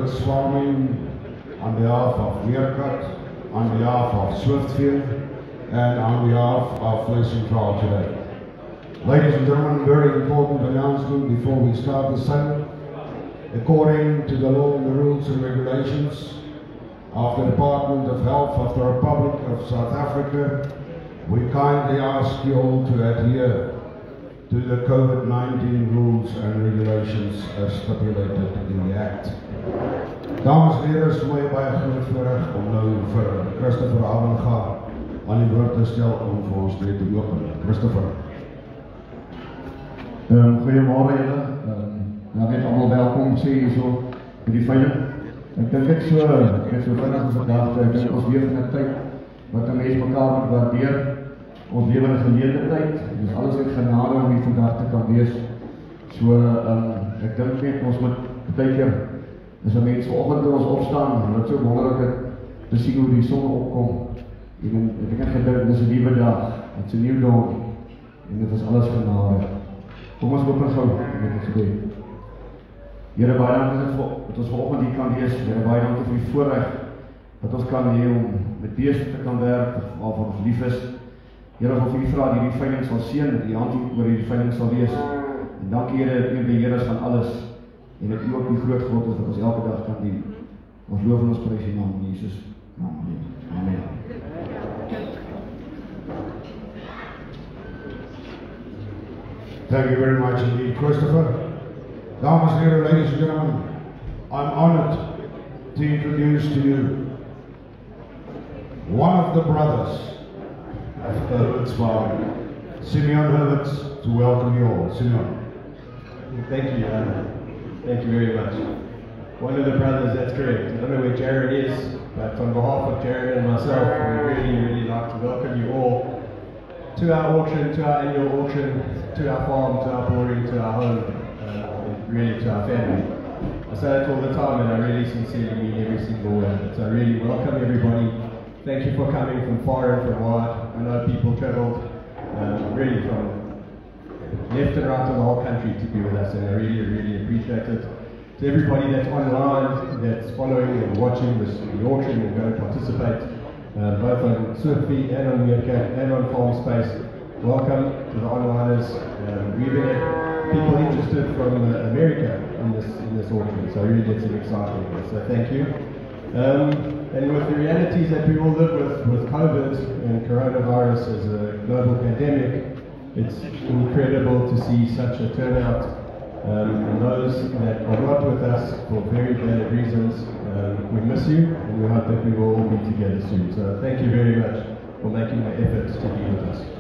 Lewis Farming, on behalf of Meerkat, on behalf of Swiftfield, and on behalf of Vleis en Trouw today. Ladies and gentlemen, very important announcement before we start the sale. According to the law and the rules and regulations of the Department of Health of the Republic of South Africa, we kindly ask you all to adhere to the COVID-19 rules and regulations as stipulated in the Act. Dames en heren, is vir my baie groot voorreg om nou vir Christopher Havenga aan die woord te stel om vir ons mee te open. Christopher. Goeiemôre julle. Net almal welkom sê hier so by die veiling. Ek dink ek so vinnig vandag, ek dink ons leef in 'n tyd wat 'n mens mekaar moet waardeer. Ons lewe in 'n geleentheid, dis alles uit genade om hier vandag te kan wees. So ek dink net ons moet baie keer as 'n mens vanoggend toe ons opstaan, en dit so wonderlik te sien hoe die son opkom. Ek het gedink dis 'n nuwe dag, dit's 'n nuwe dag en dit is alles genade. Kom ons open gou met 'n gebed. Here, baie dankie dat ons vanoggend hier kan wees. Here, baie dankie vir die voorreg dat ons kan hê om met beeste te kan werk waarvan ons lief is. Here, ons wil vir u vra dat hierdie veiling sal seën, dat u hand oor hierdie veiling sal wees. En dankie Here dat u die Here is van alles en dat u ook die groot God is wat ons elke dag kan dien. Ons loof en ons prys u naam in Jesus naam. Amen. Thank you very much indeed, Christopher. Dames en heren, ladies and gentlemen, I'm honored to introduce to you one of the brothers of Herbert's Farming, Simeon Herberts, to welcome you all. Simeon. Thank you, thank you very much. One of the brothers, that's correct. I don't know where Jared is, but on behalf of Jared and myself, we really like to welcome you all to our auction, to our annual auction, to our farm, to our brewery, to our home, and really to our family. I say it all the time and I really sincerely mean every single word. So I really welcome everybody. Thank you for coming from far and from wide. I know people travelled really from left and right of the whole country to be with us, and I really appreciate it. To everybody that's online, that's following and watching the auction and going to participate, both on Swiftly and on Meerkat and on Farm Space, welcome to the onliners. We've had people interested from America in this auction, so really it's an exciting one. So thank you. And with the realities that we all live with COVID and coronavirus as a global pandemic, it's incredible to see such a turnout. And those that are not with us for very bad reasons, we miss you and we hope that we will all be together soon. So thank you very much for making the effort to be with us.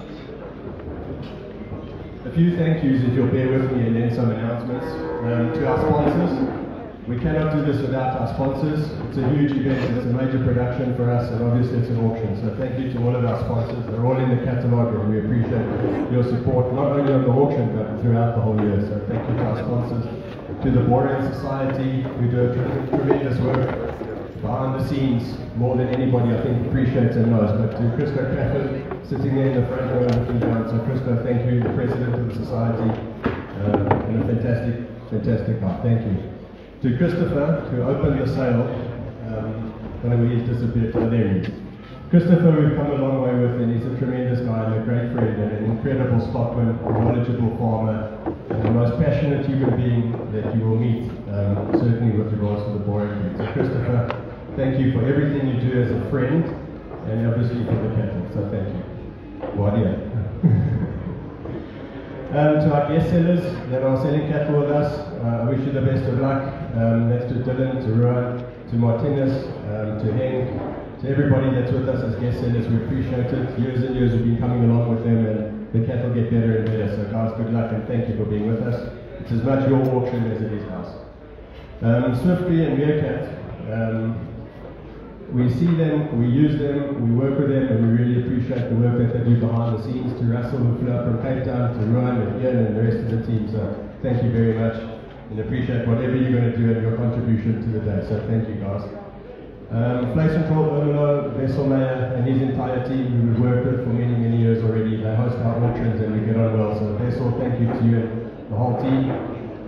A few thank yous if you'll bear with me, and then some announcements. To our sponsors, we cannot do this without our sponsors. It's a huge event, it's a major production for us, and obviously it's an auction. So thank you to all of our sponsors. They're all in the catalogue and we appreciate your support, not only on the auction but throughout the whole year. So thank you to our sponsors. To the Borean Society, who do tremendous work behind the scenes, more than anybody I think appreciates and knows. But to Christo Crawford, sitting there in the front row looking down. So Christo, thank you, the President of the Society, and a fantastic guy. Thank you. To Christopher, who opened the sale, I know he's disappeared, but there he is. Christopher, we've come a long way with, and he's a tremendous guy and a great friend and an incredible stockman, a knowledgeable farmer, and the most passionate human being that you will meet, certainly with regards to the Borean breed. So Christopher, thank you for everything you do as a friend, and obviously for the cattle, so thank you. Wadia. To our guest sellers that are selling cattle with us, I wish you the best of luck. That's to Dylan, to Ruan, to Martinez, to Henk, to everybody that's with us as guest sellers. We appreciate it. Years and years we've been coming along with them, and the cattle get better and better. So guys, good luck and thank you for being with us. It's as much your auction as it is ours. Swiftly and Meerkat, we see them, we use them, we work with them, and we really appreciate the work that they do behind the scenes. To Russell, who flew up from Cape Town, to Ruan and Ian and the rest of the team. So thank you very much, and appreciate whatever you're going to do and your contribution to the day. So thank you guys. Vleis en Trouw, Ermelo, Besselmeyer and his entire team who we've worked with for many years already. They host our auctions and we get on well. So Bessel, thank you to you and the whole team.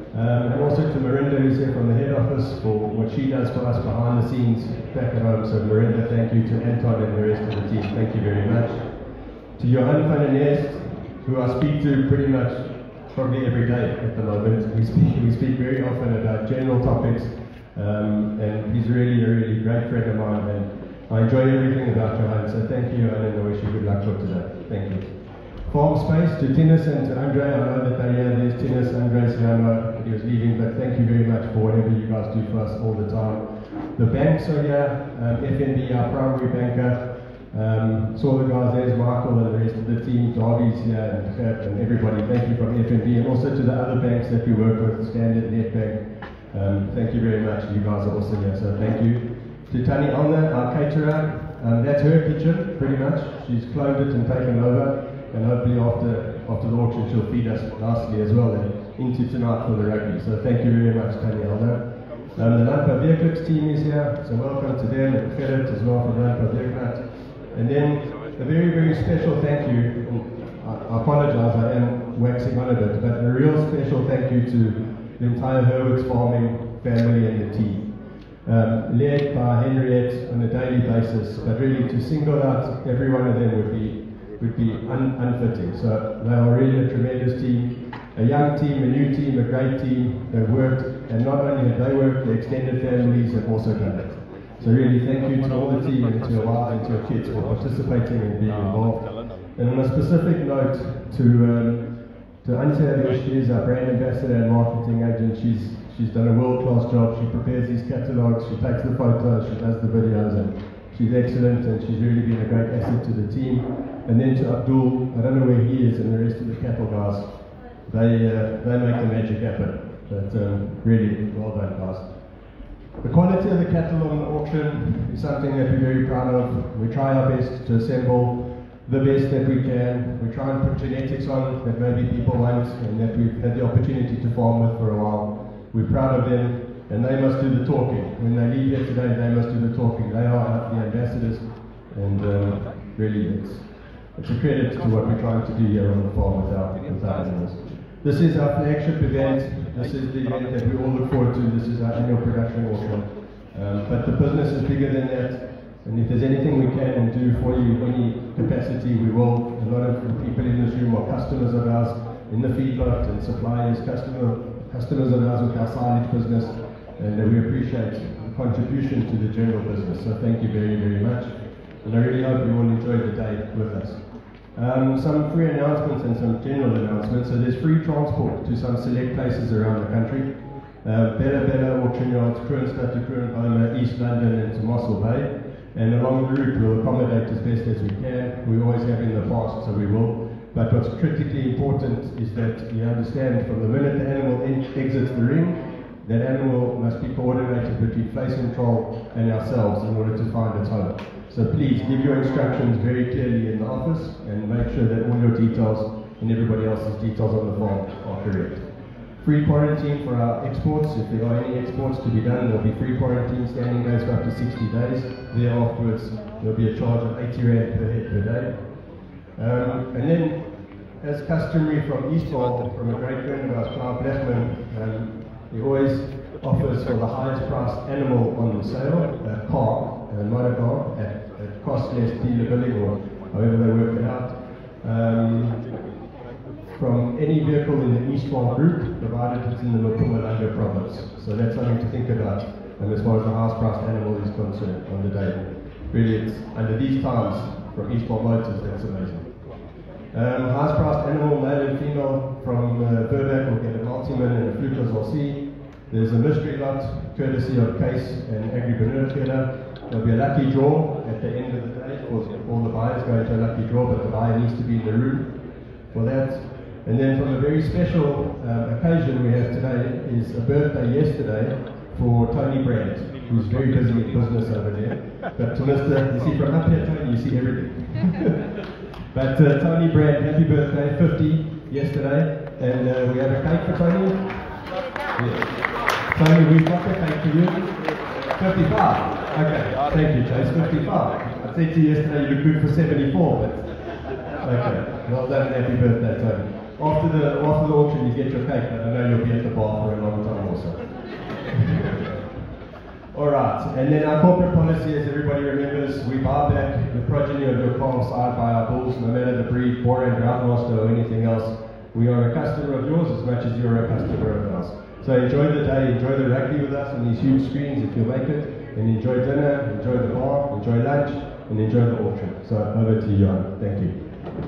And also to Marinda, who's here from the head office, for what she does for us behind the scenes back at home. So Marinda, thank you. To Anton and the rest of the team, thank you very much. To Johan van den Nest, who I speak to pretty much probably every day at the moment. We speak very often about general topics, and he's really a really great friend of mine, and I enjoy everything about Johan. So thank you, Johan, and I wish you good luck for today. Thank you. Farm Space, to Tinus and to Andre, I know that they're here. There's Tinus, Andre, Siamo, he was leaving, but thank you very much for whatever you guys do for us all the time. The banks are here, FNB, our primary banker. Saw the guys, there's Michael and the rest of the team, Darby's here and Gert and everybody. Thank you from FNB, and also to the other banks that we work with, Standard, Netbank. Thank you very much. You guys are also here, so thank you. To Tani Alna, our caterer, that's her kitchen, pretty much. She's cloned it and taken over, and hopefully after the auction she'll feed us nicely as well and into tonight for the rugby. So thank you very much, Tani Alna. The Lampa Veerklix team is here, so welcome to them, and Gerrit as well from Lampa Veerklix. And then a very, very special thank you. I apologize, I am waxing on a bit, but a real special thank you to the entire Hurwitz Farming family and the team. Led by Henriette on a daily basis, but really to single out every one of them would be unfitting. So they are really a tremendous team, a young team, a new team, a great team. They've worked, and not only have they worked, the extended families have also done it. So really thank you to all the team and to your wives and to your kids for participating and being involved. And on a specific note, to Ante Alish, she is our brand ambassador and marketing agent. She's done a world-class job. She prepares these catalogs, she takes the photos, she does the videos, and she's excellent, and she's really been a great asset to the team. And then to Abdul, I don't know where he is, and the rest of the cattle guys, they make the magic happen. But really well done, guys. The quality of the cattle on the auction is something that we're very proud of. We try our best to assemble the best that we can. We try and put genetics on that maybe people want and that we've had the opportunity to farm with for a while. We're proud of them, and they must do the talking. When they leave here today, they must do the talking. They are the ambassadors, and really it's a credit to what we're trying to do here on the farm with our animals. This is our flagship event. This is the event that we all look forward to. This is our annual production auction. But the business is bigger than that. And if there's anything we can do for you, any capacity, we will. A lot of the people in this room are customers of ours in the feedlot and suppliers, customers of ours with our silage business. And we appreciate the contribution to the general business. So thank you very, very much. And I really hope you all enjoy the day with us. Some free announcements and some general announcements. So there's free transport to some select places around the country. Bella Auction Yards, Kroonstad to Kroonholme, East London and to Mossel Bay. And along the route we'll accommodate as best as we can. We always have in the past, so we will. But what's critically important is that you understand from the minute the animal exits the ring, that animal must be coordinated between Place Control and ourselves in order to find its home. So please give your instructions very clearly in the office and make sure that all your details and everybody else's details on the farm are correct. Free quarantine for our exports. If there are any exports to be done, there will be free quarantine standing days for up to 60 days. Thereafterwards, there will be a charge of 80 Rand per head per day. And then, as customary from Eastbourne, from a great friend of ours, Clive Blechman, he always offers for the highest priced animal on the sale, a car, a motor car, at cost less dealer billing or however they work it out. From any vehicle in the Eastbourne group, provided it's in the Mpumalanga province. So that's something to think about as far as the highest priced animal is concerned on the day. Really, it's under these times from Eastbourne Motors, that's amazing. Highest priced animal, male and female, from Burbank will get a Multiman and a Flukas LC. There's a mystery lot, courtesy of Case and Agri-Benurkela. There'll be a lucky draw at the end of the day. All the buyers go into a lucky draw, but the buyer needs to be in the room for that. And then from a very special occasion we have today is a birthday yesterday for Tony Brand, who's very busy in business over there. But to Mr. You see from up here, Tony, you see everything. But Tony Brand, happy birthday, 50 yesterday. And we have a cake for Tony. Yeah. Tony, we've got the cake for you. 55. Okay, thank you, Chase. 55. I said to you yesterday you look good for 74, but okay. Well done and happy birthday, Tony. after the auction you get your cake, but I know you'll be at the bar for a long time also. Alright, and then our corporate policy, as everybody remembers, we buy back the progeny of your calf side by our bulls, no matter the breed, Boer and Groundmaster or anything else. We are a customer of yours as much as you're a customer of ours. So enjoy the day, enjoy the rugby with us on these huge screens if you make it, and enjoy dinner, enjoy the bar, enjoy lunch, and enjoy the auction. So over to you, Jan. Thank you.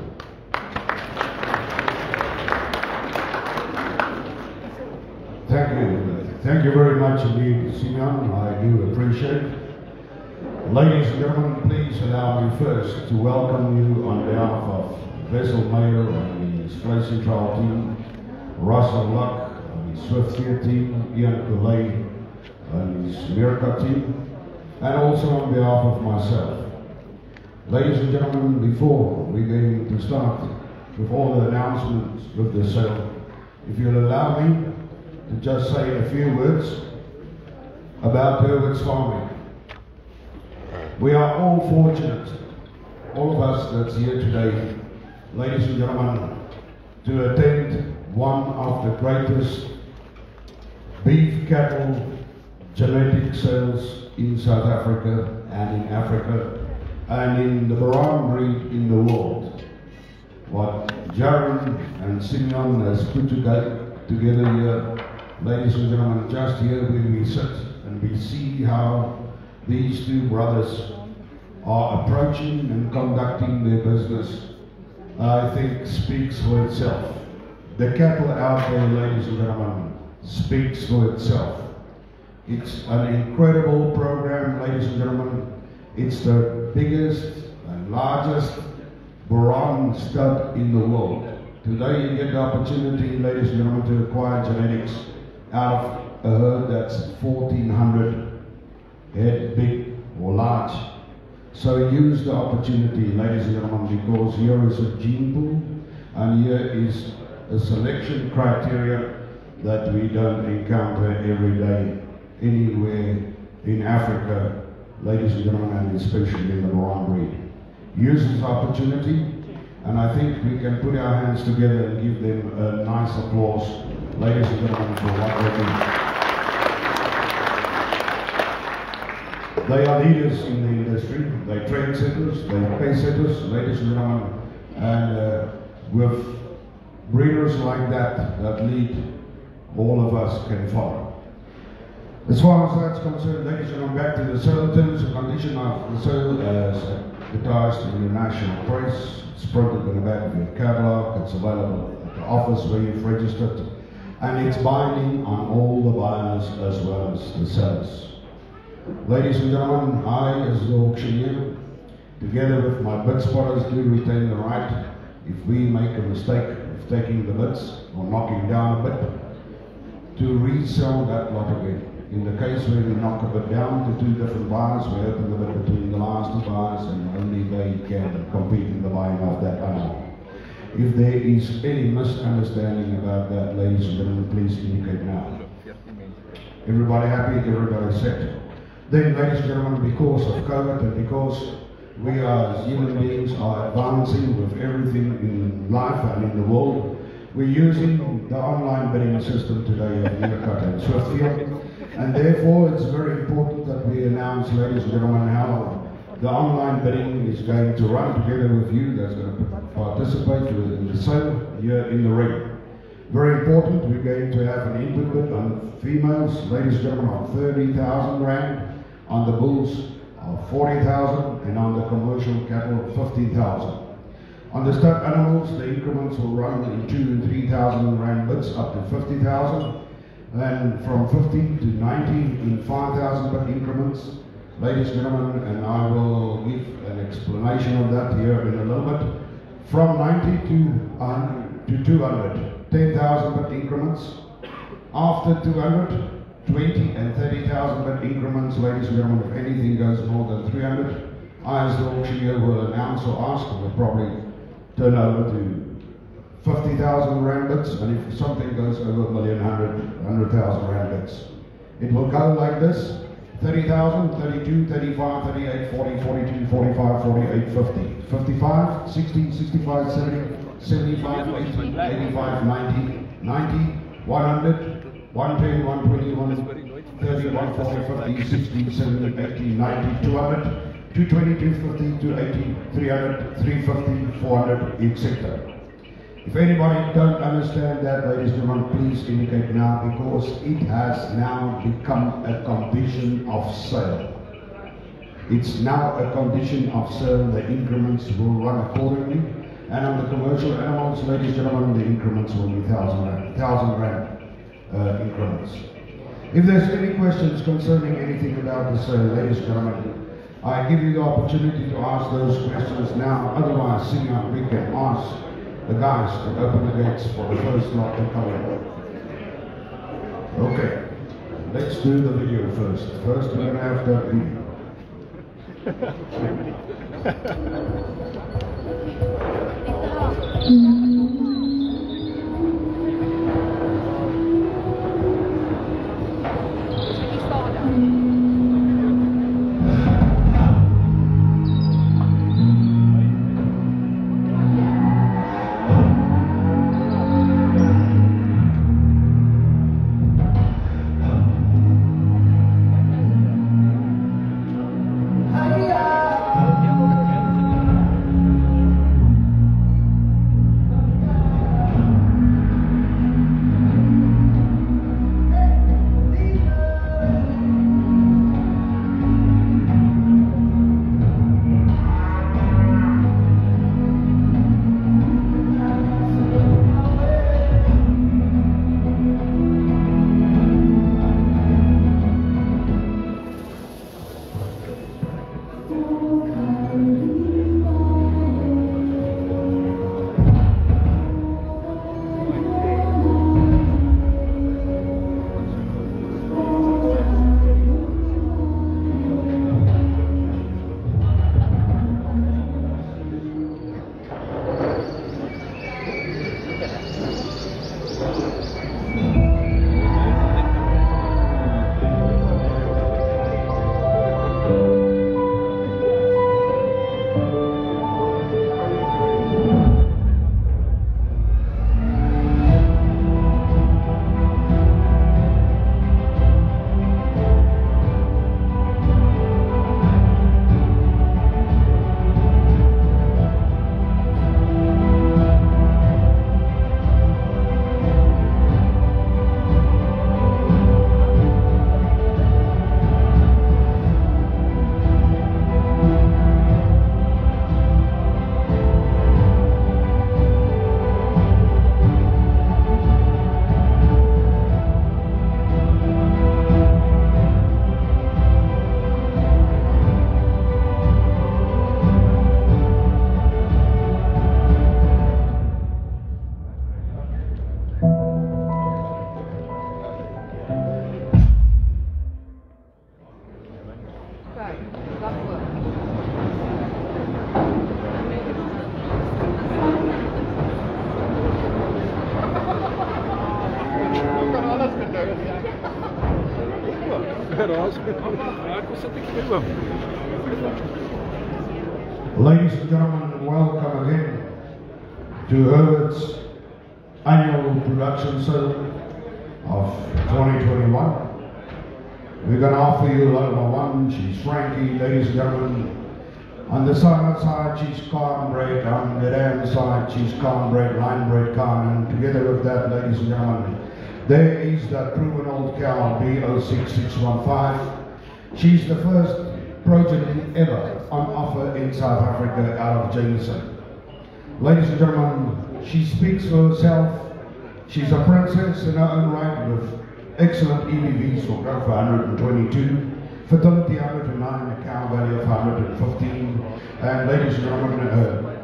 Thank you. Thank you very much indeed, Simeon. I do appreciate it. Ladies and gentlemen, please allow me first to welcome you on behalf of Wessel Meyer and his Vlees Trial team, Russell Luck and his Swiftfield team, Ian Coulee and his Meerkat team, and also on behalf of myself. Ladies and gentlemen, before we're going to start with all the announcements with the sale, if you'll allow me to just say a few words about Hurwitz Farming. We are all fortunate, all of us that's here today, ladies and gentlemen, to attend one of the greatest beef cattle genetic sales in South Africa and in Africa and in the Boran breed in the world. What Jaron and Simeon has put together here, ladies and gentlemen, just here when we sit and we see how these two brothers are approaching and conducting their business, I think speaks for itself. The cattle out there, ladies and gentlemen, speaks for itself. It's an incredible program, ladies and gentlemen. It's the biggest and largest Boran stud in the world. Today you get the opportunity, ladies and gentlemen, to acquire genetics out of a herd that's 1,400 head big or large. So use the opportunity, ladies and gentlemen, because here is a gene pool and here is a selection criteria that we don't encounter every day anywhere in Africa, ladies and gentlemen, and especially in the Boran breed. Use this opportunity, and I think we can put our hands together and give them a nice applause, ladies and gentlemen, for what they do. They are leaders in the industry, they're trendsetters, they're pacesetters, ladies and gentlemen, and with breeders like that lead, all of us can follow. As far as that's concerned, ladies and gentlemen, back to the sale terms and condition of the sale as advertised in the national press. It's printed in the back of your catalogue. It's available at the office where you've registered, and it's binding on all the buyers as well as the sellers. Ladies and gentlemen, I as the auctioneer, together with my bid spotters, do retain the right, if we make a mistake of taking the bids or knocking down a bid, to resell that lot again. In the case where we knock a bid down to two different buyers, we open the bid between the last two buyers and only they can compete in the buying of that animal. If there is any misunderstanding about that, ladies and gentlemen, please indicate now. Everybody happy? Everybody set? Then, ladies and gentlemen, because of COVID and because we are, as human beings, are advancing with everything in life and in the world, we're using the online bidding system today at Meerkat and Swiftfield, and therefore it's very important that we announce, ladies and gentlemen, how the online bidding is going to run together with you that's going to participate in the sale here in the ring. Very important, we're going to have an input bid on females, ladies and gentlemen, of 30,000 Rand, on the bulls of 40,000, and on the commercial cattle 15,000. On the stud animals, the increments will run in 2,000 and 3,000 Rand bids up to 50,000, and from 50 to 90 in 5,000 bid increments. Ladies and gentlemen, and I will give an explanation of that here in a little bit. From 90 to 200, 10,000 bid increments. After 200, 20 and 30,000 bid increments, ladies and gentlemen. If anything goes more than 300, I as the auctioneer will announce or ask, and we'll probably turn over to 50,000 Rand bids, and if something goes over 100,000 Rand bids. It will go like this: 30,000, 32, 35, 38, 40, 42, 45, 48, 50, 55, 60, 65, 70, 75, 80, 85, 90, 90, 100, 110, 120, 130, 140, 50, 60, 70, 80, 90, 200, 220, 250, 280, 300, 350, 400, etc. If anybody don't understand that, ladies and gentlemen, please indicate now, because it has now become a condition of sale. It's now a condition of sale. The increments will run accordingly. And on the commercial animals, ladies and gentlemen, the increments will be 1,000 rand increments. If there's any questions concerning anything about the sale, ladies and gentlemen, I give you the opportunity to ask those questions now. Otherwise, Senior, we can ask the guys to open the gates for the first lot to come in. Okay, let's do the video first. First, we're going to have that video. Ladies and gentlemen, welcome again to Herbert's annual production sale of 2021. We're going to offer you lot number one. She's Frankie, ladies and gentlemen. On the side, she's cornbread. On the damn side, she's cornbread, line bred corn. And together with that, ladies and gentlemen, there is that proven old cow, B06615. She's the first progeny ever on offer in South Africa out of Jameson. Ladies and gentlemen, she speaks for herself. She's a princess in her own right with excellent EBVs for growth of 122, fertility 109, a cow value of 115, and ladies and gentlemen,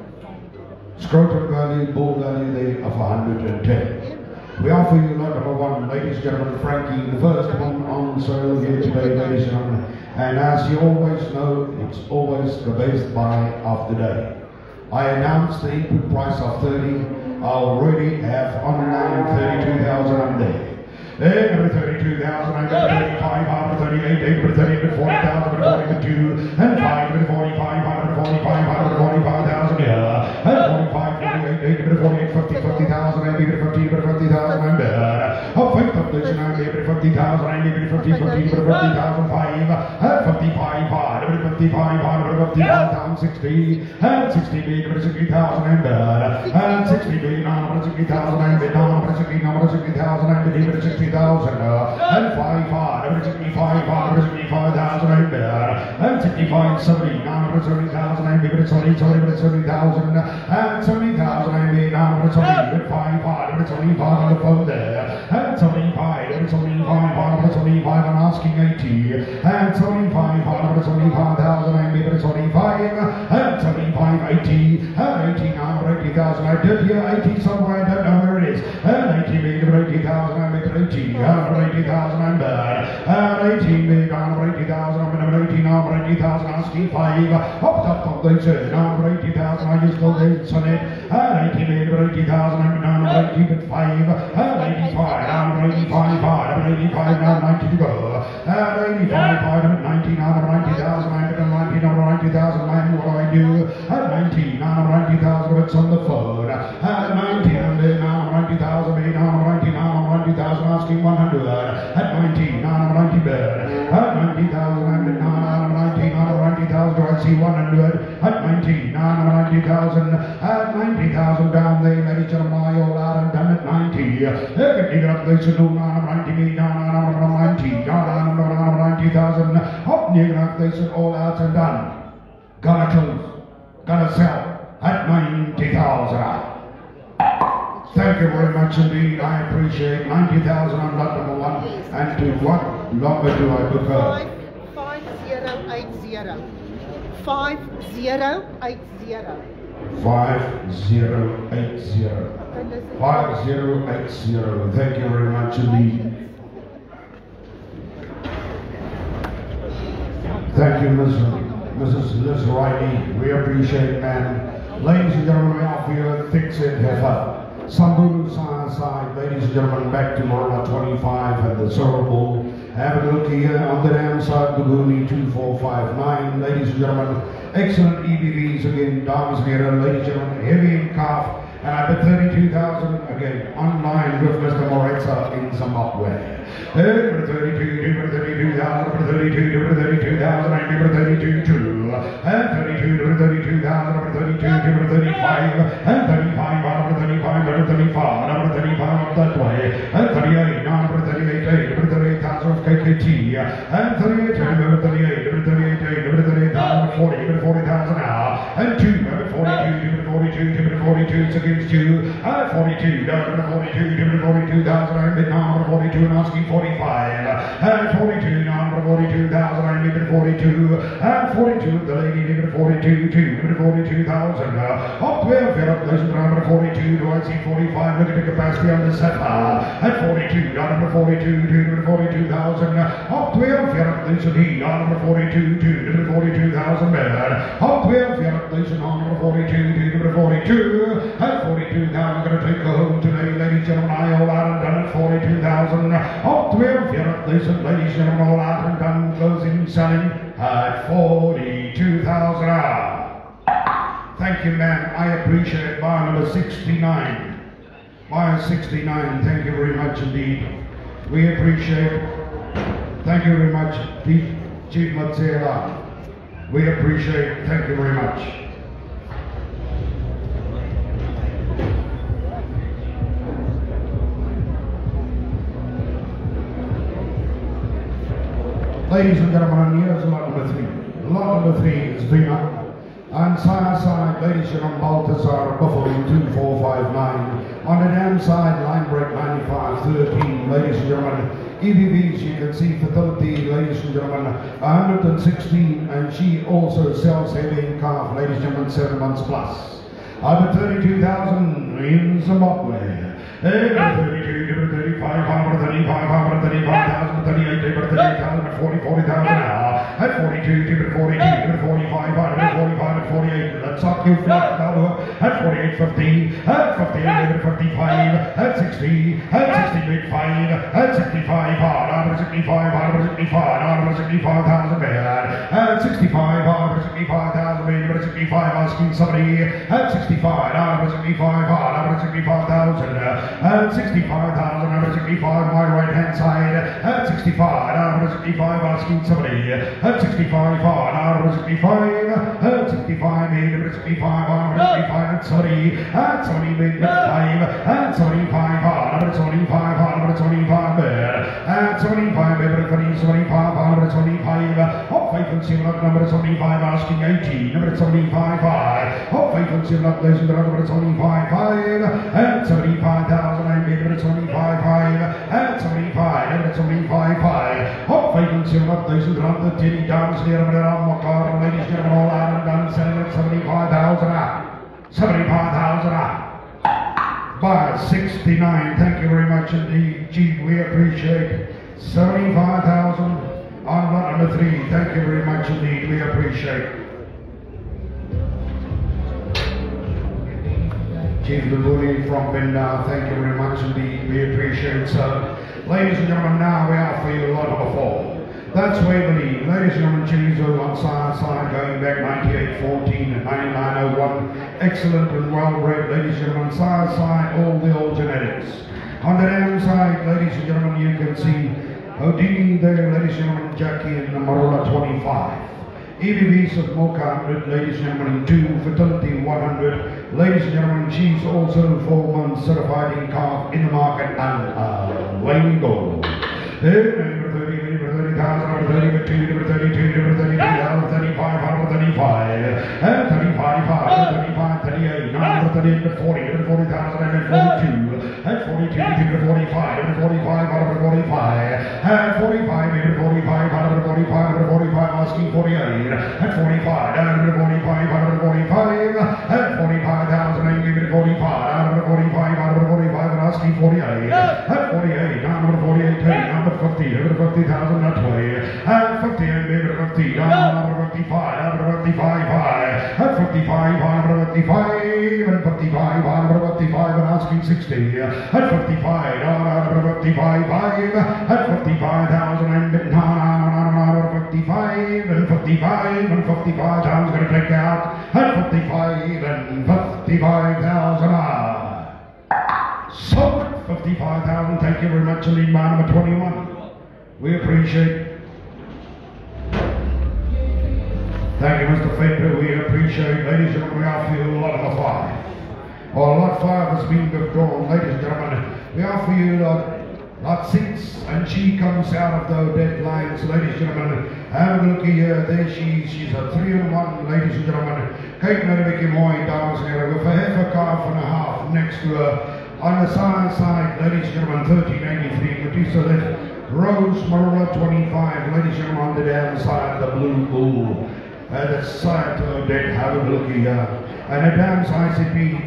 scrotum value, bull value there of 110. We offer you lot number one, ladies and gentlemen, Frankie, the first one on sale here today, ladies and gentlemen. And as you always know, it's always the best buy of the day. I announced the input price of 30. I already have online 32,000 on there. Number 32,000, I got 35, 38, 30, 40,000, 42, and 5, 45, 145, 145,000, yeah, and 45, 48, 40. 50, 50,000, 55 hard, 55 hard, 55 down 60, and 60 bid, 60,000 and bad, and 60 bid, 60,000 and bid, 60,000 and bid, 60,000, and 5 hard, 65 hard, 65,000 and bad, and 65, 70, 70,000 and bid, 70,000, and 70,000 and bid, 70, 5 hard, 75 on the phone there, and 75, 75 I'm asking 80, and 75, 75,000 and bid, 75, and 75, 80, and 80 now, 80,000, I did hear 80 somewhere, I don't know where it is, and 80 bid, 80,000 and bid, 80, and 80,000 and bid, and 18 bid, 80,000, I'm 80 now, 80,000, asking 5, up, they said, now 80,000, I just told them, son it, and 80 bid, 80,000, I'm 80 bid, 5, and 85, I'm 85, I'm 85, now 90 to go, and 85, I'm 90, now 90,000, I'm 90, now 90,000, man, what do I do, and 90, now 90,000, it's on the phone, and 90, and now 90,000, now 90, now 90,000, asking 100, at 90, now 90 bid, at 90,000, and now 90, now 90,000, do I see 100, at 90, now 90,000, at 90,000 down there, ladies and my all out and done at 90, dig up, they should do now 90, now 90, now 90,000, up near up, they should all out and done, gonna close, gonna sell, at 90,000. Thank you very much indeed. I appreciate 90,000 on lot number 1. And to what longer do I book her? 5080. 5080. 5080. 5080. Thank you very much indeed. Thank you, Mrs. Liz Riley. We appreciate it, man. Ladies and gentlemen, we offer you a thick-set heifer. Samburu side, ladies and gentlemen, back to Morla 25 at the Silver Bull. Have a look here on the dam side, Guguni 2459. Ladies and gentlemen, excellent EBVs again, dames and herren, ladies and gentlemen, heavy in calf. And I bet 32,000 again online with Mr. Moretza in Zimbabwe. 32,000, 32,000, I give 32, and 32, 32,000, 32, 35, and 35, 35, 35, 35 that way, and 38, 38, 38,000 of KKT, and 38, 38, 38,000, 40,000 now, and 2, 42, 42, against you, and 42, 42,000, I bid now 42 and asking 45, and 42, now 42,000, I bid 42, and 42, the lady bid 42, 42,000, up 12, number 42, do I see 45, look at the capacity on the Sapphire, at 42, number 42, 42,000, up 12, this will be number 42, number 42,000, up 12, number 42, number 42, at 42,000, going to take her home today, ladies and gentlemen, I all out and done at 42,000, up 12, ladies and gentlemen, all out and done, closing, selling at 42,000. Thank you, ma'am. I appreciate it. Bar number 69. Bar 69. Thank you very much indeed. We appreciate it. Thank you very much, Chief Matsela. We appreciate it. Thank you very much. Ladies and gentlemen, here's lot number 3. Lot number 3 is Vina. On side, ladies and gentlemen, Balthazar, Buffalo 2459. On the dam side, line break 9513. Ladies and gentlemen, EBVs, you can see fertility, ladies and gentlemen, 116. And she also sells heavy in calf, ladies and gentlemen, 7 months plus. Over 32,000 in Zimbabwe. 32, 35, 35, 35,000, 38, 38,000, 40,000 now. At 42, 42, 45, 45, 48. Let's talk you flat now. At 48, 50, at 58, 55, at 60, at 60, big 5, at 65 hard, 65,000 bid. At 65, 65,000 bid. Number 65 asking somebody. At 65, 65,000. At 65,000, number 65, my right hand side. At 65, number 65 asking somebody. At 65, number 65. At 65, number 65, number 65. Sorry. At 70, bid. 5. At 75, number 25, number 25 bid. At 75, number 75, number 25. Hop 5 and 7 up, number 75 asking 80. Number 75, 5. Hop 5 and 7 up, number 75, 5. At 75,000, I'm number 25, 5. At 75, number 75, 5. Hop 5 and 7 up, the 10 downs near my car, ladies and gentlemen, all out and done, selling at 75,000 up. 75,000 up. By 69, thank you very much indeed, Chief, we appreciate 75,000 on lot number 3, thank you very much indeed, we appreciate. Chief Lubuli from Binda, thank you very much indeed, we appreciate. So, ladies and gentlemen, now we are for you lot number 4. That's Waverley, ladies and gentlemen, Chinizo on side going back 98-14 and 99-01. Excellent and well-bred, ladies and gentlemen, side, all the old genetics. On the dam side, ladies and gentlemen, you can see Houdini there, ladies and gentlemen, Jackie and Marola 25. EBVs of Mocha 100, ladies and gentlemen, 2, Fertility 100. Ladies and gentlemen, she's also 4 months certified in calf in the market, and away we go. Number 30, number 30,000, number 32, number 32, number 32, 35, 35, 35, 38, number 38, number 40, number 40,000, number 42, at 42, number 45, number 45, number 45, at 45, number 45, number 45, number 45, asking 48, at 45, number 45, number 45, at 45,000, number 45, number 45, number 45, and asking 48, at 48, number 48, number 50, number 50,000, not 20, at 50, number 50, number 55, number 55, at 55, number 55, and 55, number 55, and asking 60, at 55, number 55, at 55,000, and 55, and 55, and 55,000 going to take out, at 55, and 55,000 so 55,000, thank you very much indeed, my number 21. We appreciate. Thank you, Mr. Fender. We appreciate, ladies and gentlemen, we offer you lot number 5. Well, lot 5 has been withdrawn, ladies and gentlemen. We offer you lot 6, and she comes out of the dead lines, ladies and gentlemen. Have a look here. There she's a 3-1, ladies and gentlemen. Kate Medevicky Moy, dames and herren, with a heifer calf and a half next to her. On the side, ladies and gentlemen, 1383, Medusa left, Rose Marola 25, ladies and gentlemen, on the down side, the Blue Bull. The side to the dead, have a look here. And the down side should be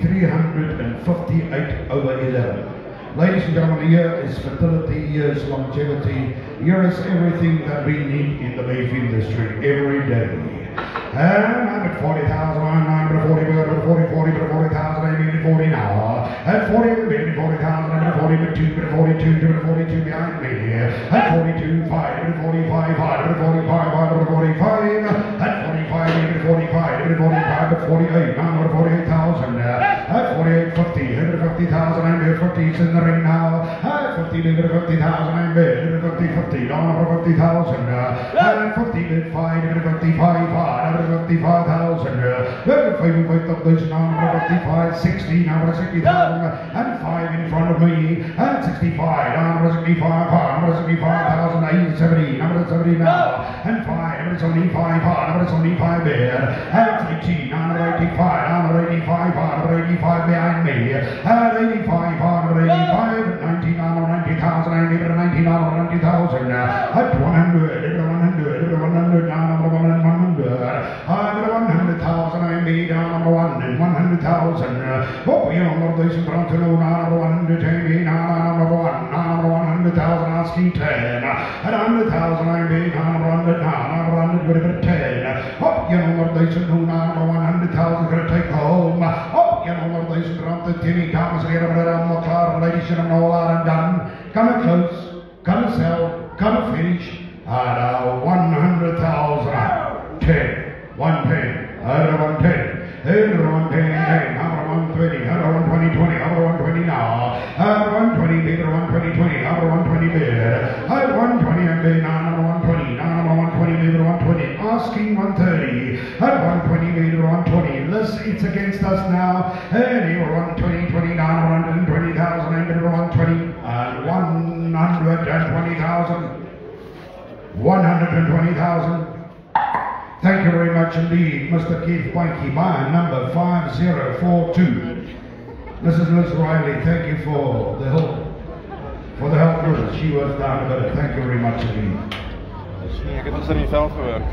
358/11. Ladies and gentlemen, here is fertility, here is longevity, here is everything that we need in the beef industry every day. And I'm at 40,000, I'm at 40, we're at 40, 40, but 40,000, I'm at 40 now. At 40, maybe 40,000, I'm at 40, but 2, but 42, but 42 behind me. At 42, 5, but 45, 5, but 45, 5, but 45. At 45, maybe 45, but 45, but 48, I'm at 48,000. At 48, 50, at 50,000, I'm at 50, it's in the ring now. At 50, maybe 50,000, I'm at 50, 50, I'm at 50,000. At 50, maybe 5, maybe 55, 5. 55,000, 55, 60, number 60,000, and 5 in front of me, and 65, number 65, number 65,000, 70, number 70 now, and 5, number 75, number 75 there, and 80, number 85, number 85, number 85 behind me, and 85, number 85, 90, number 90,000, and 90, number 90,000, at 100, 100, number 100, I'm at 100,000, I made number 1 and 100,000. Oh, you know, there's a front to number 100, I made number 1, number 100,000, asking 10. At 100,000, I made number 100, number 100 with a 10. Oh, you know, there's a number 100,000 going to take home. Oh, you know, there's a front to Timmy Thomas, ladies and gentlemen, all out and done. Come and close, come and sell, come and finish. asking 130. At 120 meter 120. It's against us now. And he will 120, 29, 120,000, and 120, and 120,000. 120,000. Thank you very much indeed, Mr. Keith Boinke, by number 5042. Mrs. Liz Riley, thank you for the help. For the help with us. She was down a bit. Thank you very much indeed. Ik heb ons in die veld gewerkt.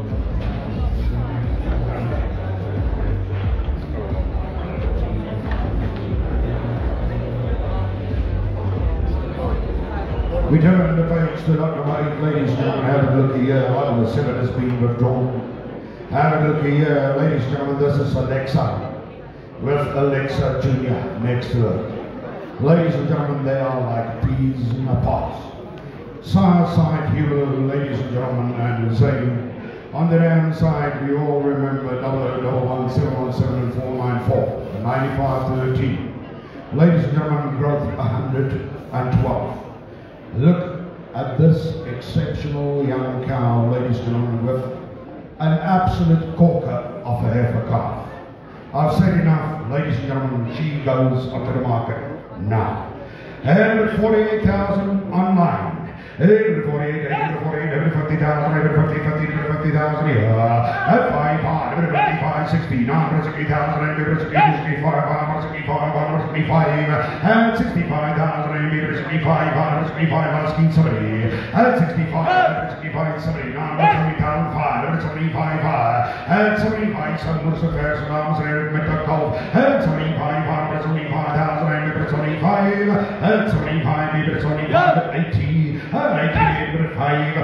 We turn the page to Dr. Mike, ladies and gentlemen. Have a look here. While the Senate is being withdrawn. Have a look here, ladies and gentlemen. This is Alexa with Alexa Jr. next to her. Ladies and gentlemen, they are like peas in a pot. Side hero, ladies and gentlemen, and the same. On the damn side, we all remember 001-717 and 494, 9513. Ladies and gentlemen, growth 112. Look at this exceptional young cow, ladies and gentlemen, with an absolute corker of a heifer calf. I've said enough, ladies and gentlemen, she goes onto the market now. And with 48,000 online. 48, 50,000, 50,000, at 55, 60, 60,000, 65, 65, and 65,000, 65, asking somebody, at 65, 65, 70, 75, 75, at 75, some was the first arms and medical, at 75, 75,000, 75, at 75, 75, 80. 85,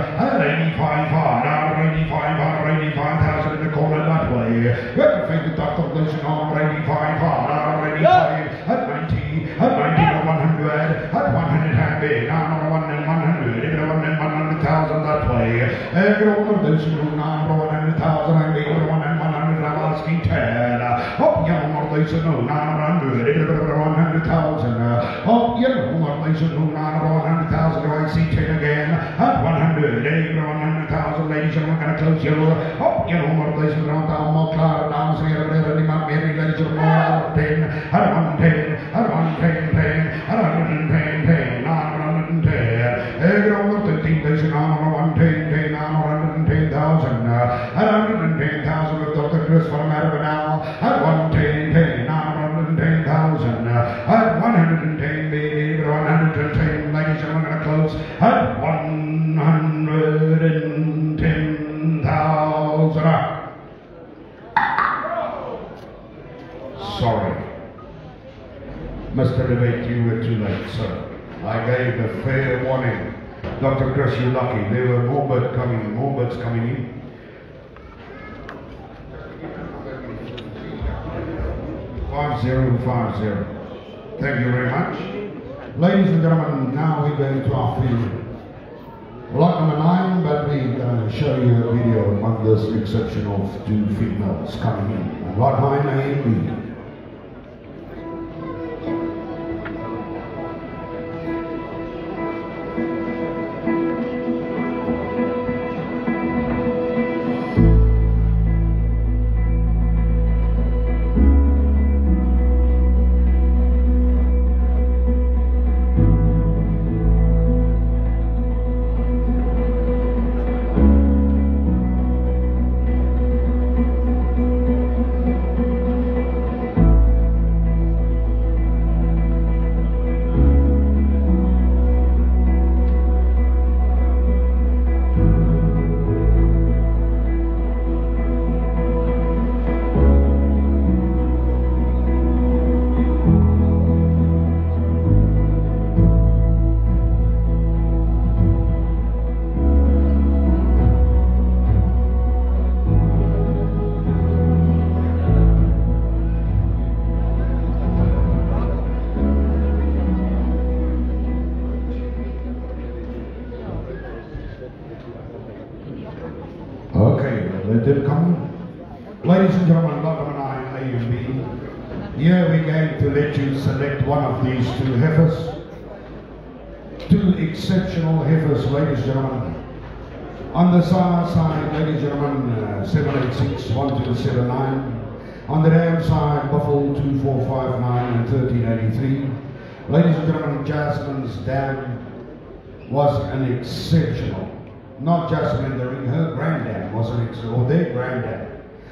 85,000 in the corner that way. With the finger duck of losing on 85, at 90, at 90 to 100, at 100 happy, now on 1 and 100, even 1 and 100,000 that way. Every one of those who now 100,000, and the other 1 and 100, I'm asking 10. Oh, you know what they should know, 900, even 100,000. Oh, you know what they should know, 100,000, do I see 10 again? At 100, even 100,000, ladies and gentlemen, close you. Oh, you know what they should know, more cloud, down, so you're really not very ladies and gentlemen, 10, at 110, at 110, 10, at 110, 10, 910. Every one of the things they should know, 110, 10, 910,000, at 110,000 with Dr. Chris from America now, at 110, 10, 910,000, at 110, baby, 110, ladies and gentlemen, close, at 110,000. Sorry. Mr. Debate, you were too late, sir. I gave a fair warning. Dr. Chris, you're lucky. There were more birds coming in, more birds coming in. 5050. Thank you very much. Ladies and gentlemen, now we're going to our field. Lot number 9, but we're going to show you a video of this exceptional 2 females coming in. Lot 9, A and B. Okay, they did come. Ladies and gentlemen, lot number 9, A and B. Here we're going to let you select one of these 2 heifers. 2 exceptional heifers, ladies and gentlemen. On the far side, ladies and gentlemen, 786-1279. On the dam side, Buffalo 2459 and 1383. Ladies and gentlemen, Jasmine's dam was an exceptional, not Jasmine in the ring, her granddad was an exceptional, or their granddad.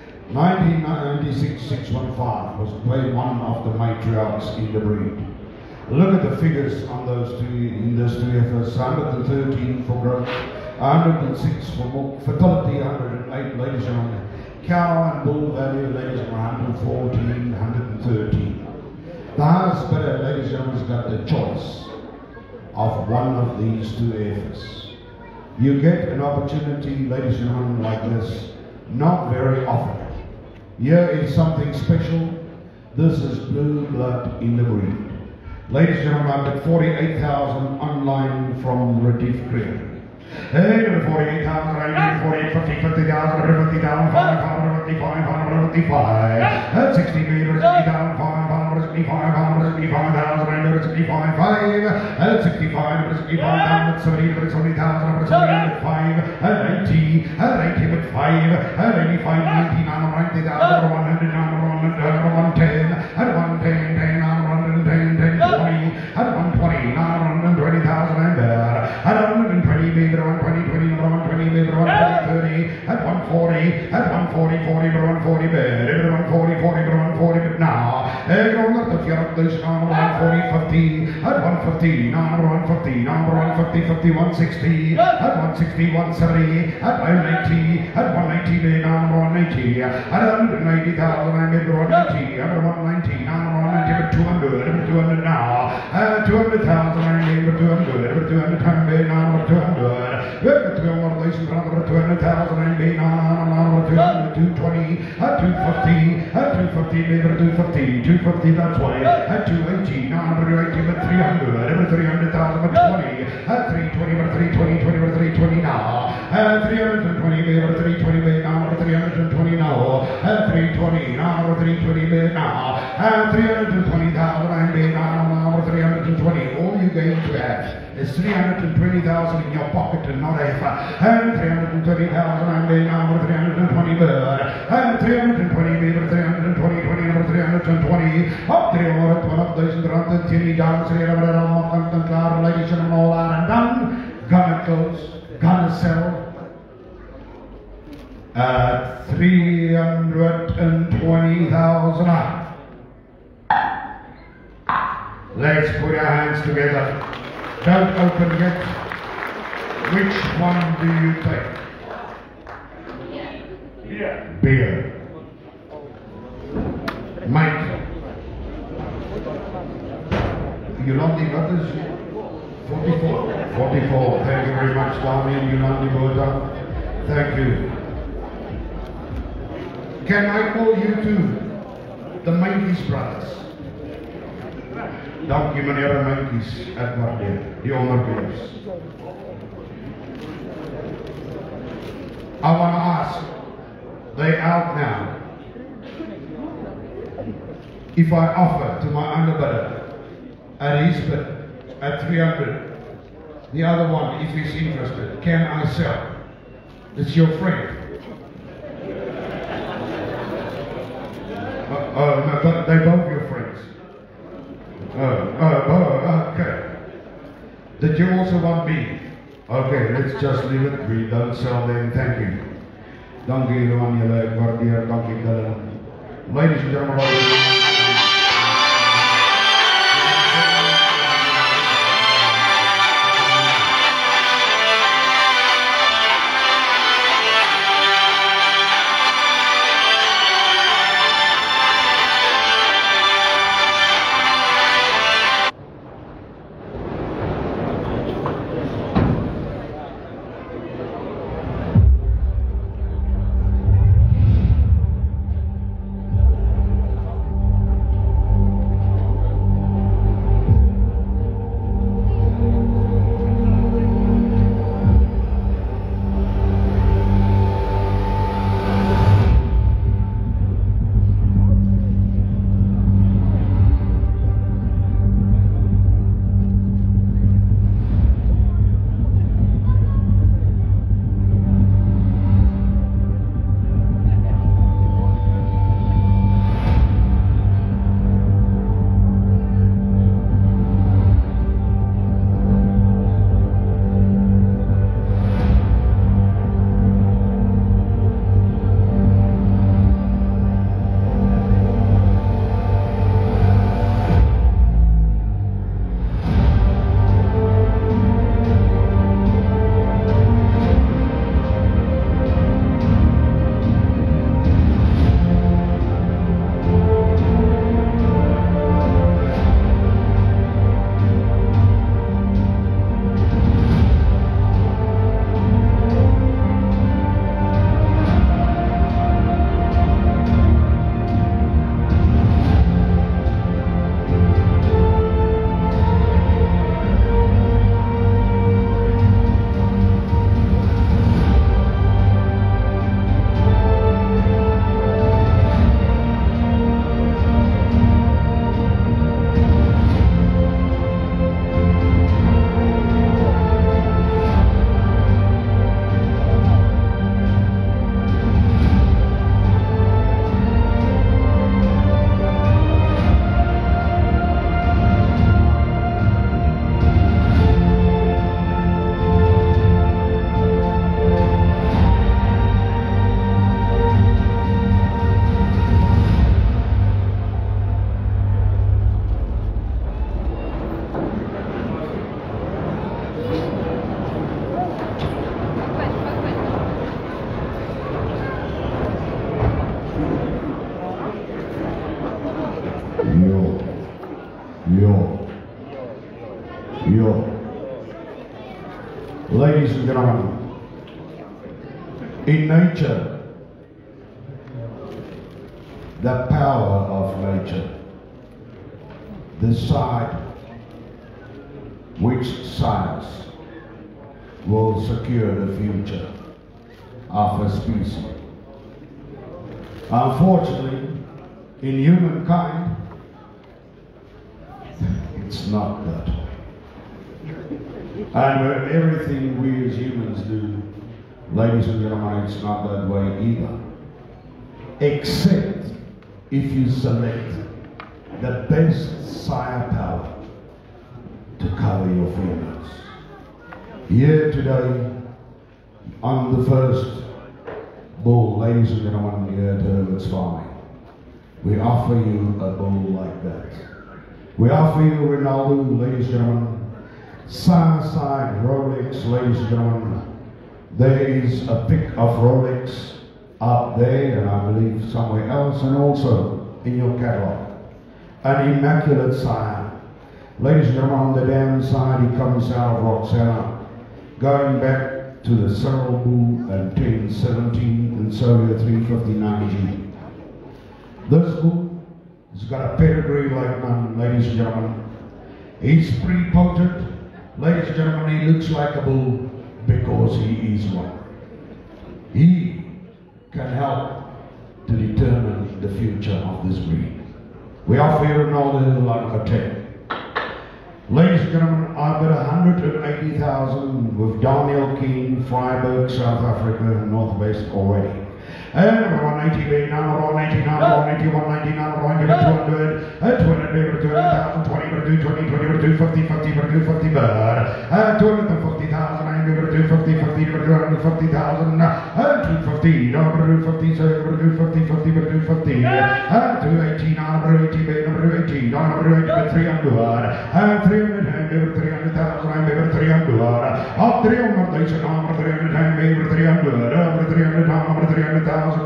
1996-615 was one of the matriarchs in the breed. Look at the figures on those two, in those two efforts. 113 for growth, 106 for fertility, 108, ladies and gentlemen. Cow and bull value, ladies and gentlemen, 114, 113. The highest bidder, ladies and gentlemen, has got the choice of one of these two efforts. You get an opportunity, ladies and gentlemen, like this, not very often. Here is something special. This is blue blood in the breed. Ladies and gentlemen, I've got 48,000 online from Retief Creek. Hey, 48,000, 48, 50, 50,000, 50,000, 55, 55, 60 meters, 60,000, 500, 65,000, 65, 5, 65, 65,000, 70, 70,000, 75, 90, 90 with 5, 85, 90, 90,000, 100, 110, 110, 10, 110, 10, 20, 120, 120,000 and there, 120, maybe 120, 20, 120, maybe 120, 30, at 140, at 140, 40, 140, bed, 140, 40, 140, but now, everyone the fear of this on 140, 50, at 150, number 150, number 150, 50, 160, at 160, 170, at 180, at 180, bed, number 180, at 180,000, I made 180, at 190, number 190, but 200, 200 now, at 200,000, I made 200, 200, bed, number 200, 200,000, I made 220, at 250, at 250, maybe 250, 250, that's why, at 280, number 280, but 300, 300,000, but 20, at 320, but 320, 20, but 320 now, at 320, maybe 320, maybe now, 320 now, at 320, now, 320, maybe now, at 320,000, I made now, 320, all you're going to have is 320,000 in your pocket and not a and 320,000 I made now 320 bird and 320 meter 320 20 number 320 up 312,000 10 down 300 car ladies and all out and done gonna close gonna sell at 320,000 up. Let's put our hands together. Don't open yet. Which one do you take? Beer. Beer. Mike. Yolandi, what is 44? 44. Thank you very much, Damian Yolandi Bota. Thank you. Can I call you to the Mankies brothers? Dank je meneer de Mankies, Edward Deer, die onderbeers. I want to ask, they out now. If I offer to my underbidder at his bid at 300, the other one, if he's interested, can I sell? It's your friend. No, but they're both your friends. Okay. Did you also want me? Okay, let's just leave it. We don't sell them. Thank you. Dankie Johan, jullie waardeer. Dankie Dylan. Ladies and gentlemen. Ladies and gentlemen, in nature, the power of nature, decide which science will secure the future of a species. Unfortunately, in humankind, it's not that. And with everything we as humans do, ladies and gentlemen, it's not that way either. Except if you select the best sire power to cover your feelings. Here today, on the first bull, ladies and gentlemen, here at Herbert's Farming, we offer you a bull like that. We offer you Ronaldo, ladies and gentlemen, side Rolex, ladies and gentlemen. There is a pic of Rolex up there, and I believe somewhere else, and also in your catalogue. An immaculate sire. Ladies and gentlemen, on the damn side, he comes out of Roxana, going back to the Cyril Bull and 1017 and Soviet 359G. This bull has got a pedigree like none, ladies and gentlemen. He's pre-potent. Ladies and gentlemen, he looks like a bull because he is one. He can help to determine the future of this breed. We offer you Ronaldo like a 10. Ladies and gentlemen, I've got 180,000 with Daniel Keane, Freiburg, South Africa, North West already. And number 180, baby, number 180, number 180, 190, number 100, 200, 200, 200,000, 20, 20, 250, 50, 250, bird. 250,000, I'm going to do 50, 50, 250,000, 250, number 250, so 250, 50, 250, 280, number 80, baby, number 80, number 80, 300, 300, I'm over 300,000, I'm over 300, up 300, they said, number 300, I'm over 300, over 300, number 300,000. 20,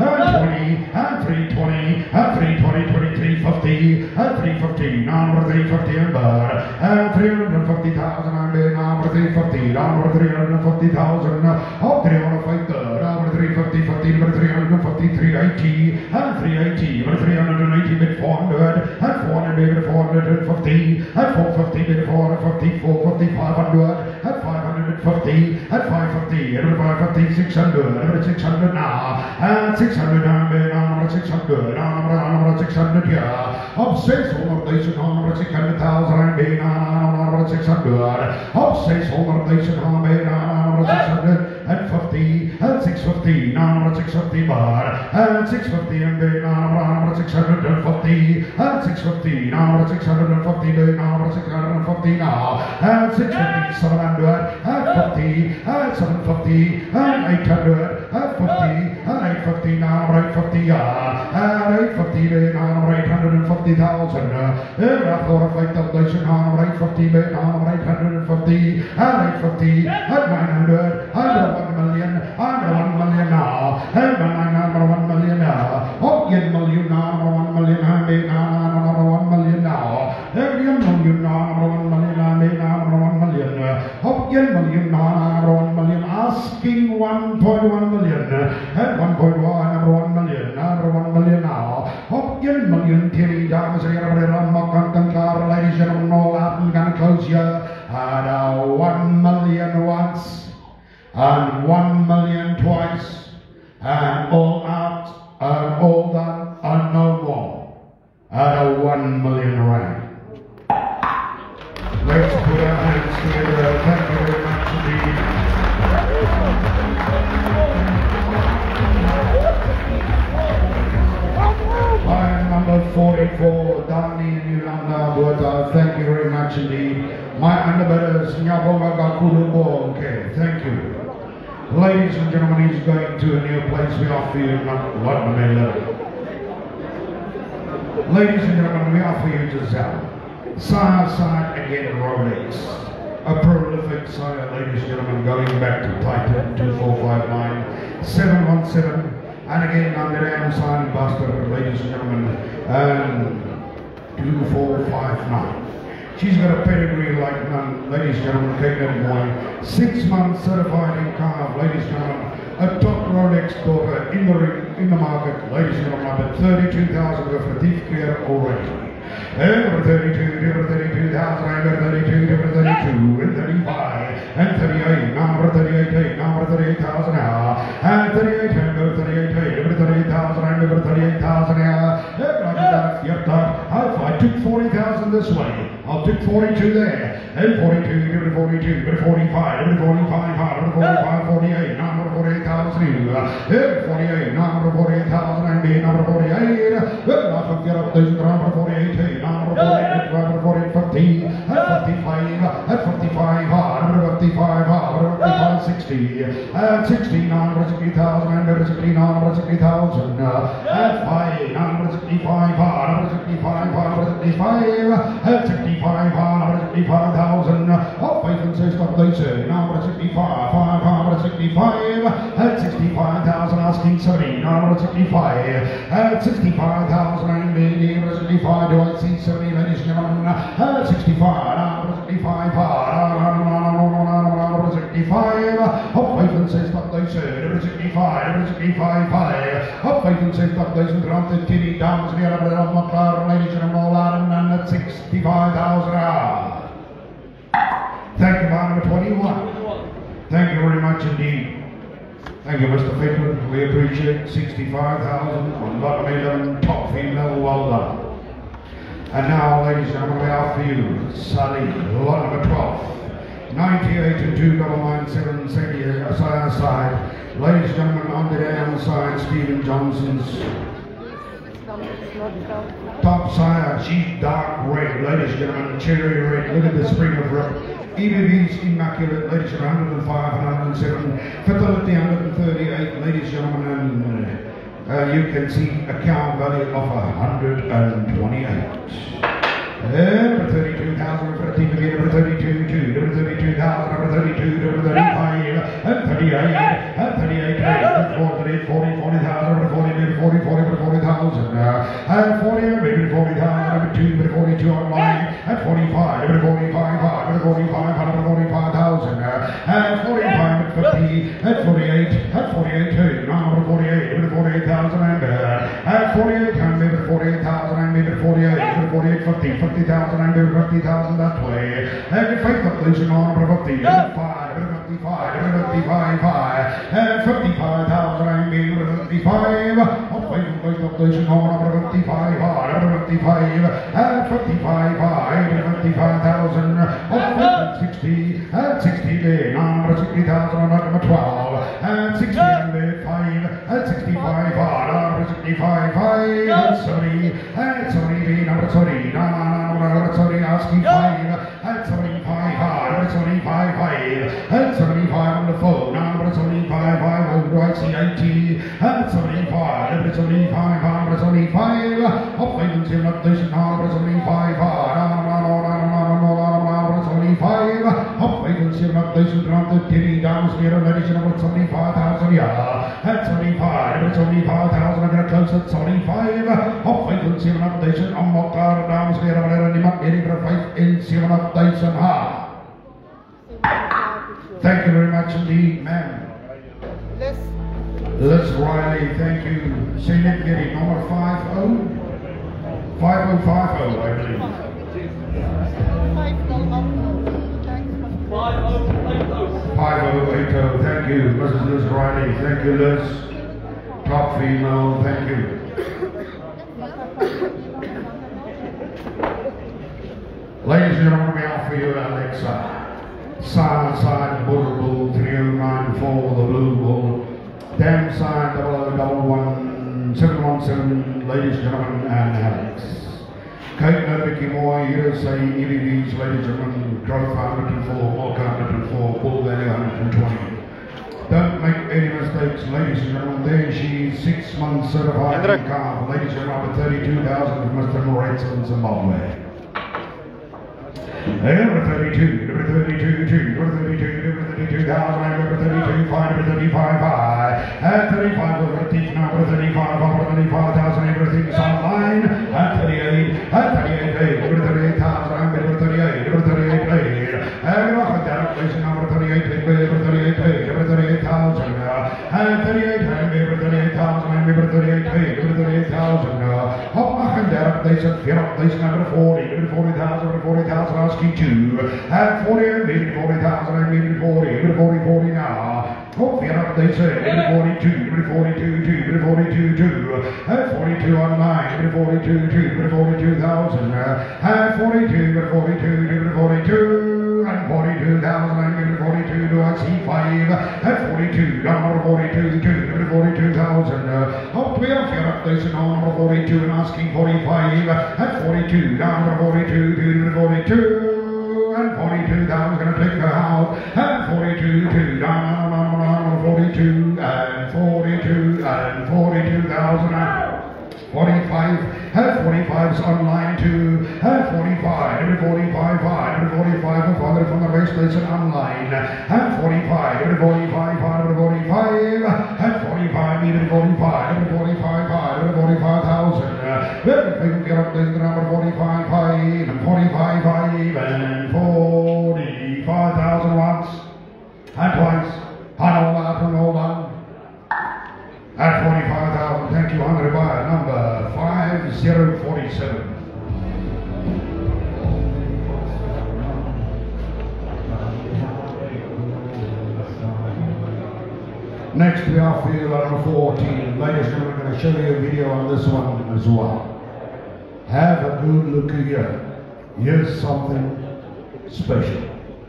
320, 320, 2350, 350, number 350 and bar, 350,000 and number 350, number 350,000, up 350, number 350, 50, number 350, 380, and 380, number 380, bid 400, and 400, bid 450, and 450, bid 450, 450, 500, and 550, and 550, and 550, 600, and 600 now. And 600 number 600, number 600 here. Up 600, they should number 600,000 and be number 600. Up 600, they should number 650 and 650, number 650 bar. And 650 and be number 650 and 650, number 650 be number 650 now. And 650, 700 and 50 and 750 and 800 and 50 and 850 now, 850 and 850 now, 850,000. And I thought of 8,000 now, 850 now, 850 and 850 and 900 and 1 million and 1 million now, and 1 million now. Oh, get million now, 1 million and now, 1 million now. Every million now, 1 million and now, 1 million. Oh, get million now, 1 million. Asking 1.1 million and 1.1 number 1 million, number 1 million now. Up again, million, Tilly, dames and gentlemen, ladies and gentlemen, all out and gonna close you at 1 million once, and 1 million twice, and all out, and all done, and no more, at 1 million rand. Let's put our hands together. Thank you very much indeed. Line number 44, Dani Nulanda Buata, thank you very much indeed. My underbidders, Nyabonga Gakulu. Okay, thank you. Ladies and gentlemen, he's going to a new place. We offer you what may level. Ladies and gentlemen, we offer you Giselle. Side again, Rolex. A prolific sire, ladies and gentlemen, going back to Titan 2459 717. And again, on the damn sign buster, ladies and gentlemen, and 2459. She's got a pedigree like none, ladies and gentlemen, Kate Boy. 6 months certified in calf, ladies and gentlemen. A top Rolex daughter in the ring, in the market, ladies and gentlemen, up at 32,000 with the thief clear already. Number 32, number 32,000, number 32, number 32, and 35, and 38, number 38, number 38,000 now, and 38, number 38, number 38,000, and number 38,000 now. I took 40,000 this way. I'll took 42 there, and 42, number 42, number 45, number 45, number 45, 48, number 48,000 here, 48, number 48,000, and number 48, I can get up this number 48, number 48, number 48, 50, at 55, at 55, number 55, number 55, 60, at 60, number 60,000, number 60, number 60,000, at 5, number 65, number 65, number 65, at 65, number 65,000, oh, faith and say stop, they say, number 65, number 65, at 65,000, asking 70, number 65, at 65,000, and number 65, do I see 70, ladies and gentlemen, at 65, number 65, number 65, oh, faith and say stop, they say, number 65, number 65, oh, faith and say stop, they say, the tinny downs near of my car, ladies and gentlemen, and at 65,000. Thank you, bar number 21. Thank you very much indeed. Thank you, Mr. Fitwood. We appreciate 65,000 on lot 11, top female, well done. And now, ladies and gentlemen, we offer you Sally, lot number 12. 98 and 2997 centimeters side. Ladies and gentlemen, on the down side, Stephen Johnson's top sire, she's dark red, ladies and gentlemen, cherry red. Look at the spring of rock. EBV's immaculate, ladies and gentlemen, 105 and 107. Fertility 138, ladies and gentlemen, and you can see account value of 128. Number 32,000 for the team again, number 32, number 32,000, number 32, number 35, and 38, and 38, 40, 40,000, number 40, maybe 40, 40,000, and 40, maybe 40,000, number 2, number 42 online, and 45, number 45, number 45, number 45,000, and 45, 50, and 48, and 48, number 48, number 48,000, and 48, and maybe 48,000, and maybe 48, number 48, 50, 50,000 and 50,000 that way. And you fight up these on number 50, 55, 55,000 and maybe 55. I'll fight up these on number 55, number 55, and 55, 55,000. I'll fight 60, and 60, number 60,000 on number 12, and 60 and 5, and 65, number 65, 5, and 70, and 70, number 70, sorry, asking 5, and 75, number 75, 5, and 75 on the phone, number 75, 5, do I see 80, and 75, number 75, number 75, up 5 and 7 up this, number 75, number 75, up 5 and 7 up this, around the tinny downs near ladies and number 75,000, yeah, and 75, number 75,000, I'm going to close at 75, up 5 and 7 up this, I'm not car downs near number 5 and 7 up this, Thank you very much indeed, ma'am. Les Riley, thank you. Senate Getty, number 50. 5050, I believe. 5080, thank you. Mrs. Liz Riley, thank you, Liz. Top female, thank you. Ladies and gentlemen, we offer you Alexa. Silent side, Bull Bull, 3094, the Blue Bull. Damn side, 0011, 717, ladies and gentlemen, and Alex. Kate Vicky Moore, USA, EVVs, ladies and gentlemen, Growth 104, Walk 104, Bull Valley 120. Don't make any mistakes, ladies and gentlemen. There she's 6 months certified in calf. Ladies and gentlemen, 32,000 from Mr. Moretz in Zimbabwe. Number 32, number 32, number 32, number 32,000, number 32, 5, number 35, 5, at 35 over the teeth, number 35, over 35,000, everything's online, at 38, 8, number 38,000, number 38, 38,000. Hop, and down, they said, fill up, they said, number 40, 40,000, asking 2. And 40, maybe 40,000, maybe 40 now. Hop, fill up, they said, maybe 42, 42, 2. And 42 online, maybe 42, 42,000. And 42, 42, and 42,000, and 42, do I see 5? And 42, number 42, 42,000. Up we are here up, there's number 42 and asking 45. And 42, number 42, 42, and 42,000, gonna take her out. And 42, number 42, and 42, and 42,000. 45, and 45 is online too, and 45, every 45, 5, every 45, father from the race station online, and 45, every 45, 5, every 45, and 45, every 45, every 45, 5, every 45,000, everything get up, there's the number 45, 5, and 45, 5, and 45,000 once, and twice, and all that, and all that. At 45,000, thank you, hungry buyer number 5047. Next we are field number 14. Ladies and gentlemen, I'm going to show you a video on this one as well. Have a good look here. Here's something special.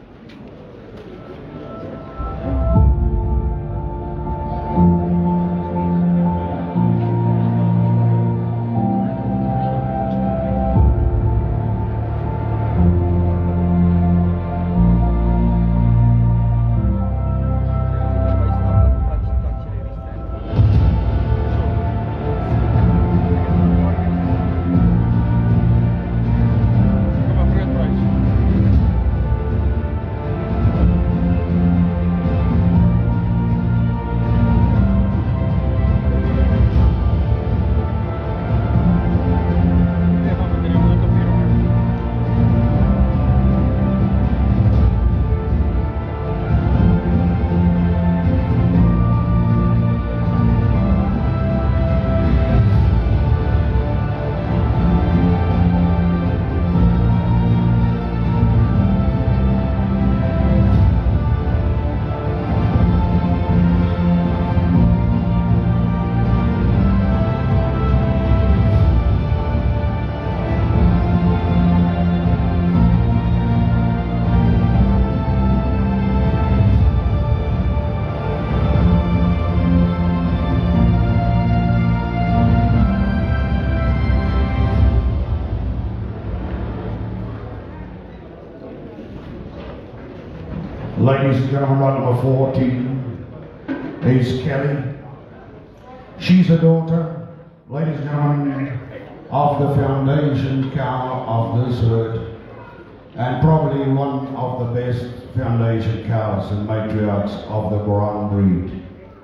Ladies and gentlemen, right number 14 is Kelly. She's a daughter, ladies and gentlemen, of the foundation cow of this herd, and probably one of the best foundation cows and matriarchs of the Boran breed.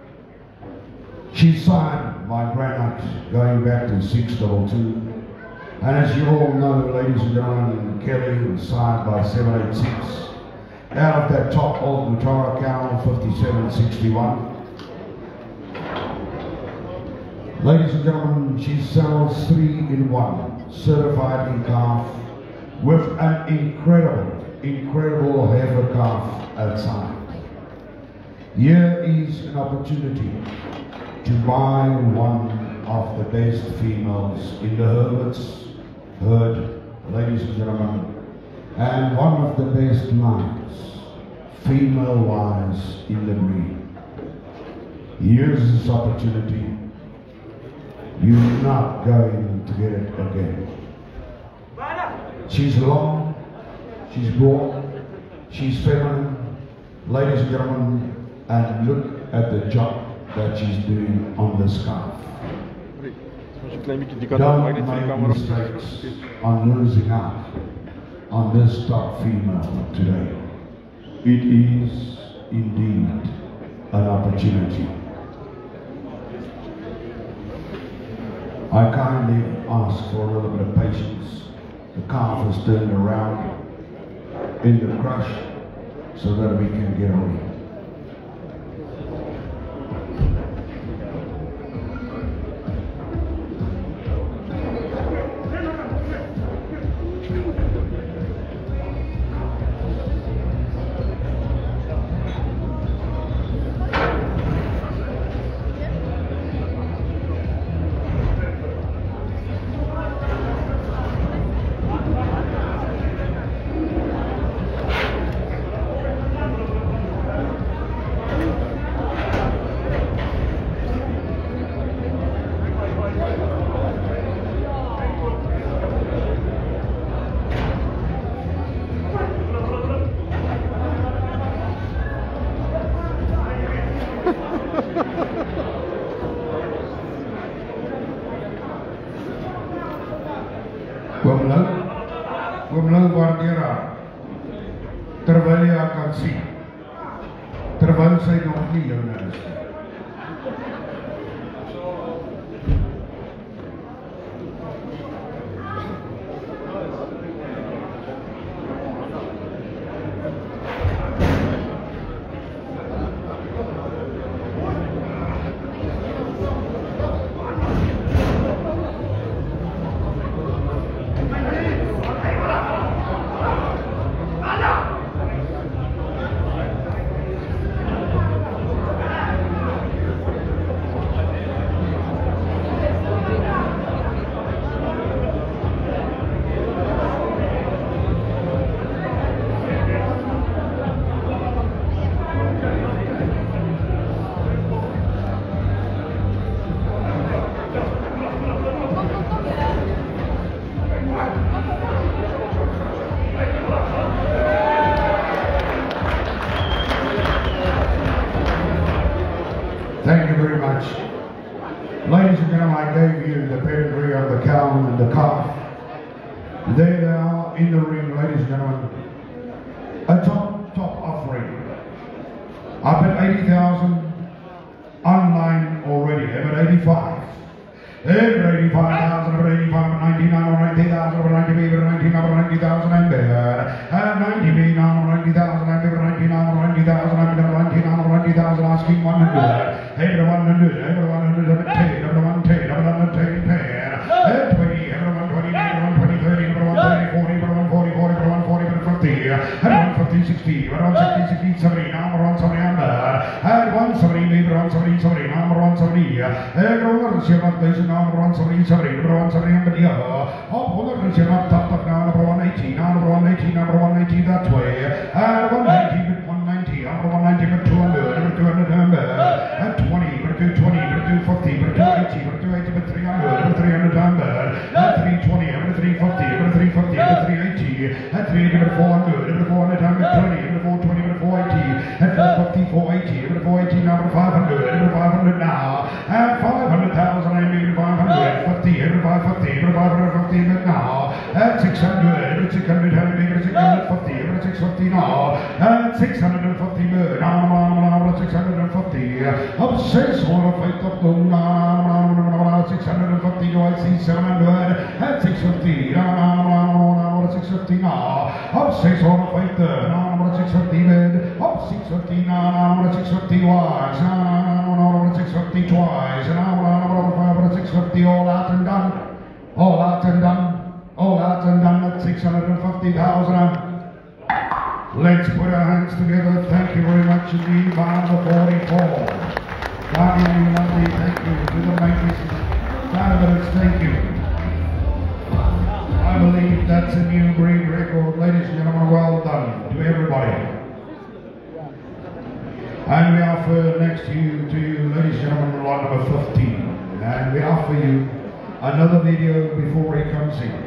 She's signed by Granite going back to 622. And as you all know, ladies and gentlemen, Kelly was signed by 786. Out of that top old Mutara cow, 5761. Ladies and gentlemen, she sells 3-in-1 certified in calf with an incredible heifer calf outside. Here is an opportunity to buy one of the best females in the Herbert's herd, ladies and gentlemen, and one of the best lines, female-wise, in the breed. Here's this opportunity. You're not going to get it again. She's long, she's broad, she's feminine, ladies and gentlemen, and look at the job that she's doing on this calf. Don't make mistakes on losing out on this top female today. It is indeed an opportunity. I kindly ask for a little bit of patience. The calf is turned around in the crush so that we can get away. Oomlou waardeer haar. Terwyl jy haar kan sien. Terwyl sy nog nie joune is. Thank you very much. Ladies and gentlemen, I gave you the pedigree of the cow and the calf. There they are in the ring, ladies and gentlemen. A top offering. Up at 80,000 online already. I'm at 85. Over 85,000, over 85, 99, over 90,000, over 90, over 19, over 90,000, and there. 90, now, over 90,000, and over 99, over 90,000, and over 99, over 90,000, asking 100. Over 100, over 100, over 10, over 110, over 110, 10. 20, over 120, over 120, 30, over 130, 40, over 140, 40, over 140, over 50. Over 150, 60, over 160, 60, 70, now over 170, under. Over 170, over 170, 70, now over 170. Over 170, now over 170, 70, over 170, under the other. Up 170, top, now over 180, now over 180, now over 180 that way. 190, with 190, over 190, with 200, over 200, under. 20, over 220, over 250, over 280, over 280, with 300, over 300, under. 320, over 350, over 350, over 380, 380, over 400, over 400, under 20, over 420, over 480, 450, 480, over 480, now over 500, over 500 now. 500,000, I mean 550, over 550, over 550, but now. 600, over 600, I mean 650, over 650 now. 650, now, 650. Up 600, up to now, 650, do I see 700, at 650, now, 650 now. Up 600, now, 650 mid, up 650 now, 650 wise, now, 650 twice, now, 650 all out and done, all out and done, all out and done at 650,000. Let's put our hands together. Thank you very much indeed, bar number 44. Darling, lovely, thank you. To the ladies, fabulous, thank you. I believe that's a new breed record. Ladies and gentlemen, well done to everybody. And we offer next to you, ladies and gentlemen, lot number 15. And we offer you another video before he comes in.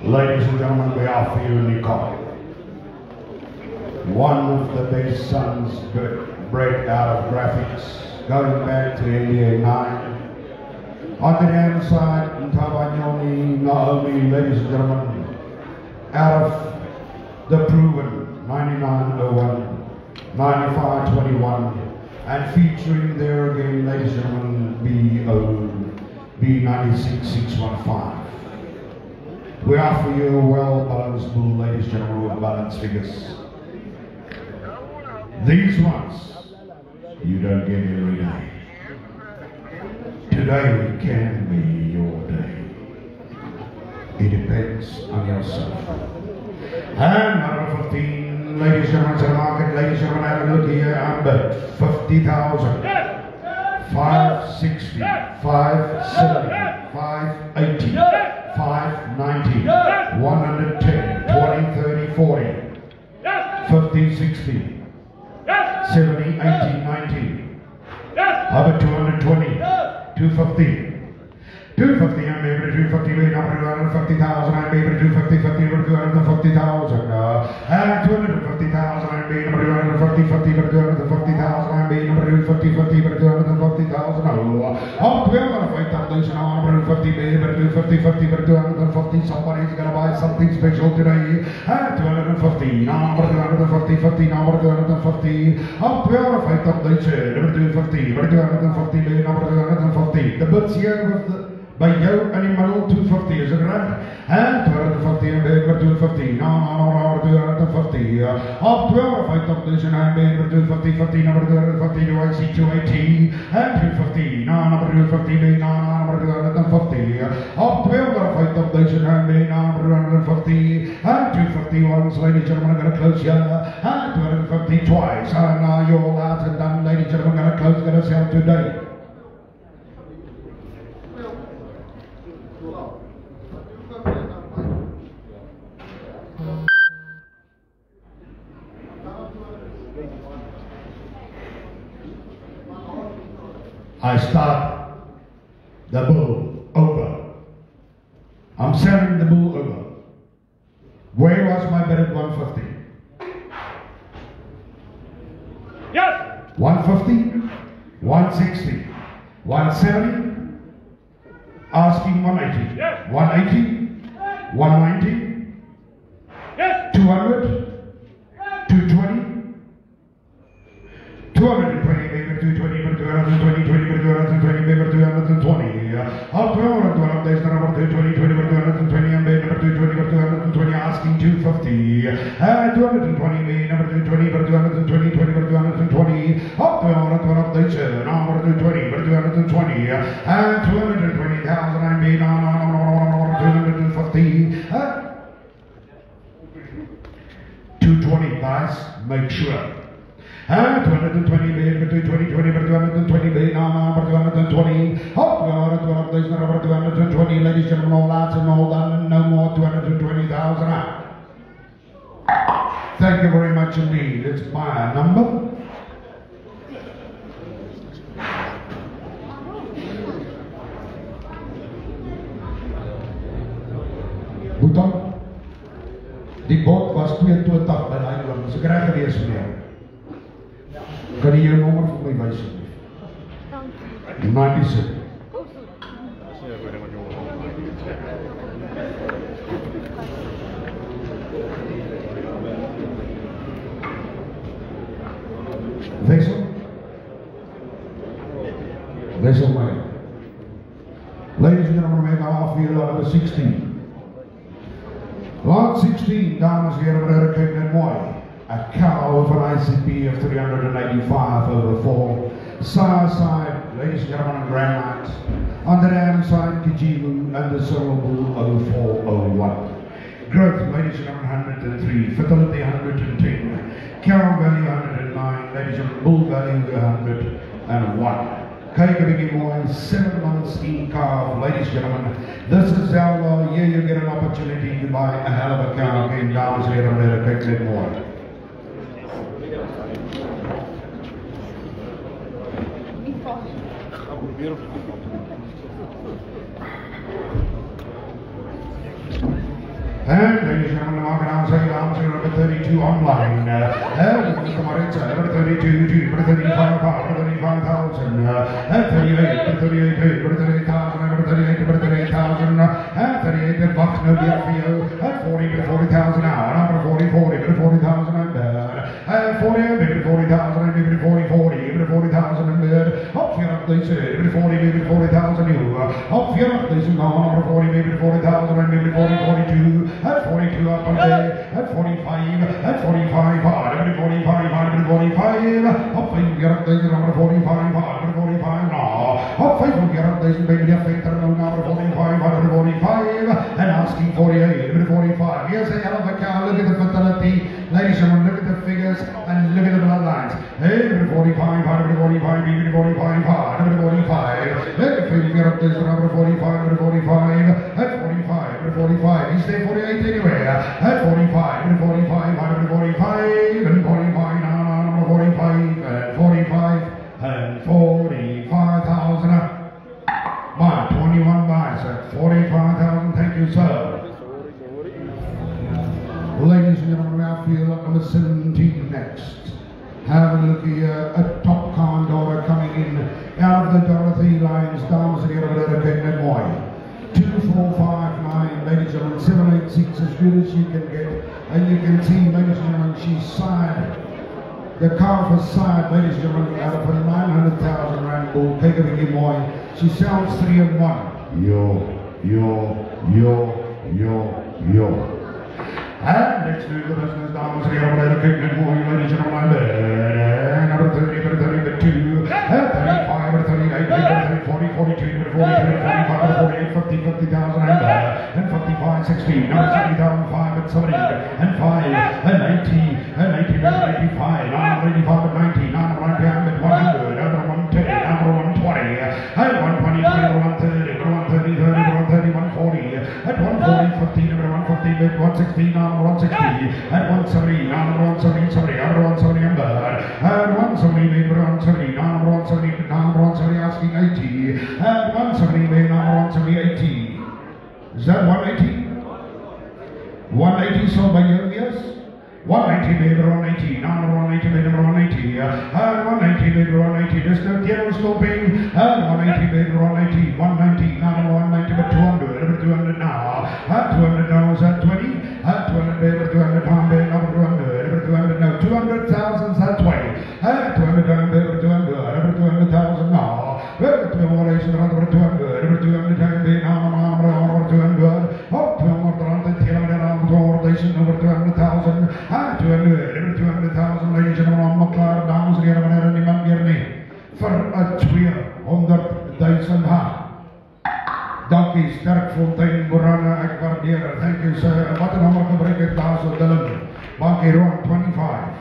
Ladies and gentlemen, we offer you Nicole. One of the best sons bred out of graphics, going back to NBA 9. On the damn side, Ntabanyoni Naomi, ladies and gentlemen, out of the proven 9901, 9521, and featuring there again, ladies and gentlemen, B96615. We offer you a well-balanced bull, ladies and gentlemen, with balanced figures. These ones, you don't get every day. Today can be your day. It depends on yourself. And number 15, ladies and gentlemen, to the market, ladies and gentlemen, have a look here, Amber, 50,000, 560, 570, 580, 590, 110, 20, 30, 40, 50, 60, 70, 80, 90, over 220, 250. 250, I'm able to do 50 million, I'm able to 50,000, I'm able to do 50, 50, I'm able to do 50,000, and 250,000, I'm able to do 50, 50, but 250,000, I'm able to do 50, 50, but 250,000, oh, we're going to fight that nation, I'm able to do 50, maybe to do 50, 50, but 250, somebody's going to buy something special today, and 250, now I'm able to do 50, 50, now I'm able to do 50, oh, we're going to fight that nation, I'm able to do 50, but 250 million, I'm able to do 50, the bits here with the by jou in die middel 250, is it right? And 250 en bij 250, no, 250. Op 250 en bij 250, 50, number 250, do I see 280? And 250, no, number 250, no, number 250. Op 250 en bij number 250, and 250 once, ladies and gentlemen, I'm going to close here. And 250 twice, and now you're all out and done, ladies and gentlemen, I'm going to close, going to sell today. I start the bull over. I'm selling the bull over. Where was my bid at 150? Yes! 150, 160, 170, asking 180. Yes. 180, 190, Yes! 200, 220, 220, maybe 220, but 220, 20, but 220, maybe 220. Up 212, there's the number 220, 20, but 220, and maybe number 220, but 220, asking 250. And 220, maybe number 220, but 220, 20, but 220. Up 212, they said, number 220, but 220. And 220,000, I made on 250. 220, guys, make sure. And 220 million, between 2020, but 220 million, but 220. Oh, there's no number 220, ladies and gentlemen, all out and all done, and no more 220,000 out. Thank you very much indeed. It's my number. Boetan, die bot was 22 by daai klim, so ek reg gewees vir jou. Kan jy jou nommer vir my wys asseblief? 97. Wissel my. Ladies and gentlemen, we gaan af hier lot number 16. Lot 16, dames en heren, meneer, kijk net mooi. A cow with an ICP of 385 over 4. Side, ladies and gentlemen, and grandmas. On the damn side, Kijimu and the Solobu 0401. Growth, ladies and gentlemen, 103. Fertility, 110. Carol Valley, 109. Ladies and gentlemen, Bull Valley, 101. Kyk 'n bietjie mooi, 7 months in calf, ladies and gentlemen. This is our year you get an opportunity to buy a hell of a cow again, dames en heren, meneer, kyk net mooi. And ladies and gentlemen, I'm going to say number 32 online. Mr. Maritza, number 32, number 35, number 35,000, 38, number 38, number 38,000, number 38, number 38,000, 38, and Bucks, no deal for you, 40, number 40,000 now, number 40, 40, number 40,000 and 40, maybe 40,000, maybe 40, 40, maybe 40,000 and up here up they say, maybe 40, maybe 40,000 you, up here up they say, number 40, maybe 40,000 and maybe 40, 42, at 42 up on there, at 45, at 45, maybe 45, maybe 45, up 5, get up there, number 45, maybe 45 now, up 5, get up there, maybe a fainter number 45, maybe 45, and asking 48, maybe 45. Here's a hell of a cow, look at the fatality, ladies and gentlemen, look at the figures and look at the bloodlines. Hey, maybe 45, maybe 45, maybe 45, maybe 45, if you get up there, number 45, maybe 45, at 45, maybe 45, he's there 48 anyway, at 45, maybe 45, maybe 45, and 45, number 45, and 45, and 45,000, 21 buys at 45,000, thank you, sir. Ladies and gentlemen, I feel like number 17 next. Have a look here, a top condor coming in out of the Dorothy lines, dames and gentlemen, Kate Moy. 2459, ladies and gentlemen, 786 as good as you can get. And you can see, ladies and gentlemen, she's side. The car for side, ladies and gentlemen, out of a 900,000 rand bull, take it again, Moy. She sells 3 and 1. Yo. And let's do the business, dames and gentlemen, Kate Moy, ladies and gentlemen, number 30, number 32, 35, number 38, number 40, 42, number 43, 45, 48, 50, 50,000, and 55, 16, number 70,005 at 70, and 5, and 90, and 90, number 85, number 85 at 90, number 90 at 100, number 110, number 120, and 120, number 130, number 130, 30, 130, 140, at 140, 50, number 150, at 160, number 160, at 170, number 170, 70, number 170, at 170, number 170, number 170, number 170, asking 80, at 170, number 170, 80. Is that 180? 180 sold by you, yes? 180, maybe 180, number 180, maybe 180, 180, maybe 180, just don't get on stopping, 180, maybe 180, 190, number 190, but 200, number 200 now, 200 now is at 20, 200, maybe 200, number 200, number 200 now, 200,000 at 20, 200, maybe 200, number 200,000 now, number 200, number 200, number 200, number 200, up 200, number 200,000, 200,000, ladies and gentlemen, McLaren, dames en heren, niemand meer nie, vir 200,000 Dankie, Sterkfontein, Borana, ek waardeer, thank you sir, wat een nommer gebruik het daar so Dylan, Bankie Ron, 25.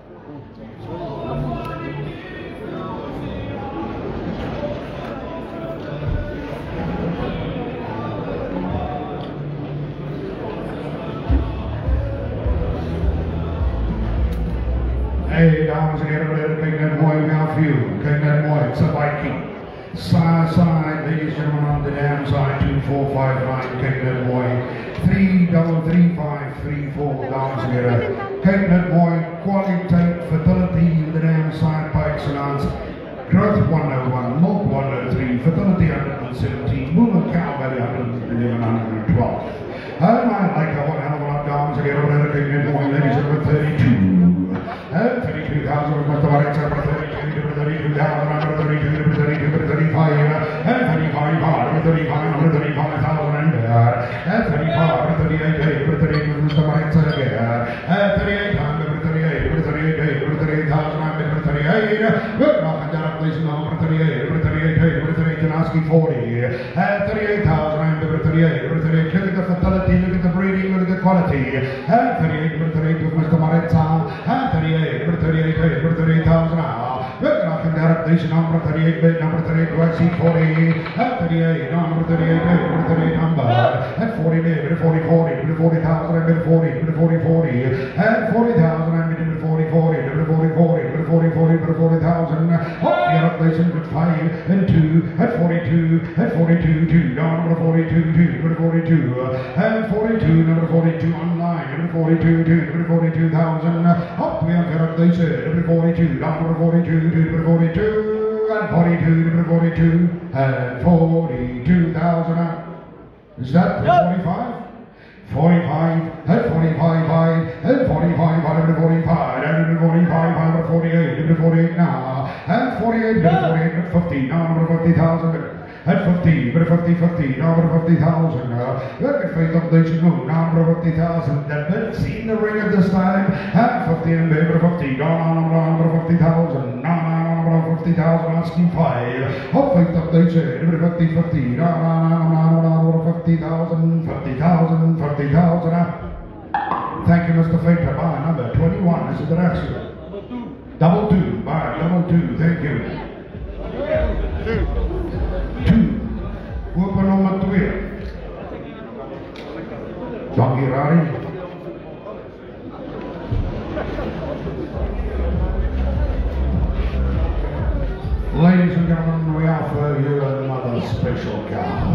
Hey, dames en heren, kijk net mooi naar view. Kijk net mooi, it's a Viking. Side, ladies and gentlemen, on the damn side, 2459, kijk net mooi. 333,534, dames en heren. Kijk net mooi, kwaliteit, fertility in the damn side, pikes and ons. Growth 101, milk 103, fertility 117, moon and cow belly 112. And I like that one hell of a lot, dames and heren, kijk net mooi, ladies and gentlemen, 32. 32,000 was the right side, 32,000, 32, 35, and 35, 35,000 and 35, 38, 38 was the right side again, 38,000, 38,000, and 38, good knock and down, please, number 38, 38, and asking 40, 38,000 and 38, look at the fertility, look at the breeding, look at the quality, 38, with Mr. Maritza, 38,000 now. Good knock and down, please, number 38, number 38, do I see 40, 38, number 38, number, at 40, maybe 40, 40,000, and 40, 40, and 40,000, and 40, 40,000, up here, place in 5 and 2, at 42, 2, number 42, 2, number 42, and 42, number 42 online, number 42 to number 42,000. Up we are correct, they said, number 42, down number 42 to number 42, and 42, number 42, and 42,000. Is that 45? 45, and 45, and 45, and 45, and 45, and 48, and 48 now, and 48, and 48, and 50, now number 50,000. At 50, but 50, 50, now over 50,000. Look at Faith of Nation Moon, now over 50,000. That bit seen the ring at this time. At 50 and over 50, down over 50,000. Now over 50,000, asking 5. Up Faith of Nation, over 50, 50, down over 50,000, 50,000, 50,000. Thank you, Mr. Faith. Bar number 21, this is the next one. Double two, bar double two, thank you. 2. Open nomor 2. Jogi Rari. Ladies and gentlemen, we offer you another special car.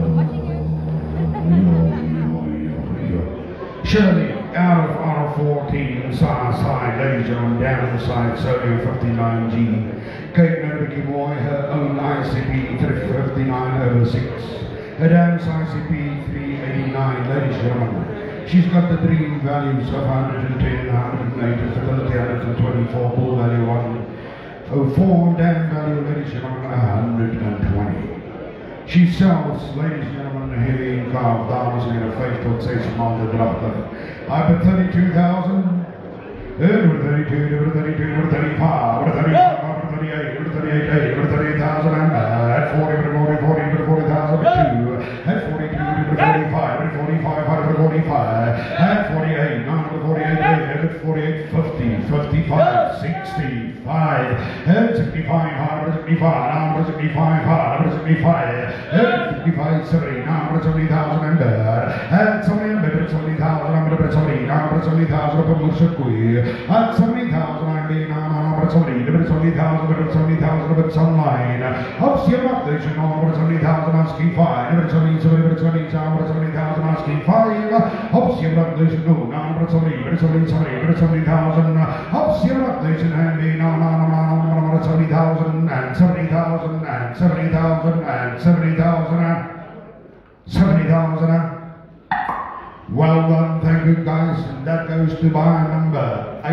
Shirley, out of R14, side, ladies and gentlemen, downside, Sodium 59G. Kate Nervicky Moy, her own ICP 359/6. Her dam's ICP 389, ladies and gentlemen. She's got the dream values of 110, 108, fertility 124, bull value 104, dam value, ladies and gentlemen, 120. She sells, ladies and gentlemen, heavy and carved dames in a faith tot 6 maanden drachtig. I bet 32,000. Number 32, number 32, number 35, number 35, number 38, number 38, number 38,000, and at 40, number 40, number 40,000, number 2, at 42, number 45, number 45, number 45, at 48, number 48, number 48, 50, 55, 65, at 65, number 65, number 65, number 65, at 55, 70, number 70,000, and at 70, number 70,000, number 70, number 70,000, number 70,000, at 70,000, I'm being on number 70,000, number 70,000, number online. Up Sierra Station, number 70,000, asking 5, number 70,000, asking 5. Up Sierra Station, number 70, number 70,000. Up Sierra Station, and being on number 70,000, and 70,000, and 70,000, and 70,000, 70,000. Well done, thank you guys, and that goes to bar number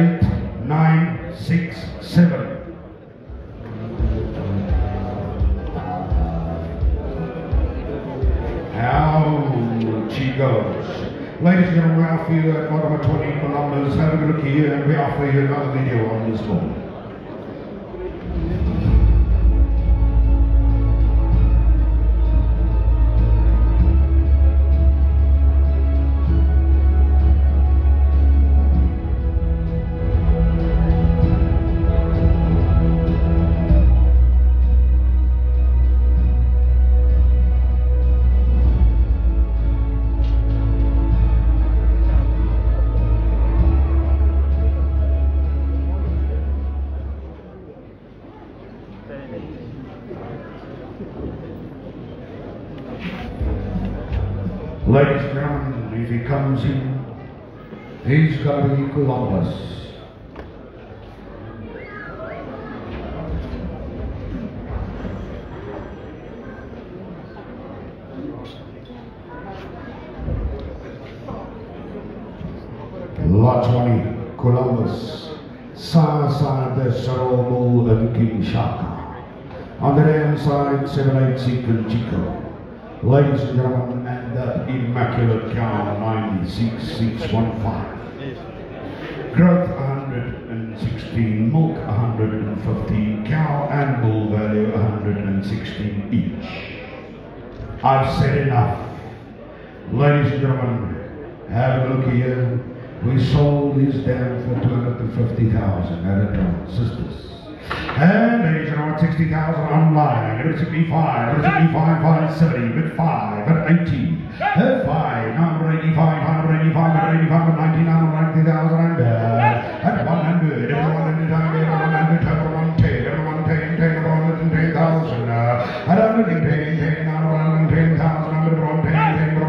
8967. Out she goes. Ladies and gentlemen, we offer you at number 20 Columbus. Have a good look here, and we offer you another video on this one. Ladies and gentlemen, if he comes in, he's got to be Columbus. Lot 20, Columbus. Side the Saromul and King Shaka. On the damn side, 78 Seeker Chico. Ladies and gentlemen, and that immaculate cow 96615. Growth 116, milk 115, cow and bull value 116 each. I've said enough. Ladies and gentlemen, have a look here. We sold his dam for 250,000 at a time, sisters. And ladies and gentlemen, 60,000 online. Number 65, number 65, 570, bid 5, at 18, at 5, number 85, number 85, number 85, number 90, number 90,000, and at 100, everyone in the time, everyone 110, everyone 10, 110,000, at 110, 10, 110,000, number 110, 10,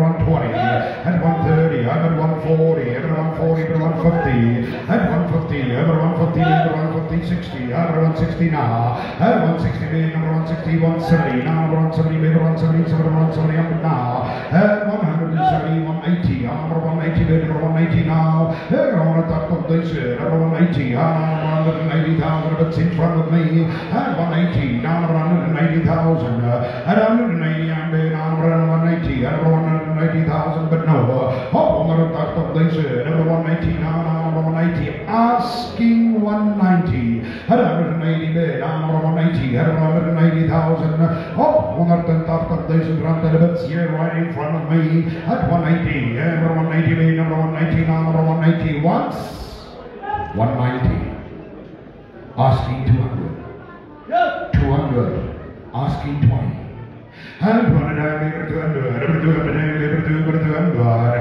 140, over 140, over 150, at 150, over 150, over 150, 60, over 160 now, at 160, number 160, 170, now over 170, over 170, over 170 now, at 170, 180, over 180, over 180 now, at on the top of this, over 180, 180,000 of it's in front of me, at 180, down over 180,000, at 180, I'm being on 180, at 180,000, but no, on the top of this, over 180, now over 180, asking 190, at 180 bid, down over 180, at 180,000, on the top of this, run the bits here right in front of me, at 180, over 180 bid, number 180, now over 180, once, 190, asking 200, 200, asking 20. And 200, and 200,000, and 200,000,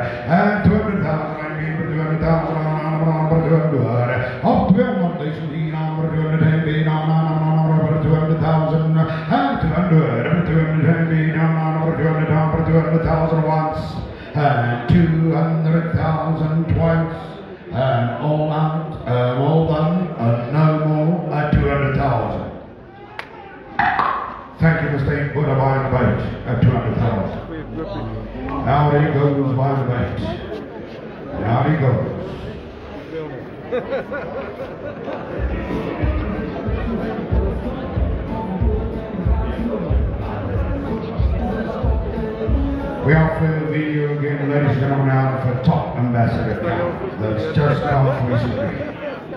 up to 1,000, number 200, number 200,000, and 200, 200,000 once, and 200,000 twice, and all out, all done, and no more, at 200,000. Thank you for staying put by the bait at 200,000. Out he goes by the bait. Out he goes. We offer the video again, ladies and gentlemen, now for top ambassador count. That's just come recently.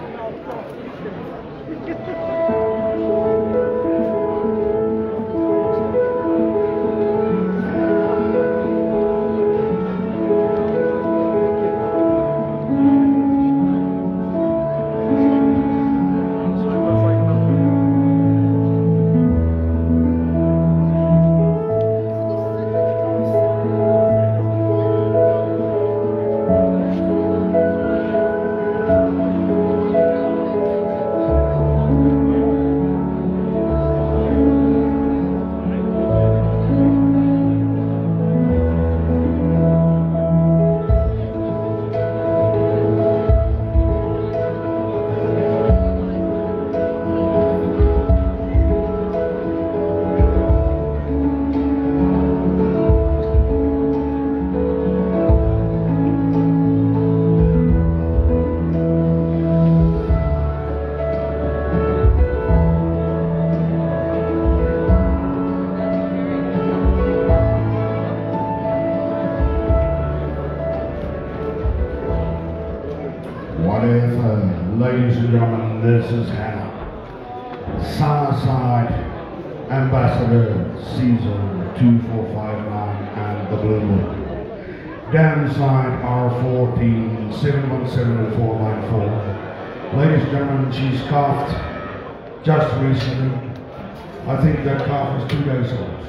Ladies and gentlemen, this is Hannah, Southside Ambassador Season 2459 and the Blue Book. Downside R14 717 and 494. Ladies and gentlemen, she's calved just recently. I think that calf is 2 days old.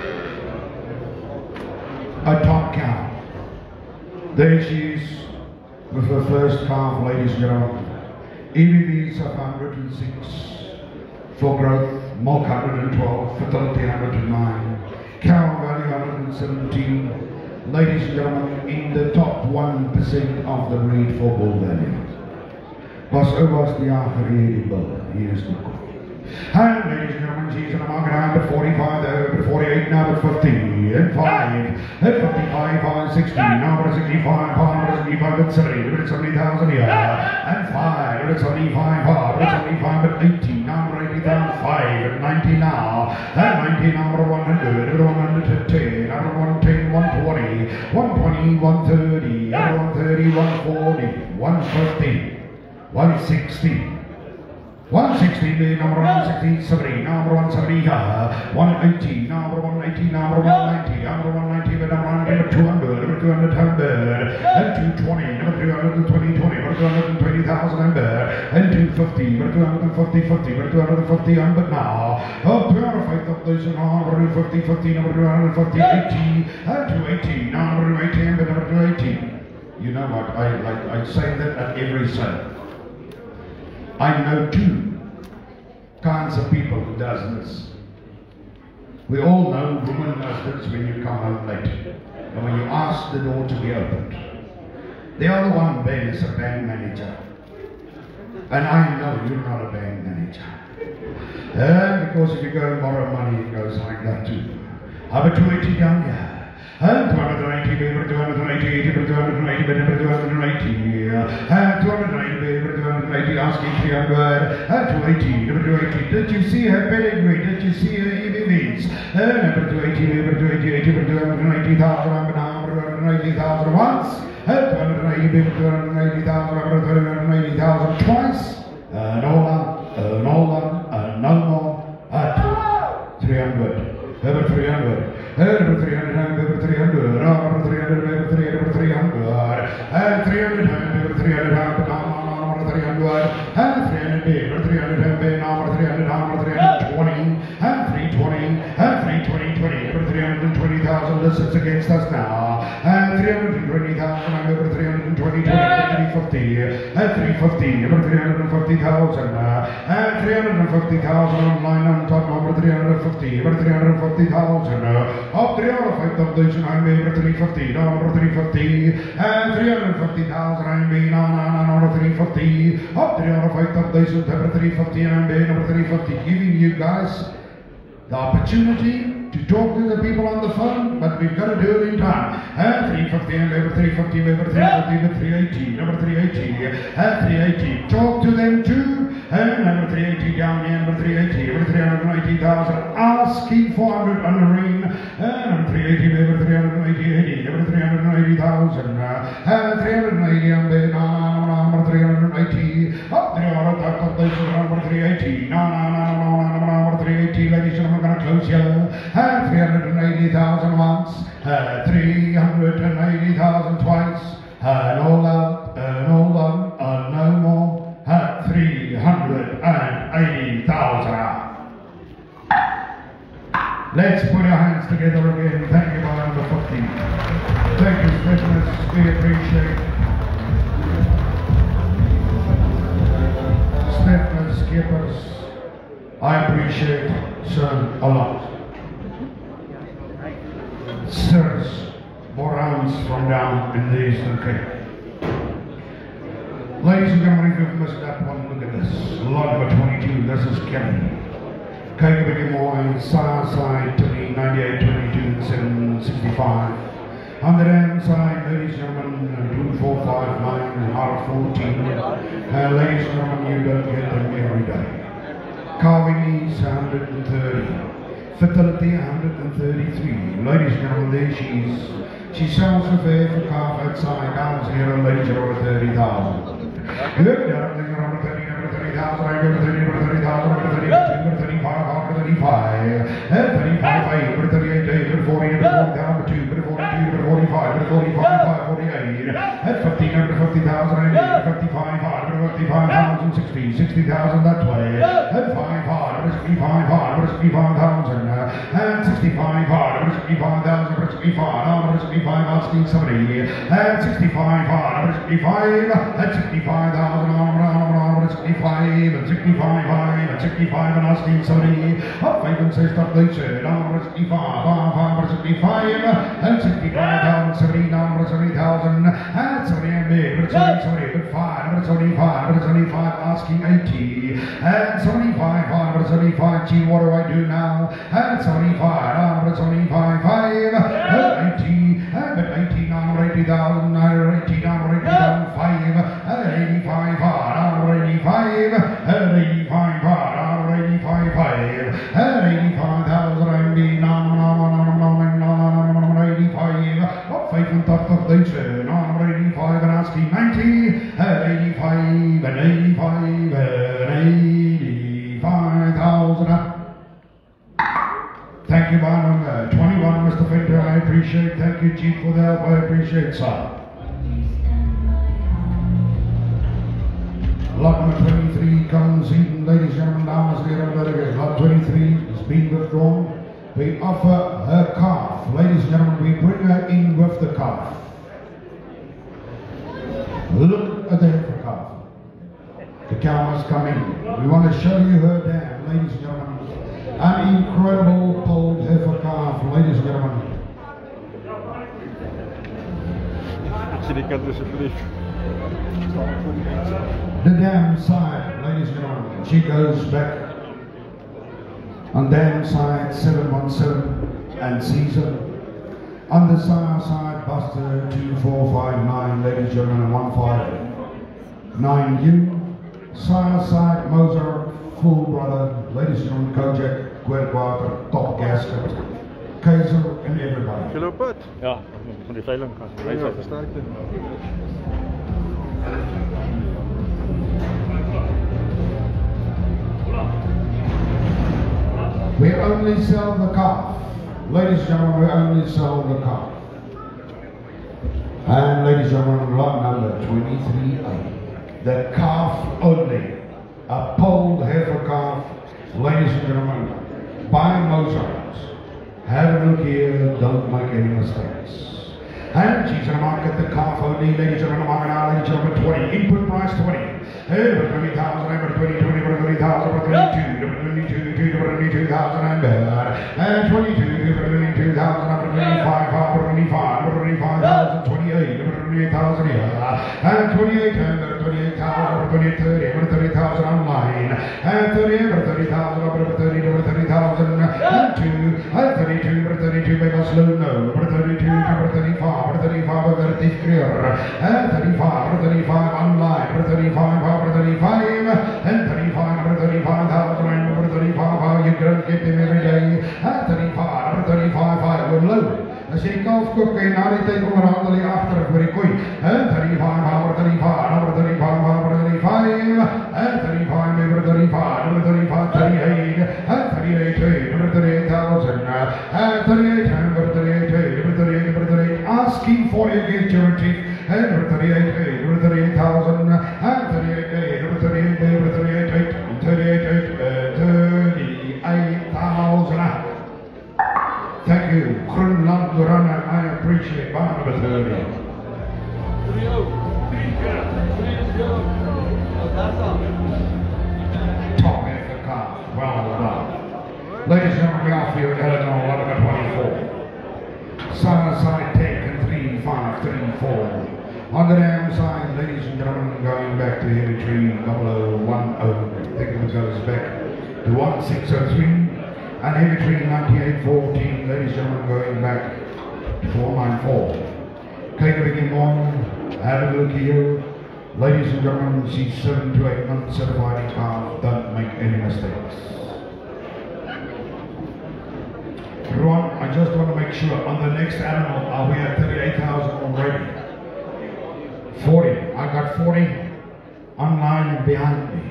A top cow. There she is with her first calf, ladies and gentlemen. EBVs of 106, for growth, milk 112, fertility 109, cow value 117, ladies and gentlemen, in the top 1% of the breed for bull value. Was die aangereden bull, hier is the call. And ladies and gentlemen, she's in the market now at 45, at 48, now at 50, and 5, at 55, on 60, now at 65, at 65, at 70, at 70,000 here, and 5, at 75, at 75, at 80, now at 80,000, 5, at 90 now, at 90 now at 100, at 110, at 110, 120, 120, 130, at 130, 140, 150, 160, 160, number 160, 70, number 170, 180, number 180, number 190, number 190, number 200, number 200, and 220, number 220, 20, number 220,000, and 250, number 250, 50, number 250, but now, up to our faith of this, number 250, 50, number 250, 80, and 280, number 280, and number 280. You know what, I say that at every sale. I know two kinds of people who does this. We all know women does this when you come home late. And when you ask the door to be opened. The other one, Ben, is a bank manager. And I know you're not a bank manager. Because if you go and borrow money, it goes like that too. Have a 280 down here. And 280, baby, 280, 280, 280, asking 300, 280, 280. Did you see her pedigree? Did you see her EBVs? Number 280, baby, 280, 280,000, 280,000 once. 280, baby, 280,000, 280,000 twice. No more. 300. Over 300. Over 300. Over 300. Over 300. Over 300. Over 300. 300. Over 300. Over 300. 300. Over 300. Over 300. Over 320. 320. 320. 20. Over 320,000 listens against us now. 320,000. Over 320. 350. 350. Over 350,000. 350,000 online on top. Over 350. Over 350,000. Up 350,000. I'm over 350. Over 350. 350,000. I'm being on over 350. Up 350,000. Over 350. I'm being over 350. Giving you guys the opportunity to talk to the people on the phone, but we've got to do it in time. 350 and over 350, over 350, over 380, over 380, 380. Talk to them too. And over 380 down here, over 380, over 380,000. Asking 400 on the ring. And over 380, over 380, over 380,000. 380 on the over 380. Up 380. No, 380, ladies and gentlemen, we're going to close here. 380,000 once, 380,000 twice, no love, no more, 380,000. Let's put our hands together again. Thank you, by number 15. Thank you, Christmas. We appreciate Stiffness, skippers. I appreciate Sir a lot. Sirs, more rounds from down in the Eastern Cape. Ladies and gentlemen, if you've missed that one, look at this. Lot number 22, this is Kevin. Kevin Biggie side to the 98, 22, 765. On the end side, ladies and gentlemen, 2, 4, 5, 9, out of 14. Ladies and gentlemen, you don't get them every day. Carving knees, 130. Fertility, 133. Ladies and gentlemen, there she sells her fare for calf outside. Cows here, ladies and gentlemen, 30,000. Look at that, ladies and gentlemen, 30,000. I go to 30,000, over 35, over 35, 35, over 38, over 40, over 40,000, 2, over 42, over 45, over 45, 48, at 15, over 50,000, 55, over 55,000, 60, 60,000 that way, at 5 hard, over 65 hard, over 65,000, at 65 hard, over 65,000, over 65, over 65, asking somebody, at 65 hard, over 65, at 65,000, over 65, and 65, and 65, and asking somebody, up 5 and 6, up they said, over 65, over 65, and 65,000, 70, over 70,000, and 70, and big, but 70, but 5, but 75, but 75, asking 80, and 75, over 75, gee, what do I do now? And 75, over 75, 5, 80, but 80, over 80,000, 80, over 80,000, 5, 85, over 85, 85, over 85, 5, 85,000, I'm being 85, what 5 and tough they said, over 85 and asking 90, 85, and 85, and 85,000. Thank you, Barnum. 21, Mr. Finter, I appreciate. Thank you, Chief, for the help. I appreciate, sir. Lot number 23 comes in, ladies and gentlemen, dames and gentlemen. Lot 23 is being withdrawn. We offer her calf. Ladies and gentlemen, we bring her in with the calf. Look at the heifer calf. The cow must come in. We want to show you her dam, ladies and gentlemen. An incredible polled heifer calf, ladies and gentlemen. Zie die kant alsjeblieft. The dam side, ladies and gentlemen, she goes back on dam side 717 and Caesar. On the side, Buster 2459, ladies and gentlemen, 159U. Side, Mozart, Full Brother, ladies and gentlemen, Kojak, Quedwater, Top Gasket, Kaiser, and everybody. Geloop het? Ja, van die veiling gaan. Ja, versterkte. We only sell the calf. Ladies and gentlemen, we only sell the calf. And ladies and gentlemen, lot number 23A. The calf only. A polled heifer calf. Ladies and gentlemen, by Mozart. Have a look here, don't make any mistakes. And she's going to market the calf only, ladies and gentlemen, ladies and gentlemen, 20. Input price 20. Over 20,000, over 20, 20, over 20,000, over 22, over 22, over 22,000, and 22, over 22,000, over 25, over 25, over 25,000, 28, over 28,000 here, and 28, over 28,000, over 28, 30, over 30,000 online, and 30, over 30,000, over 30, over 30,000, and 2, and 32, over 32, make us slow no, over 32, over 35, over 35, over 33, and 35, over 35 online, over 35, over 35, and 35, over 35,000, and over 35, you don't get them every day, and 35, over 35, I will load. As jy kalf koop, kan jy na die tyd onderhandel hier agter vir die koei. En 35, over 35, over 35, over 35, en 35, over 35, over 35, 38, and 38, over 38,000, and 38, over 38, over 38, over 38, asking for your gift guarantee, and over 38, over 38,000, and 38, over 38, over 38, 38, 38,000. Thank you, Grunland Runner. I appreciate bar number 30. Top half the car. Well done. Ladies and gentlemen, we are here at Eleanor, lot number 24. Side 10 and 3534. On the dam side, ladies and gentlemen, going back to Heavy Tree 0010. I think it goes back to 1603. And Heavy Tree 9814, ladies and gentlemen, going back to 494. Take a big one, have a look here. Ladies and gentlemen, she's 7 to 8 months certified in calf, don't make any mistakes. Ron, I just want to make sure, on the next animal, are we at 38,000 already? 40, I got 40 online behind me.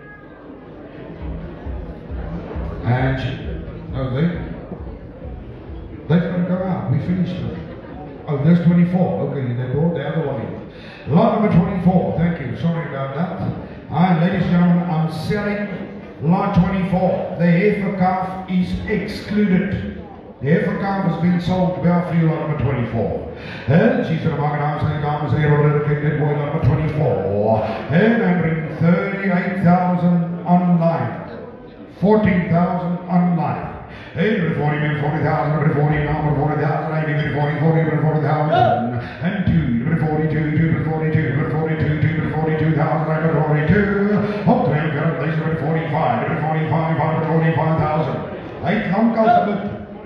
And oh, they've got to go out. We finished it. Oh, there's 24. Okay, they brought the other one in. Lot number 24. Thank you. Sorry about that. Alright, ladies and gentlemen, I'm selling lot 24. The heifer calf is excluded. The heifer calf has been sold to Belfry, lot number 24. And she's going to market house and dames and here, little kid boy, lot number 24. And I'm bringing 38,000 online. 14,000 online. Hey, 40, 40,000, 40, now 40,000, 80, 40, 40,000, and 2, 42, 42, 42, 42,000, 42, up to 45, 45, 45,000. 8 long customers.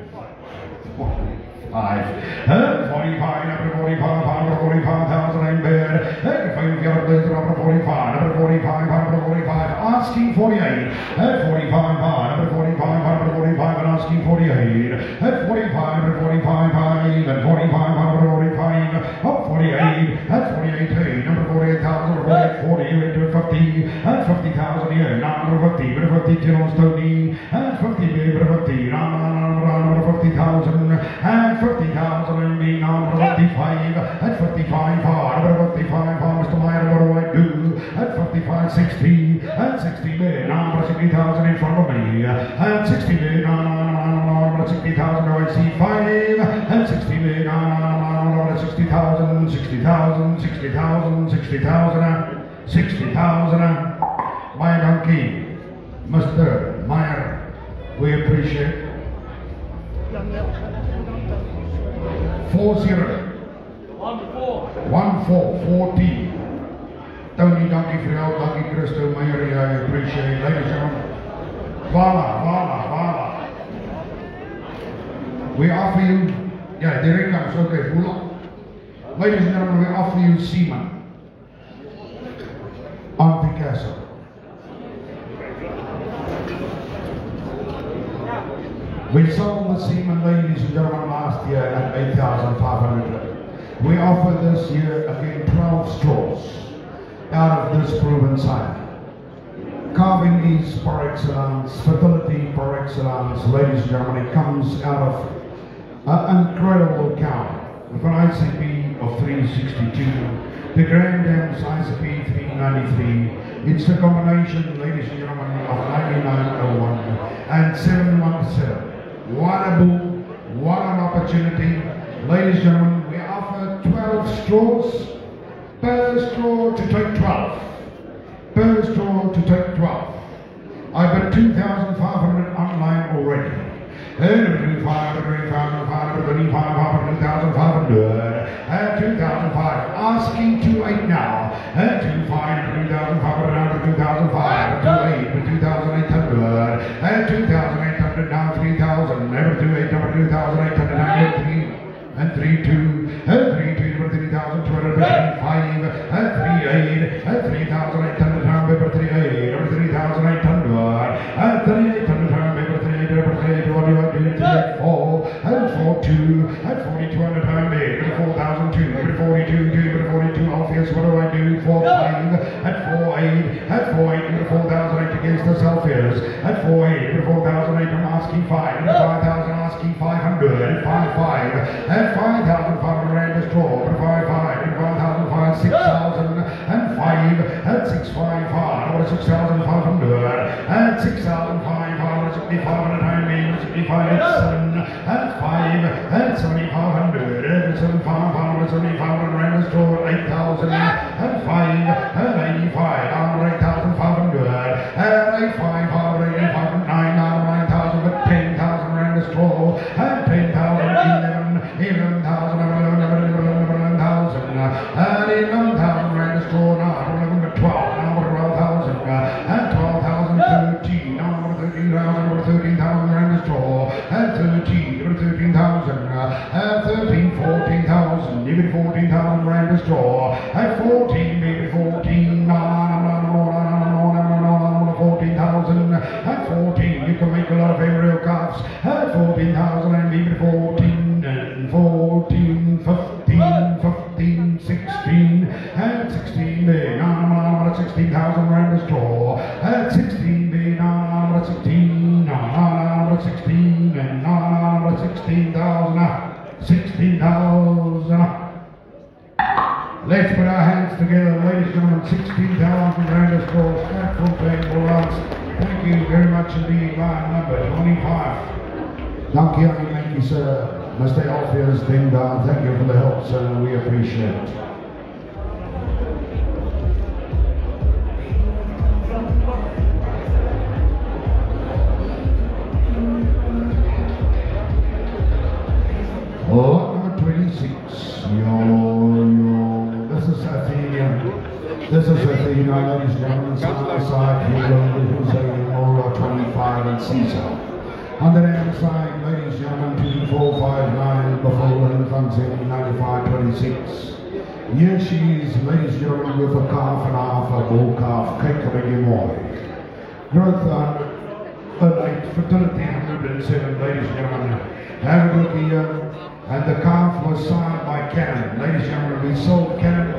5, 45, number 45, 45,000 in bed. Hey, if you get a blister, number 45, number 45, number 45, asking 48, at 45, number 45, number 45, and asking 48, at 45, number 45, 5, and 45, number 45, up 48, at 48, hey, number 48,000, 40, into 50, at 50,000 here, number 50, 50 kilos, Tony, at 50, 50, number 50,000, and 50,000 and me number 55, at 55, number 55, Mr. Meyer, what do I do? At 55, 60, at 60, number 60,000 in front of me, at 60, number 60,000, do I see 5, at 60, number 60,000, 60,000, 60,000, 60,000, 60,000, my donkey, Mr. Meyer, we appreciate 40. 1414. Tony, dankie vir jou, dankie Christo Meyer, I appreciate it. Ladies and gentlemen, Vala. We offer you, yeah, there it comes, okay, Fula. Ladies and gentlemen, we offer you Seaman on Picasso. We sold the Seaman, ladies and gentlemen, last year at 8,500. We offer this year again 12 straws out of this proven sire. Carving is par excellence, fertility par excellence, ladies and gentlemen. It comes out of an incredible cow with an ICP of 362, the Grand Dam's ICP 393. It's the combination, ladies and gentlemen, of 9901 and 717. What a bull, what an opportunity. Ladies and gentlemen, we offer 12 straws, per straw to take 12. Per straw to take 12. I bet 2,500 online already. And 2,500, asking 2,800 now. And 2,500, 2,500, 2,800, and 2,800 now 3,000. Never 2,800, 2,800, and 3,2, and 3,2, 3,200, 5, and 3,800, and 3,800, number 3,800, number 3,800, and 3,800, number 3,800, what do you do? 4, and 4,2, and 4,200, number 4,002, number 42, number 42, Alpheus, what do I do? 4,5, and 4,8, and 4,8, number 4,008 against the Alpheus, and 4,8, number 4,008, I'm asking 5, and 5,000, asking 500, and 5,5, and 5,500 rand a straw, and 5,500, and 5,500, 6,000, and 5, and 6,500, or 6,500, and 6,500, 6,500, I mean, 65, and 7, and 5, and 7,500, and 7,500, 7,500 rand a straw, 8,000, and 5, and 85, and 8,500, and 8,500, 8,500, 9,000, but 10,000 rand a straw, and 10,000, 11,000, 11,000, and 11,000 rand a straw, now 12, now 12,000, and 12,000, 13, now 13,000, 13,000 rand a straw, and 13,000, and 13, 14,000, maybe 14,000 rand a straw, and 14, maybe 14, 14,000, and 14, you can make a lot of embryo calves, and 14,000, and maybe 14, and 14, 15, 15, 16, and 16, 16,000 rand a straw, and 16, 16, 16, and 16,000, 16,000. Let's put our hands together, ladies and gentlemen, 16,000 rand a straw, Stadfontein Borans. Thank you very much indeed, line number 25. Dankie aan die netjies, Mr. Alpheus, Ding Dong, thank you for the help, sir, we appreciate it. Lot number 26, this is Athena, ladies and gentlemen, side, Halo, 25 and Caesar. On the other side, ladies and gentlemen, 2459, Buffalo and Funzin, 9526. Here she is, ladies and gentlemen, with a calf and a half, a bull calf, Kekabegi Moy. Growth on late fertility 107, ladies and gentlemen. Have a look here. And the calf was signed by Cannon. Ladies and gentlemen, we sold Cannon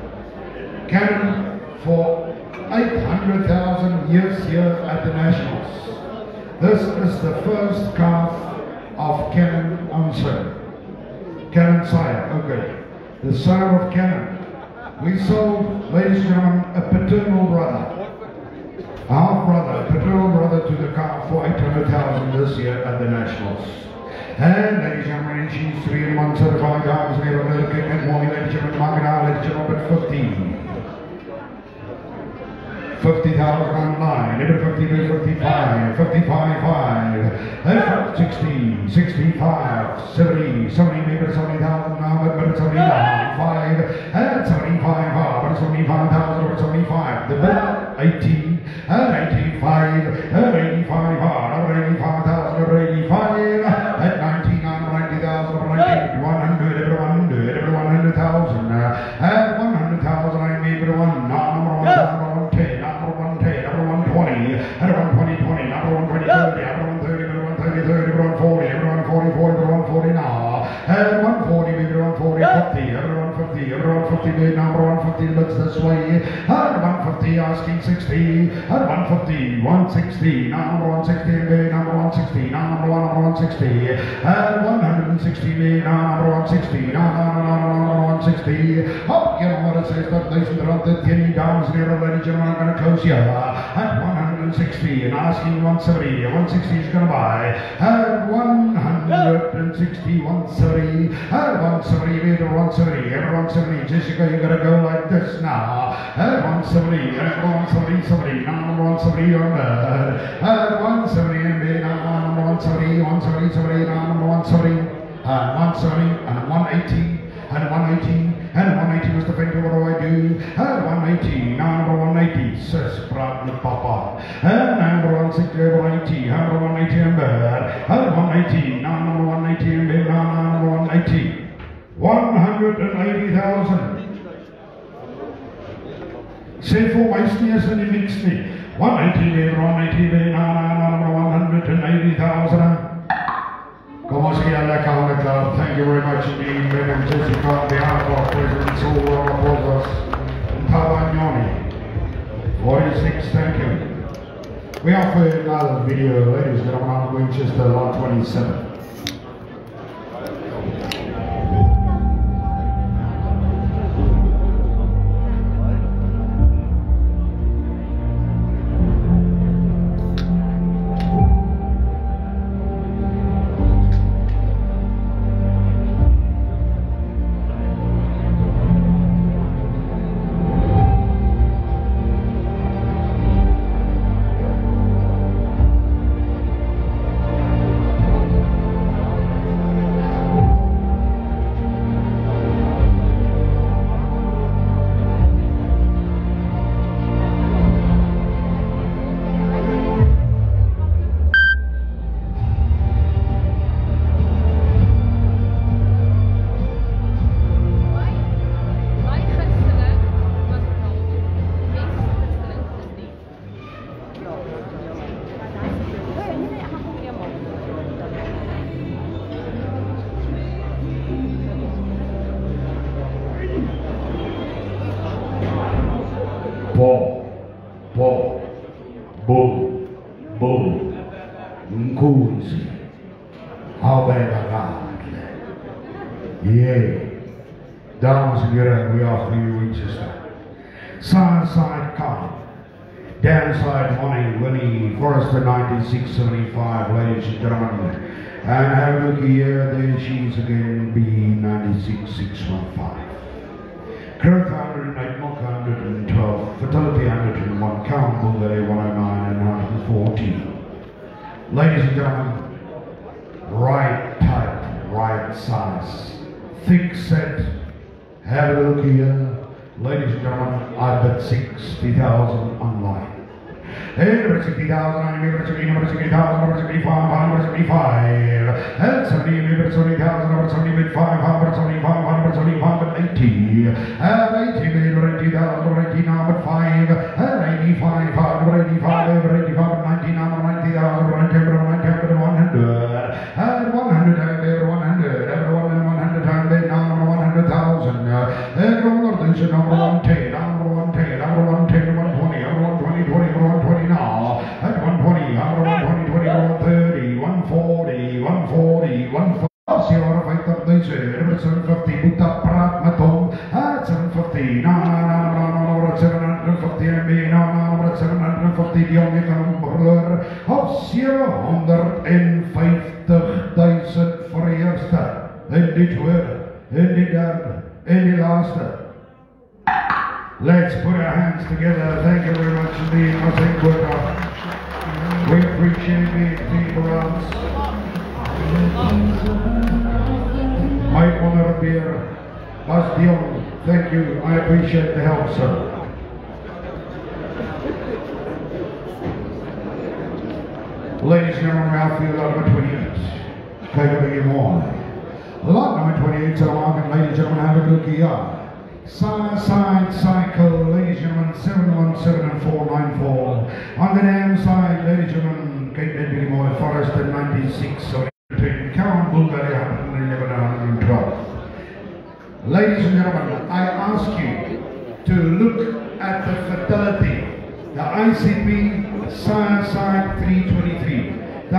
for 800,000 years here at the Nationals. This is the first calf of Cannon Unser. Cannon sire, okay. The sire of Cannon. We sold, ladies and gentlemen, a paternal brother. A half brother, paternal brother to the calf for 800,000 this year at the Nationals. And ladies and gentlemen, she's 3 and 1 certified guys, we have a little kick and more, ladies and gentlemen, market out, ladies and gentlemen, 50,000 online, maybe 52, 55, 55, 60, 65, 70, maybe 70,000 now, but it's only now, 5, and 75 hard, but it's only 5,000, it's only 5. The bid, 18, and 85, and 85 hard, over 85,000, over 85, at 19, 90,000, over 19, 100, every 100, every 100,000, at 100,000, I made it one, number 110, number 110, number 120, at 120, 20, number 120, 30, number 130, number 130, 30, number 140, everyone 40, 40, everyone 40 now, at 140, everyone 40, 50, everyone 50, everyone 50, bid number 150, looks this way, at 150, asking 60, at 150, 160, number 160, bid number 160, number 160, at 160, bid number 160, number 160, oh, you know what it says, that ladies and gentlemen, the 10 downs there already, gentlemen, I'm going to close here, at 160, and asking 170, 160 is going to buy, at 160, 170, at 170, bid 170, everyone 170, Jessica, you gotta go like this now, at 170, at 170, 70, number 170, you're mad, at 170, and bid number 170, 170, 70, number 170, and 170, and 180, and 118, and 180 was the finger, what do I do? And 180, number 180, says Bradley Papa. And number 160, 180, number 180 and bad. And 180, number 180 and bad, number 180. 180,000. Say for my sneers and he mixed me. 180, 180, number 180,000. Como si alla County Club, thank you very much indeed, Ben and Jessica, on behalf of President Saul Ramaphosa and Tabagnoni. 46, thank you. We offer another video, ladies and gentlemen, on Winchester Lot 27. Nkuzi, yeah, dames and heren, we offer you Winchester. Side Con, downside money, Winnie, Forrester 9675, ladies and gentlemen. And have a look here, there she is again, B96615. Growth 108, Mock 112, Fertility 101, Count Bulgaria 109 and 114. Ladies and gentlemen, right type, right size, thick set, have a look here. Ladies and gentlemen, I bet 60,000 online. Number 60,000, number 60, number 60,000, number 65, number 75, and 70, number 70,000, number 70, bid 5, number 75, number 75, but 80, and 80, number 80,000, number 80, number 5, and 85, number 85, number 85, 90, number 90,000, number 90, number 90, 100, and 100, and 100, everyone in 100, and bid number 100,000, and number 110, number 110, number 110, number 110, 120, number 120, 20, 120 now, at 120, number 120, 20, 130, 140, 140, 140. Sierra Fight Up the Chair, 750, Buddha Prat Matom, at 750, no, 750 MB, no, 750, the only number of 750,000 for a year. En die tweede, en die derde, en die laatste. Let's put our hands together. Thank you very much indeed. I think we appreciate being people around. Might want a beer. Boss Dion, thank you. I appreciate the help, sir. Ladies and gentlemen, outfield lot number 28. KW Moy. Lot number 28, so ladies and gentlemen, have a good here. Side cycle, ladies and gentlemen, 717 and 494. On the damn side, ladies and gentlemen, Kate Biggie Moy, Forest at 96. So between Cowan Bulgari 111 and 112. Ladies and gentlemen, I ask you to look at the fatality. The ICP side 323. The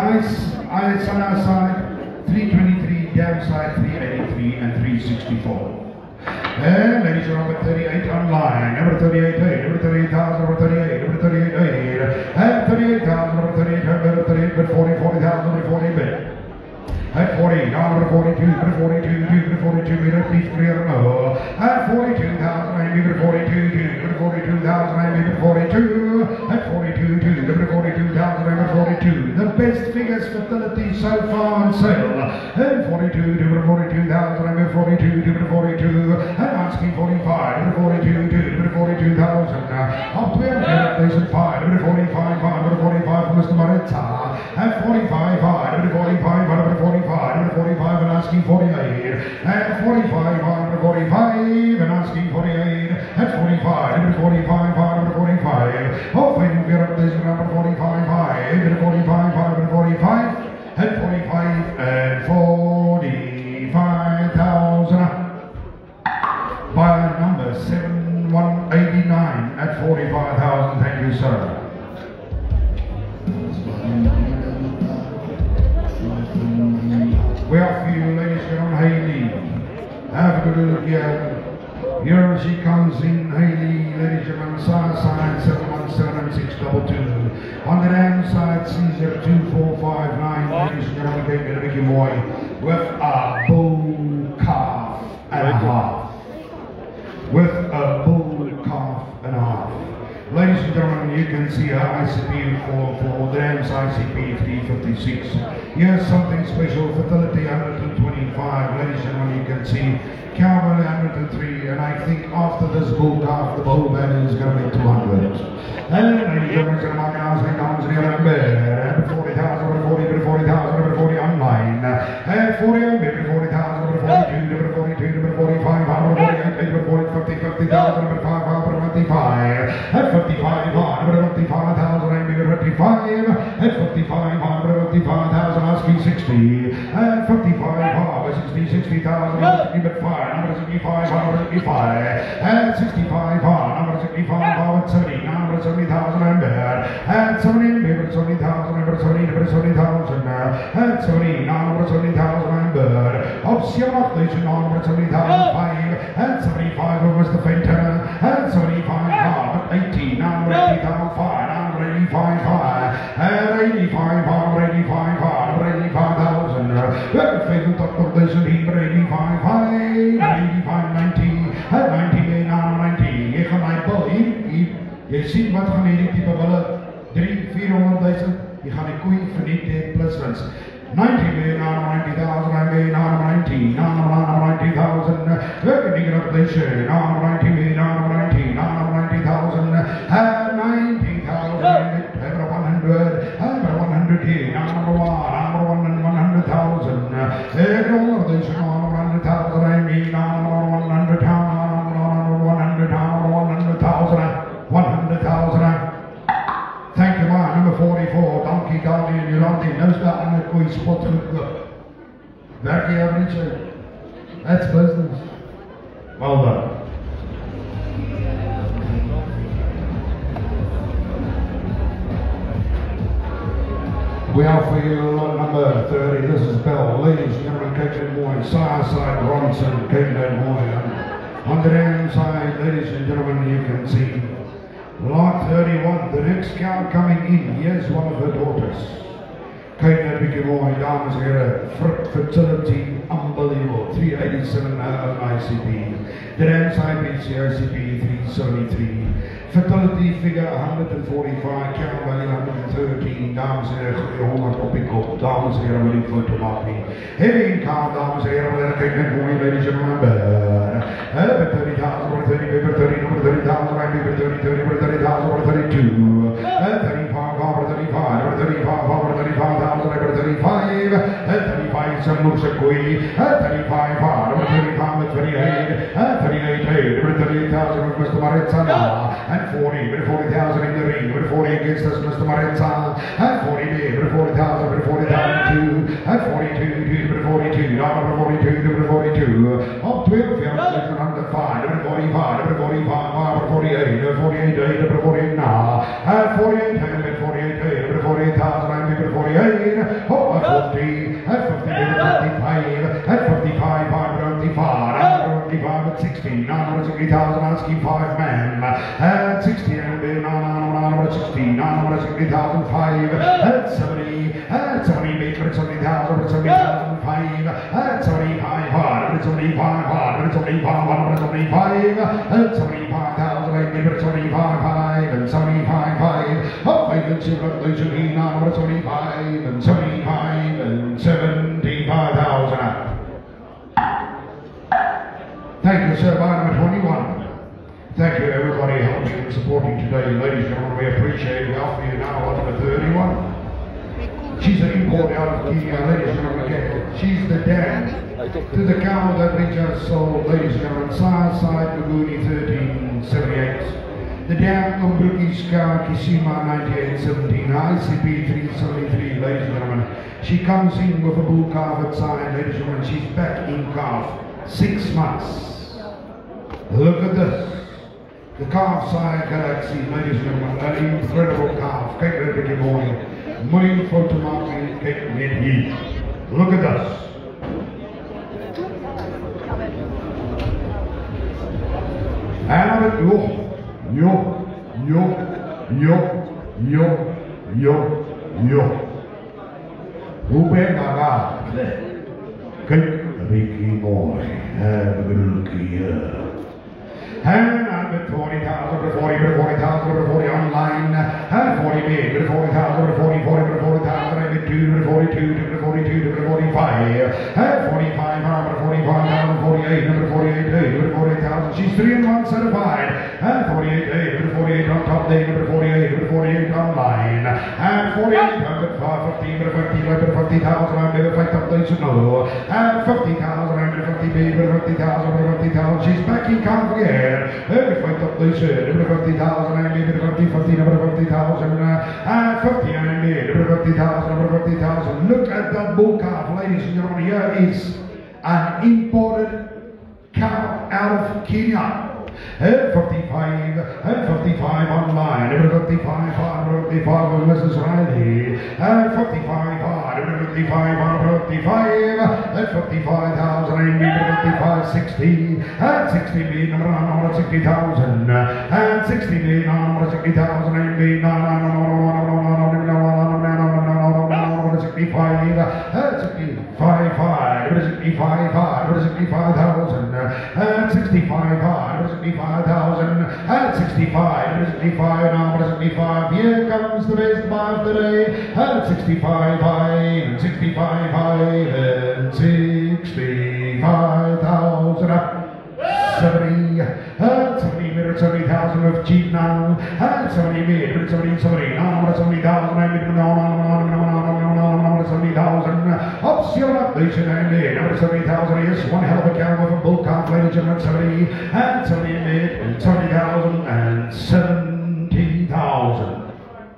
side 323, dam side 383 and 364. And ladies and gentlemen, 38 online, number 38, number 38,000, number 38, number 38, and 38,000, number 38, number 38, but 40,000, number 40 bit. At 40, number 42, number 42, number 42, meter, please clear no. At 42,000, number 42, number 42,000, number 42, at 42, number 42,000, number 42. The best figures fatality so far on sale. At 42, number 42,000, number 42, number 42, and asking 45, number 42, number 42,000. Up to $12,005, number 45, number 45 for Mr. Maritza. At 45, number 45, number 45. Number 45 and asking 48. At 45, number 45 and asking 48. At 45, number 45, number 45. Oh, thank you for up this number 45, number 45, number 45. At 45 and 45,000. By number 7189 at 45,000. Thank you, sir. We offer you, ladies and gentlemen, Hayley. Have a good look here. Here she comes in, Hayley, ladies and gentlemen, side 717 and 622. On the damn side, Caesar 2459, ladies and gentlemen, David Ricky Moy, with a bull calf and a half. With a bull calf and a half. Ladies and gentlemen, you can see her ICP for the damn ICP 356. Here's something special, fatality 125. Ladies and gentlemen, you can see Calvin 103, and I think after this bull calf, the bull value is going to be 200. And ladies and gentlemen, market house and comes in here and 40,000, 40,000, 40,000, 40 online. And 40, 40,000, 42, 42, 45, 48, 40, 50, 50,000, 5, 55. At 55, 55,000, and 55. At 55, 55,000, asking 60. At 55, 60, 60,000, 65, number 65, number 65. At 65, number 65, at 70, number 70,000, and at 70, number 70,000, number 70, number 70,000. At 70, number 70,000, and of Sierra Station, number 70,005. At 75, of Mr. Fenton. At 75, at 80, number 80,005, number 85, at 85, number 85, number 85,000. At favorite top of this, number 85, 85, 90, at 98, number 90. Je gaat mij bellen, je ziet wat gaan die type willen, 300.000, 400.000, je gaat een koeien vernieten plus winst. 90 million, 90,000, I mean, 90, 90,000. Look at the population, 90 million, 90, 90,000, 90,000. Ever 100, ever 100 here. Number 1 and 100,000. Every population, 100,000, I mean, 100,000, 100,000, 100,000. Thank you, man. Number 44, Donkey Guardian, Yolandi. Nou staat aan het koeie spot goed. Werk je even niet zo? That's business. Well done. We offer you lot number 30. This is Bell. Ladies and gentlemen, Captain Moy, side Ronson, Captain Moy. On the damn side, ladies and gentlemen, you can see Lot 31, the next cow coming in. Here's one of her daughters. Kijk naar de mooi, dames en heren. Fertility, unbelievable. 387 ICP. The Rams IPC ICP 373. Fertility figure 145, Carol Valley 113. Dames en heren, 100 op ik op. Dames en heren, willing for tomorrow. Heavy income, dames en heren, let kijk naar mooi, ladies and gentlemen. 30,000 over 30, paper 30, number 30,000, right paper 30, 30 over 30,000 over 32. 35 over 35, over 35 over 35,000 over 35. 35 some moves a queen. 35 hard, over 35 with 38. 38 8, over 38,000 with Mr. Maritza. And 40, with 40,000 in the ring, with 40 against us, Mr. Maritza. And 40 big, with 40,000, with 40,002. And 42, with 42, down over 42, with 42. Up 12, you're under 5, over 45, over 45, over 48, over 48, over 48 now. And 48, and 48, over 48,000, and over 48. Oh, at 50, at 50, over 55, at 55, 55, and 55 at 60, 960,000, asking 5 men. At 60, and 960, 960,000, 5, at 70, at 70, 70,000, 70,000, 5, at 75, hard, 75, hard, 75, 75, at 75,000, 75, 5, and 75, 5, up 5 and 7, 75, and 75, and 75,000. Thank you, sir. By number 21. Thank you, everybody, helping and supporting today. Ladies and gentlemen, we appreciate it. We offer you now number 31. She's an import out of Kenya, ladies and gentlemen. She's the dam to the cow that brings us soul, ladies and gentlemen. Side Maguni 1378. The dam Umbukiska Kishima 9817. ICP 373, ladies and gentlemen. She comes in with a bull calf at side, ladies and gentlemen. She's back in calf. 6 months. Look at this. The calf side galaxy, ladies and gentlemen, an incredible calf. Kijk naar de mooie. Mooie foto maken, kijk net hier. Look at this. En dan Hoe ben je daar? Kijk, Ricky mooi. Have a look here. And I'm at 40,000, over 40, over 40,000, over 40 online. And 40 big, over 40,000, over 40, 40, over 40,000. I'm at 2, over 42, over 42, over 45. And 45, over 45,000, 48, over 48, over 48,000. She's 3 and 1 certified. And 48, over 48 on top day, over 48, over 48 online. And 48, over 50, over 50, over 50,000. I'm over 50,000, no. And 50,000, I'm over 50 big, over 50,000, over 50,000. She's back in Convier. Every fight up they said, over 50,000, and maybe 50, 50, over 50,000, and 50, and maybe over 50,000, over 50,000. Look at that bull calf, ladies and gentlemen. Here is an imported cow out of Kenya. And 55, and 55 online, over 55, over 55 with Mrs. Riley, and 55 hard, over 55, over 55, and 55,000, and maybe 55, 60, and 60 million, number 60,000, and 60 million, number 60,000, and maybe 65, 65, 65,000, and 65, 65,000, and 65, 65, number 65. Here comes the best buy of the day, and 65, and 65, and 65,000. 70, 70,000 of cheap now, and 70, 70,000, 70,000, up Sierra Nation and mid, number 70,000 is one hell of a cow with a bull calf, ladies and gentlemen, 70, and 70 mid, and 70,000, and 70,000.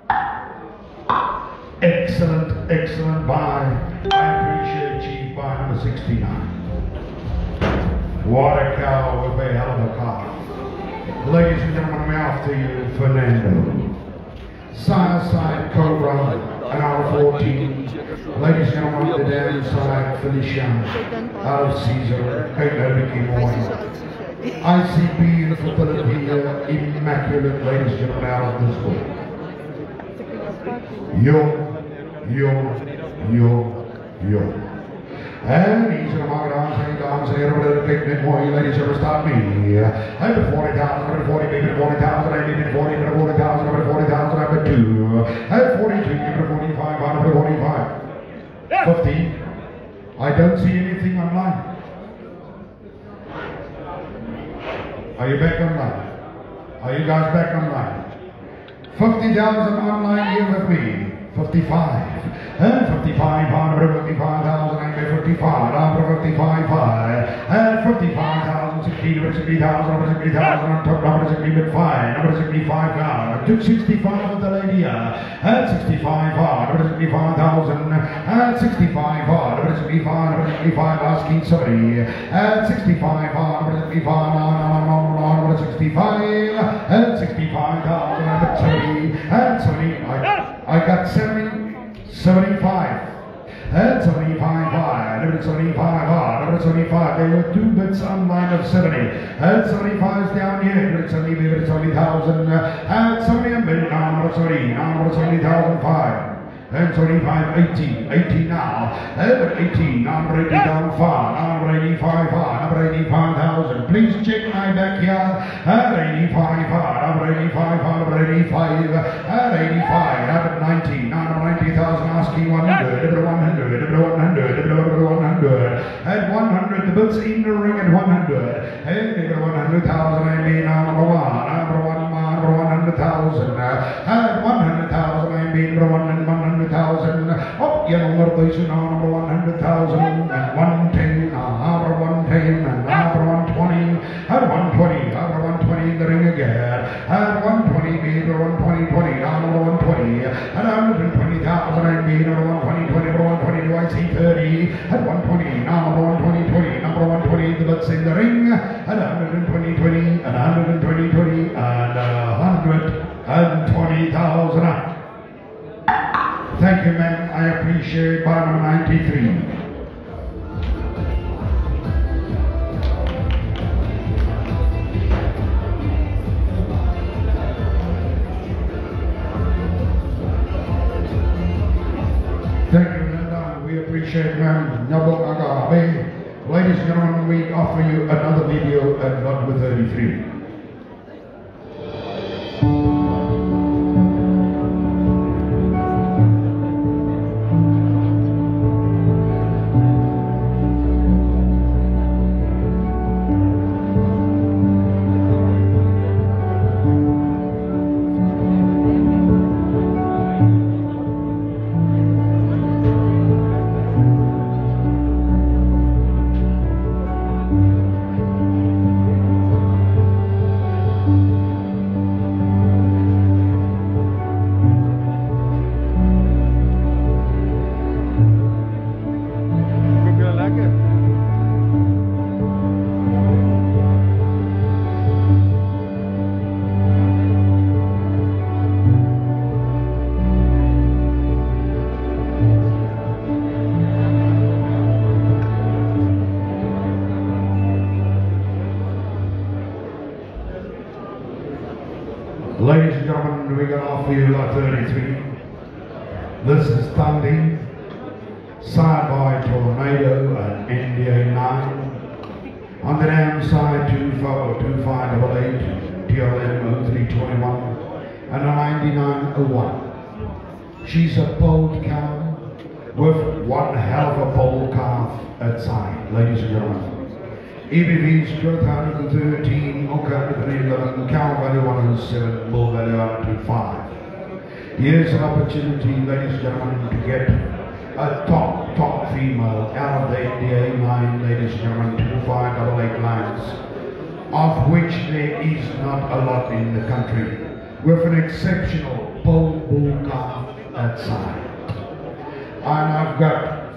Excellent, excellent buy. I appreciate cheap buy number 69. What a cow with a hell of a calf. Ladies and gentlemen, I'm after you, Fernando. Side Cobra, an hour 14. Ladies and gentlemen, the damn side Felicia, out of Caesar, Vicky Moore. ICP in Philadelphia, immaculate, ladies and gentlemen, out of this book. Yo. Yo. And he's going to mark it on, say, over the picnic, boy, you ladies ever stop me. I'm at 40,000, I'm at 40, maybe 40,000, I'm at 40, I'm at 40,000, I'm at 40,000, I'm at 2. I'm at 42, I'm at 45, I'm at 45. 50. I don't see anything online. Are you back online? Are you guys back online? 50,000 online here with me. 55. And 55, 155,000, I'm at 55, I'm 55, and 55,000, 60,000, over 60,000, on top, number 65, number 65 now. Took 65 with the lady, and 65 hard, number 65,000, and 65 hard, number 65, number 65, asking somebody, and 65 hard, number 65, number 65, and 65,000, number 70, and 70, I got 75. And 75 high, number 75 high, number 75. There were 2 bits online of 70. And 75 is down here, number 70, number 70,000. And 70 a minute, number 70, number 70,005. And 75, 80 now. And 18, number 80 down far, number 85 high, number 85,000. Please check my backyard. And 85 high, number 85 high, number 85. And 85, number 90, number 90,000, asking 100, number 100, number 100, number 100. And 100, the bits in the ring at 100. And number 100,000, I mean number 1, number 1, number 100,000. And 100,000, I mean number 100,000. Oh, you know what they say now, number 100,000. And 110, number 110, and number 120. And 120, number 120 in the ring again. And 120, number 120, number 120. And 120,000, I mean number 120, number 120, do I see 30? And 120, number 120, number 120, the butts in the ring. And 120, 20, and 120, 20, and 120,000. Thank you, man. I appreciate bottom 93. Thank you, Linda. We appreciate man. Ladies and gentlemen, we offer you another video at number 33. Ladies and gentlemen, we got off for you lot 33. This is Thundee, side by Tornado and NDA 9. On the dam side, 2588, TLM 0321, and a 9901. She's a bold cow with one hell of a bold calf at side, ladies and gentlemen. EBV's growth 113, milk 111, cow value 107, bull value 105. Here's an opportunity, ladies and gentlemen, to get a top female out of the NDA 9, ladies and gentlemen, 2588 lines, of which there is not a lot in the country, with an exceptional bold bull calf at side. And I've got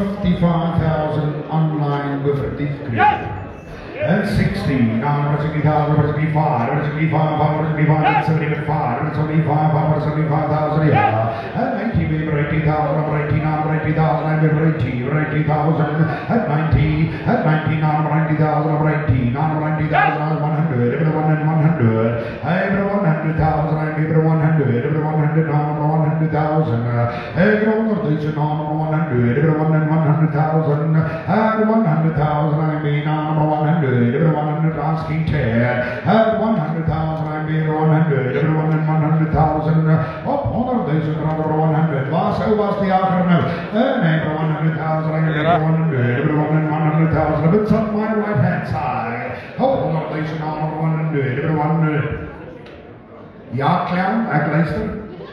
55,000 online with a deep grade. And 60, now 60,000, 65, 65, 65, 75, 75,000 here. And 80, number 80,000, number 80, number 80,000, number 80, 80,000, at 90, at 90, number 90,000, number 80, number 90,000, 100, every 100, every 100,000, every 100, every 100, number 100,000, every 100,000, number 100,000. 100, everyone in 100,000, and 100,000, I mean, number 100, everyone in the asking chair, and 100,000, I mean, 100, everyone in 100,000, up 100,000, number 100, last was the afternoon, and 100,000, I mean, 100, everyone in 100,000, it's on my right hand side, oh, 100,000, number 100, everyone, ja, clown, ek luister.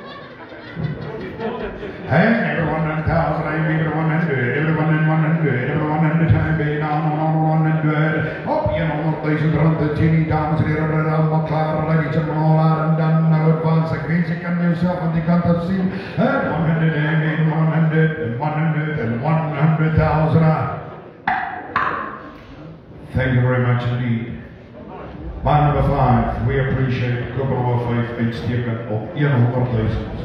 And everyone in 1,000, I mean, everyone in 100, everyone in 100, everyone in the time, be on 100. Up, you know, places around the teeny downs, here around my cloud, ladies and all out and done, no advance, against you can yourself on the count of sea. And 100, I mean, 100, and 100, and 100,000. Thank you very much indeed. By number 5, we appreciate Kobarwa 5 uitstekend op 100,000.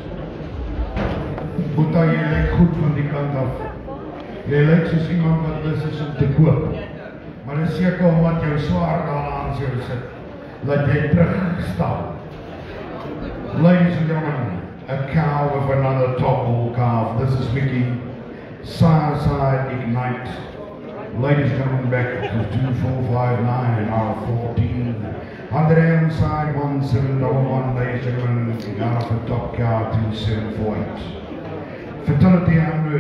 Boeta, jy lyk goed van die kant af. Jy lyk soos iemand wat lus is om te koop. Maar dit is seker omdat jou swaar daar aan jou sit, dat jy terugstaan. Ladies and gentlemen, a cow with another topple calf. This is Mickey, side ignite. Ladies and gentlemen, back to 2459 R14. On the down side 1711, ladies and gentlemen, out of the top car 2748. Fatality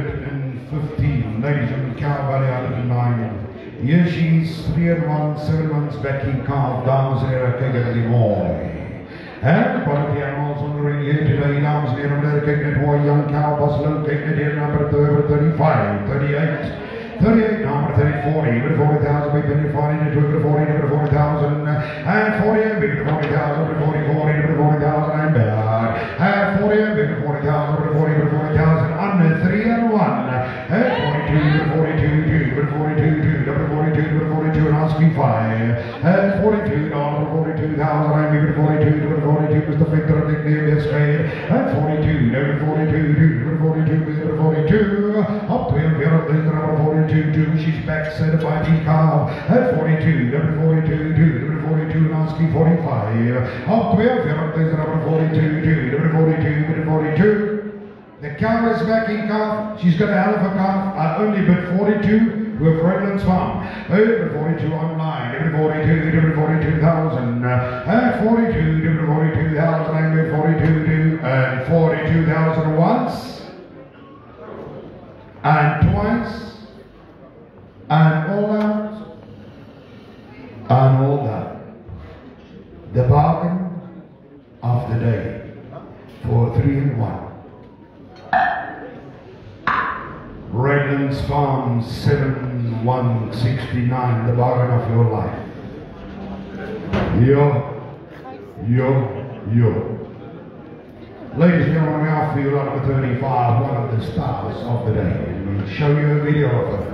115, ladies and gentlemen, cow valley 109. Here she's 3 and 1, 7 months backing calf, dames and heren, kijk at the boy. And quality animals on the ring here today, dames and heren, kijk at boy, young cow, Boslow, kijk at here, number 35, 38. 38, number 30, 40, with 40,000, we been 40, into 40, number 40,000, and 40, and big 40,000, with 40, 40, number 40,000, and bad, and 40, and big 40,000, with 40, with 40,000, under 3 and 1, and 42, with 42, 2, with 42, 2, number 42, with 42, and asking 5, and 42, number 42,000, and big 42, with 42, was the figure of the near straight, and 42, number 42, 2, with 42, with 42, up to him, here, number 42. She's back certified T-Cow at 42, number 42, 2, number 42, Lansky 45, up 12, number 42, 2, number 42, number 42. The cow is back in calf, she's got a hell of a calf, only but 42 with Redlands Farm, number 42 online, number 42, number 42,000, and 42, number 42,000, and 42, and 42,000 once, and twice, and all that, and all that. The bargain of the day for 3 and 1. Redlands Farm 7169, the bargain of your life. Yo. Ladies and gentlemen, we offer you number 35, one of the stars of the day. And we'll show you a video of her.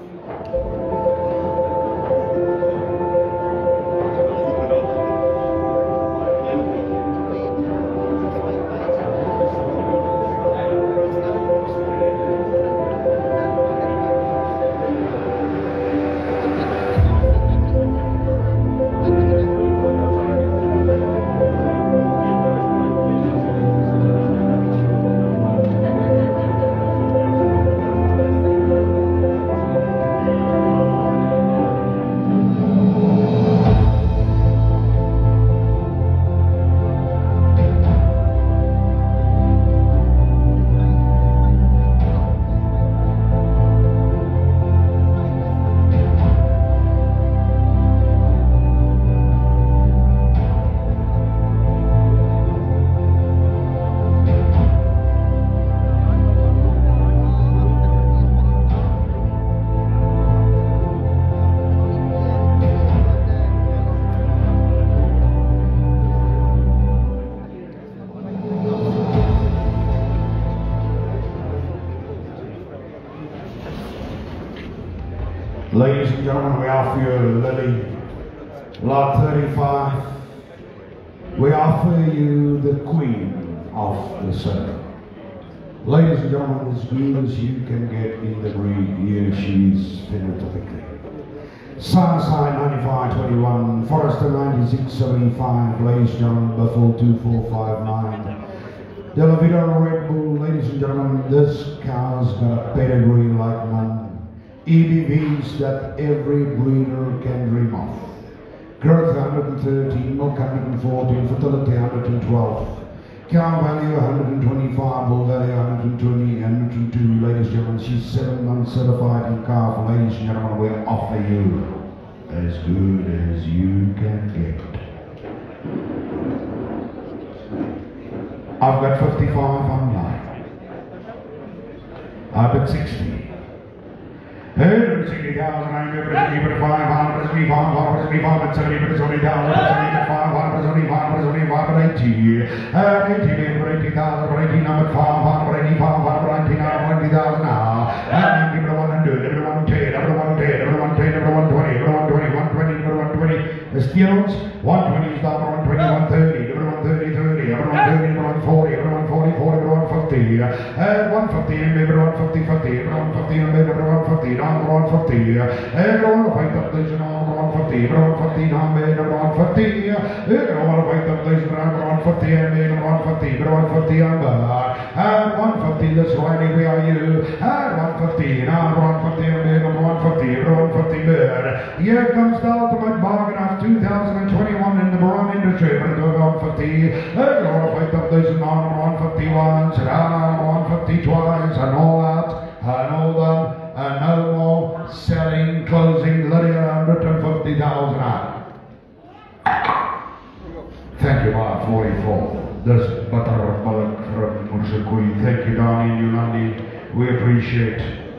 Ladies and gentlemen, we offer you Lily, lot 35. We offer you the queen of the circle. Ladies and gentlemen, as good as you can get in the breed, here she's phenotypically. Southside 9521, Forrester 9675, ladies and gentlemen, Buffalo 2459. De La Vida Red Bull, ladies and gentlemen, this car's got a pedigree like none. EBVs that every breeder can dream of. Growth 113, milk 114, fertility 112. Cow value 125, bull value 120, 102. Ladies and gentlemen, she's 7 months certified in calf. Ladies and gentlemen, we offer you as good as you can get. I've got 55 online. I've got 60. 60,000, I'm going to keep it 500, 75, 70, 75, 80, 80,000, 80 number 500, 85, 90,000 now. And give it 100, everyone 10, everyone 10, everyone 10, everyone 20, everyone 20, 120, everyone 20. The steals, 120 is number 120, 130, everyone 30, 30, everyone 30, everyone 40, everyone 40, 40, everyone 50. 150, everyone 50, 50, everyone 50, everyone 50. Everyone 50, everyone fight up this and everyone 50, everyone 50, everyone 50, everyone fight up this and everyone 50, everyone 50, everyone 50, and 150, that's right, where are you? And 150, now everyone 50, everyone 50, everyone 50, bird. Here comes the ultimate bargain of 2021 in the Baron industry, but everyone 50, everyone fight up this and everyone 50 once, and everyone 50 twice, and all that, and all them. And no more selling, closing, letting 150,000 out. Thank you, Mark 44. This butter bullet from Mushakui. Thank you, Donnie and Yunandi. We appreciate.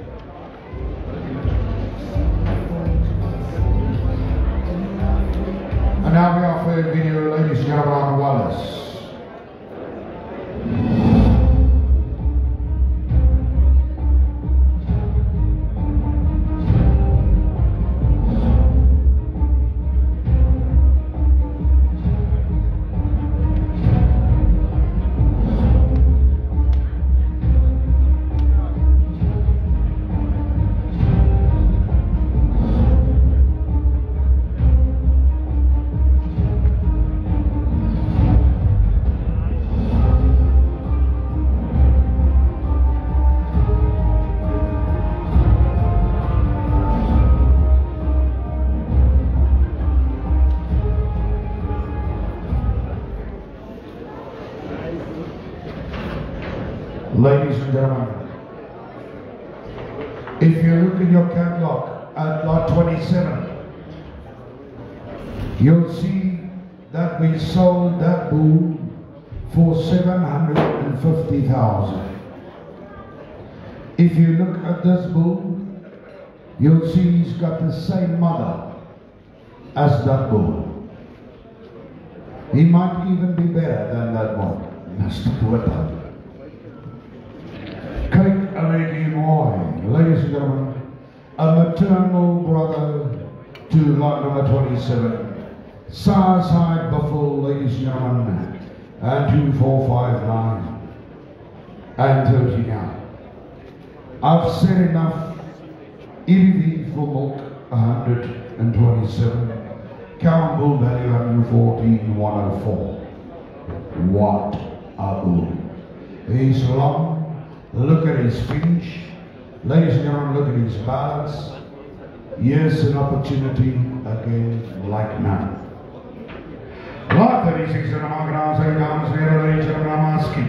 And now we offer a video, ladies and gentlemen, on Wallace. Ladies and gentlemen, if you look in your catalog at lot 27, you'll see that we sold that bull for 750,000. If you look at this bull, you'll see he's got the same mother as that bull. He might even be better than that one, Mr. Twitter. Kate Aleki Moy, ladies and gentlemen, a maternal brother to lot number 27, Sarside Buffalo, ladies and gentlemen, and 2459 and 39. I've said enough. EBV for milk 127, cow bull value 114, 104. What a bull! He's long. Look at his finish. Ladies and gentlemen, look at his balance. Yes, an opportunity again like none. Lot 36 in the market, I'll say, ladies and gentlemen, I'm asking.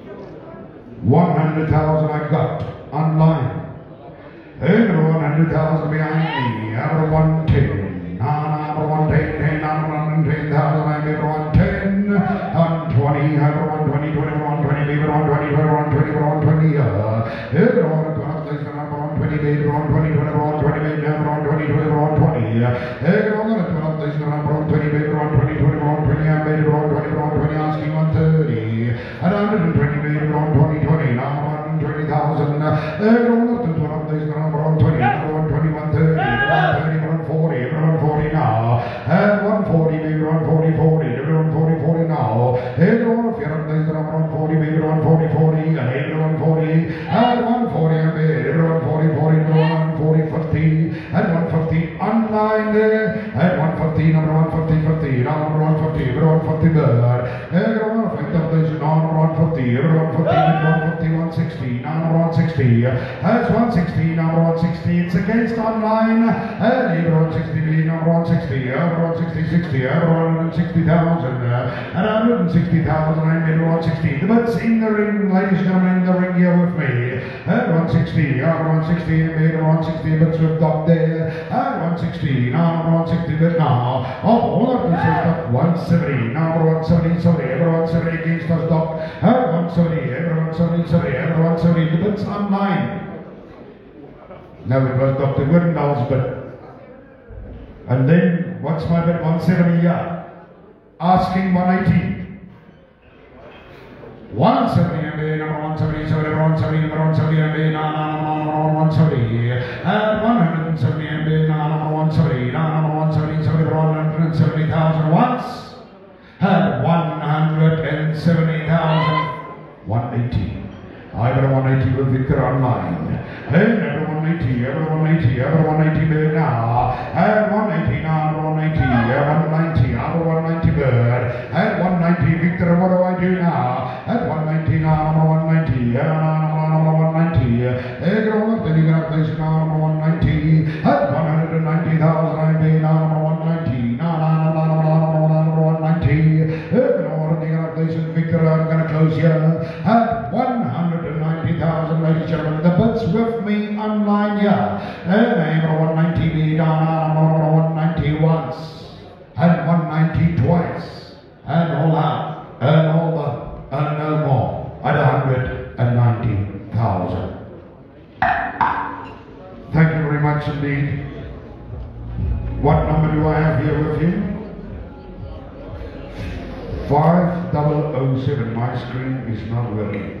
100,000 I got online. Over 100,000 behind me. Over 110. Over 110, over 110,000, I'm over 110. 120, over 120, 20, 120, over 120, over 120, over 120. Over 120, over 120, over 120, over 120, over 120, over 120. Over 120, over 120, over 120, over 120, I'm over 120, over 120, asking 130. And 120, over 120, 20, now 120,000. Over 120, over 120, 120, 130, 130, 140, everyone 40 now. And 140, maybe 140, 40, everyone 40, 40 now. Everyone, if you're on this, everyone 40, maybe 140, 40, and everyone 40, and 140, and everyone 40, 40, everyone 40, 50, and 150 online there, and 150, number 150, 50, number 150, everyone 50 bird. Everyone, 50, number 150, number 150, 160, number 160, that's 160, number 160, it's against online, and number 160, number 160, number 160, 60, number 160,000, and 160,000, and number 160, the butts in the ring, ladies and gentlemen, in the ring here with me, and 160, number 160, and number 160, but swift up there, and 160, number 160, but now, oh, what is this, 170, number 170, 70, everyone 170 against us, Doc, and 170, everyone 170, 70, everyone 170, the bits online. Now it was Dr. Goodendall's bit. And then, what's my bit, 170, yeah, asking 180. 170 MB, number 170, 70, 170, number 170 MB, number 170, and 170 MB, number 170, number 170, 70, 170,000 once, and 170,000, 180. I got a 180 with Victor online. And everyone 180, everyone 180, everyone 180 bid now. And 180 now, 180, 190, 190 bird. And 190 Victor, what do I do now? And 190 now, 190, number 190. Everyone, then you got a place now, number 190. And 190,000 I pay now, number 190. Number 190. Everyone, you got a place in Victor, I'm going to close here. At 190,000, ladies and gentlemen, the butts with me online here. And number 190 be down, number 190 once, and 190 twice, and all out, and over, and no more, at 190,000. Thank you very much indeed. What number do I have here with you? 5007. My screen is not working.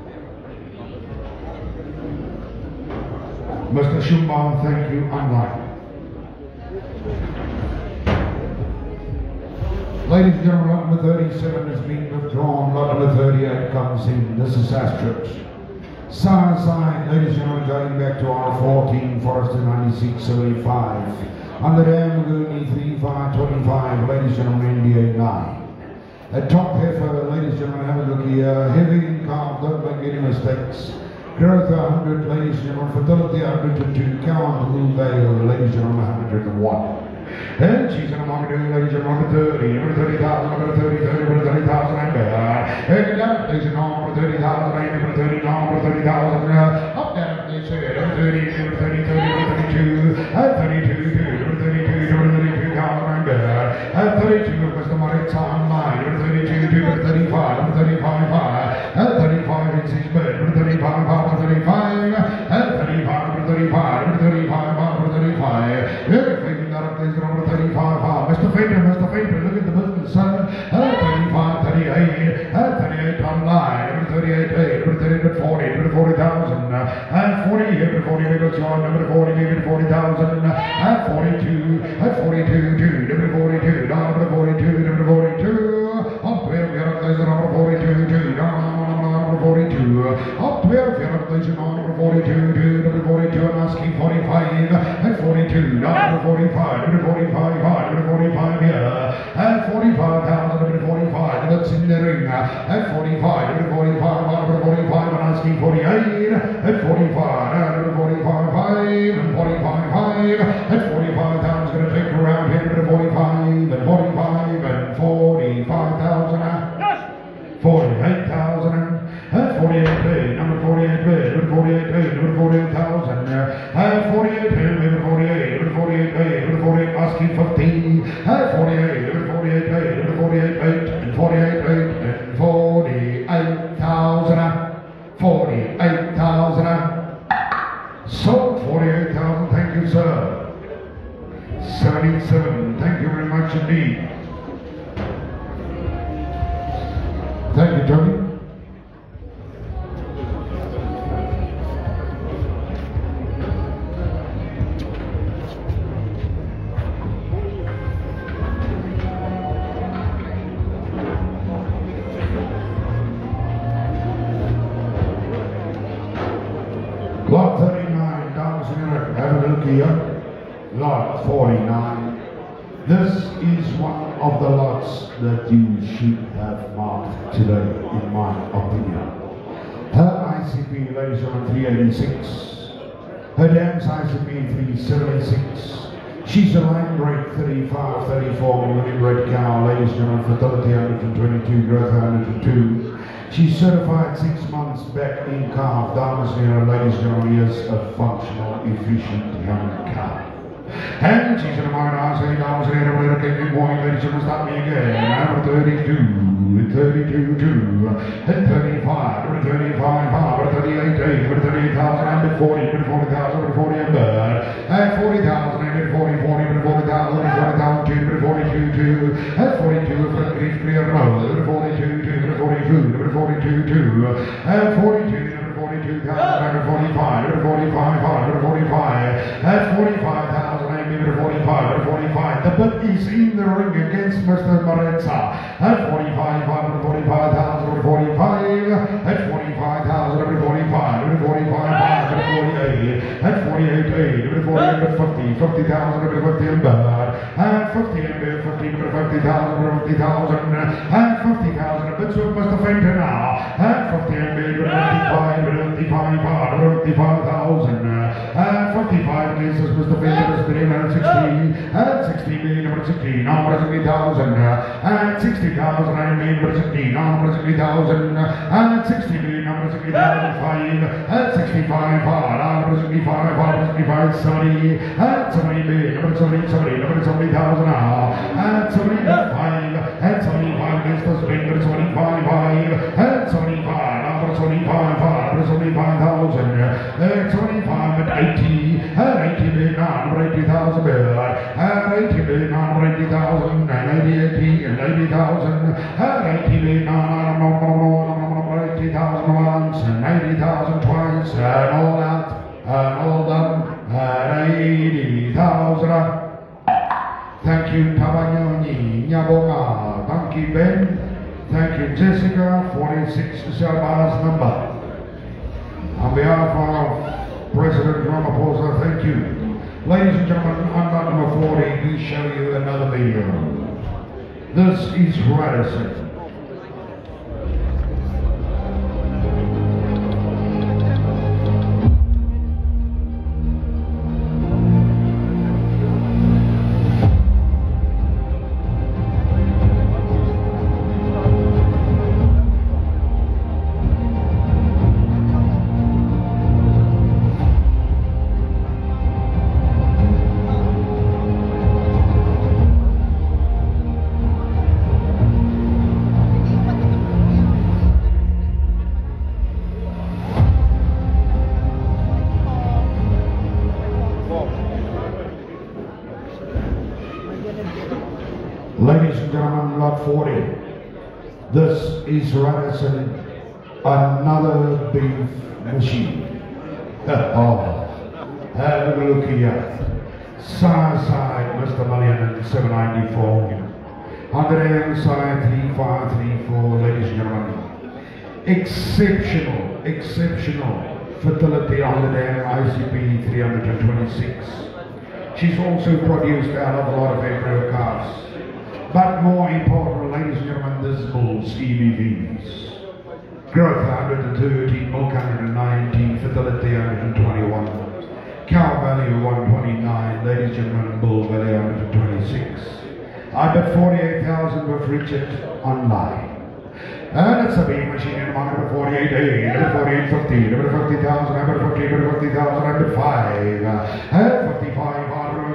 Mr. Schumann, thank you, online. Ladies and gentlemen, lot number 37 has been withdrawn. Lot number 38 comes in. This is Asterix. Side, ladies and gentlemen, going back to R14, Forester 9675. Under Dam Lagoon E3525, ladies and gentlemen, NDA 9. A top heifer, ladies and gentlemen, have a look here. Heavy in calf, don't make any mistakes. Growth 100, ladies and gentlemen. Fertility 102. Cow and Blue Vale, ladies and gentlemen, 101. And she's in a market, ladies and gentlemen, 30, number 30,000, number 30, number 30,000, and and down, ladies and gentlemen, number 30,000, number 30, number 30,000, up down, they say, number 30, number 30, 32, and 32, number 32, number 32,000, and 32, Mr. Moritz online, number 32, number 35, number 35, and 35 in 6 bed, number 35, number 35, and 35, number 35, number 35, number 35, everything that is number 35, Mr. Faber, look at the business, 35, 38, 38 online, number 38, number 38, 40, number 40,000, and 40, number 40, number 40, number 40,000, and 42, and 42, number 42, number 42, number 42, up where we are, number 42, number 42, up where we are, number 42, number 42, and asking 45, and 42, number 45, number 45, number 45 here, and 45,000, number 45, that's in the ring, and 45, number 45, number 45, and asking 48, and 45, number 45, 5, and 45, 5, and 45,000 is going to take around here, number 45, and 45, and 45,000, 48,000, and 48, number 48, number 48, number 48,000, and 48, number 48, number 48, number 48, asking 15, and 48, number 48, number 48, and 48, and 48,000, 48,000, so 48,000, thank you, sir. 77, thank you very much indeed. Thank you, Tony. Lot 39, Thomas and have a look here. Lot 49. This is one of the lots that you should have marked today, in my opinion. Her ICP, ladies and gentlemen, 386. Her dam's ICP, 376. She's a line break 35, 34, winning red cow, ladies and gentlemen, fertility 122, growth 102. She's certified 6 months back in calf, dames and gentlemen, ladies and gentlemen, is a functional, efficient young cow. And she's in a mine house, 8 hours later, we're getting morning, ladies and gentlemen, start me again. Number 32, 32, 2, 35, 35, 38, 8, 38,000, I'm at 40, 40,000, 40 a bird, at 40,000, I'm at 40, 40, 40,000, 40,000, 42, 2, at 42, for a clear road, 42, 2, 42, 42, 2, at 42, 42,000, 45, 45, 45, at 45,000, I'm 45, 45. The bit is in the ring against Mr. Maretza. At 45, 45,000, 45, at 45,000, 45, 45, 48, at 48, 8, 48, 50, 50,000, 50 and bad, at 50 and 50, 50,000, 50,000, at 50,000, a bit with Mr. Fenton now, at 50 and 55, 55,000, at 55 cases, Mr. Fenton is 360, at 60 million, number 60, number 60,000, at 60,000, I mean, number 60, number 60,000, at 60 million, number 60,005, at 65, number 65, number 65, 70, at 70 million, number 70, 70, number 70,000 now, at 75, at 75 against the spring, number 75, at 75, number 75, number 75,000, at 25, at 80, at 80 million, number 80,000, at 80 million, number 80,000, and 80, and 80,000, at 80 million, number 80,000 once, and 80,000 twice, and all out, and all done, at 80,000. Thank you, Tabanyoni, Nyabonga, thank you, Ben. Thank you, Jessica, 46 is your last number. On behalf of President Ramaphosa, thank you. Ladies and gentlemen, on number 40, we show you another video. This is Radisson. Ladies and gentlemen, lot 40. This is Radisson, another beef machine. Oh, have a look here. Side, Mr. Million and 794. On the AM side, 3534, ladies and gentlemen. Exceptional fertility on the damn ICP 326. She's also produced out of a lot of embryo calves. But more important, ladies and gentlemen, this bull's EBVs. Growth 130, milk 119, fertility 121. Cow value 129, ladies and gentlemen, bull value 126. I bet 48,000 with Richard online. And it's a beef machine in number 48, number 4850, number 50,000, number 50,000, number 5, and 55,000,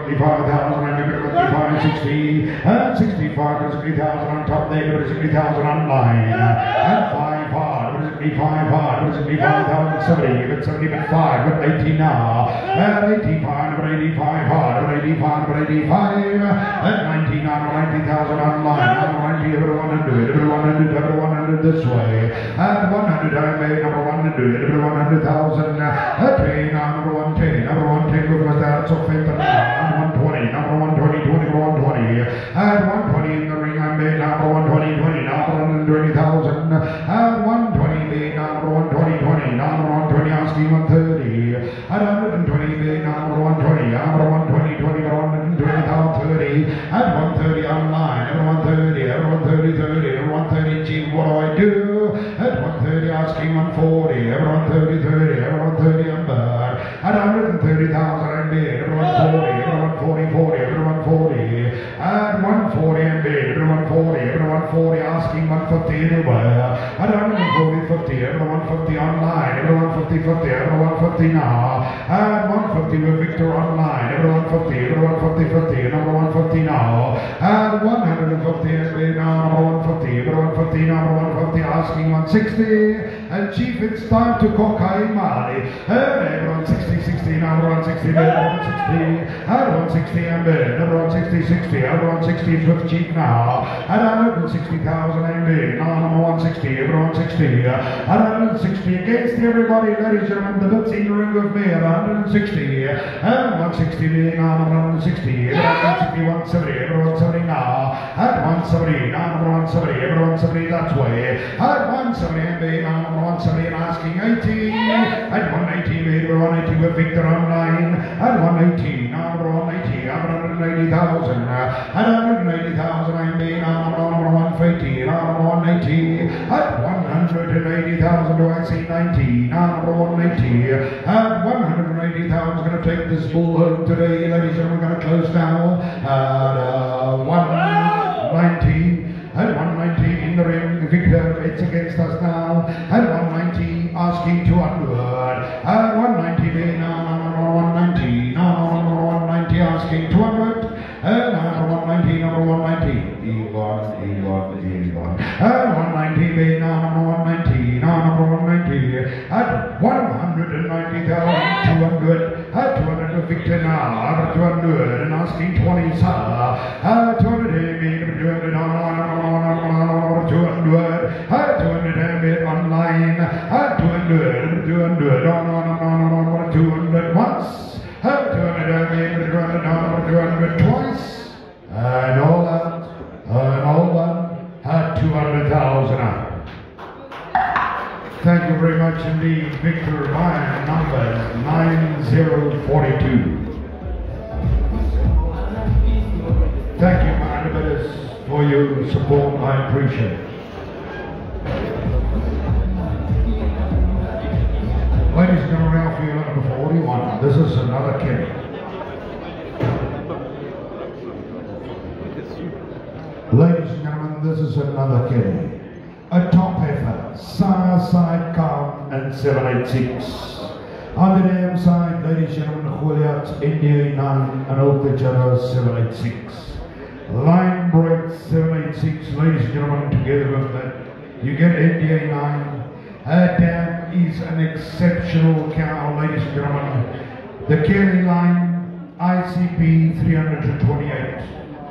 60, and 65, 60,000 on top there, 60,000 online, and 5 hard, 65,000, 70, 75, 80 now, and 85, number 85 hard, number 85, number 85, and 99, 90,000 online, number 90, everyone do it, everyone this way, and 100 I made, number 100, number 100,000, okay, now number 110 with my dad, so faith and 120, number 120, 120, and 120 in the ring I made, number 120, number 120,000, and 120 made, number 120, number 120, asking 130, and 120 made, number 120, number 120, 120, 30, and 130 online, number 130, 140, asking 150 anywhere. At 140, 50, everyone 150 online, everyone 50, 50, everyone 150 now. At 150 with Victor online, everyone 50, everyone 50, 50, number 150 now. At 150, now, number 150, everyone 50, number 150, asking 160. And Chief, it's time to Kokai Mali. Everyone 60, 60, number 160, number 160. At 160 and bid, number 160, 60, everyone 60 with Chief now. At 160,000 and bid, now number 160, everyone 60. At 160 against everybody, ladies and gentlemen, the bits in the ring with me at 160. And 160 bid, now number 160. Everyone 160, 170, everyone 70 now. At 170, now number 170, everyone 70 that way. At 170 and bid, now number 170 and asking 80. At 180 bid, everyone 180 with Victor online. At 180, now number 180, 180,000. At 180,000 I'm being number 150, number 180. At 180,000 do I see 90, number 180. At 180,000 going to take this bull home today, ladies and gentlemen. We're going to close now at 190. At 190 in the ring, Victor, it's against us now. At 190, asking 200. At 190 being number 190, number 190 asking 200. And number 190, number 190. Elon. At 190 being number 190, number 190. At 190,200. At 200 to Victor now. At 200 and asking 20, sir. At 200 being 200 on 200. At 200 online. At 200 on 200 once. At 200 200 twice. And all that. At 200,000 up. Thank you very much indeed, Victor Ryan, number 9042. Thank you, my brothers, for your support. I appreciate it. Ladies and gentlemen, Alfield number 41. This is another kid. Ladies and gentlemen, this is another kid. A top heifer, side calm and 786. On the dam side, ladies and gentlemen, Goliath, India 9 and Old Picture 786. Line break 786, ladies and gentlemen, together with that, you get India 9. Her dam is an exceptional cow, ladies and gentlemen. The Kelly line, ICP 328.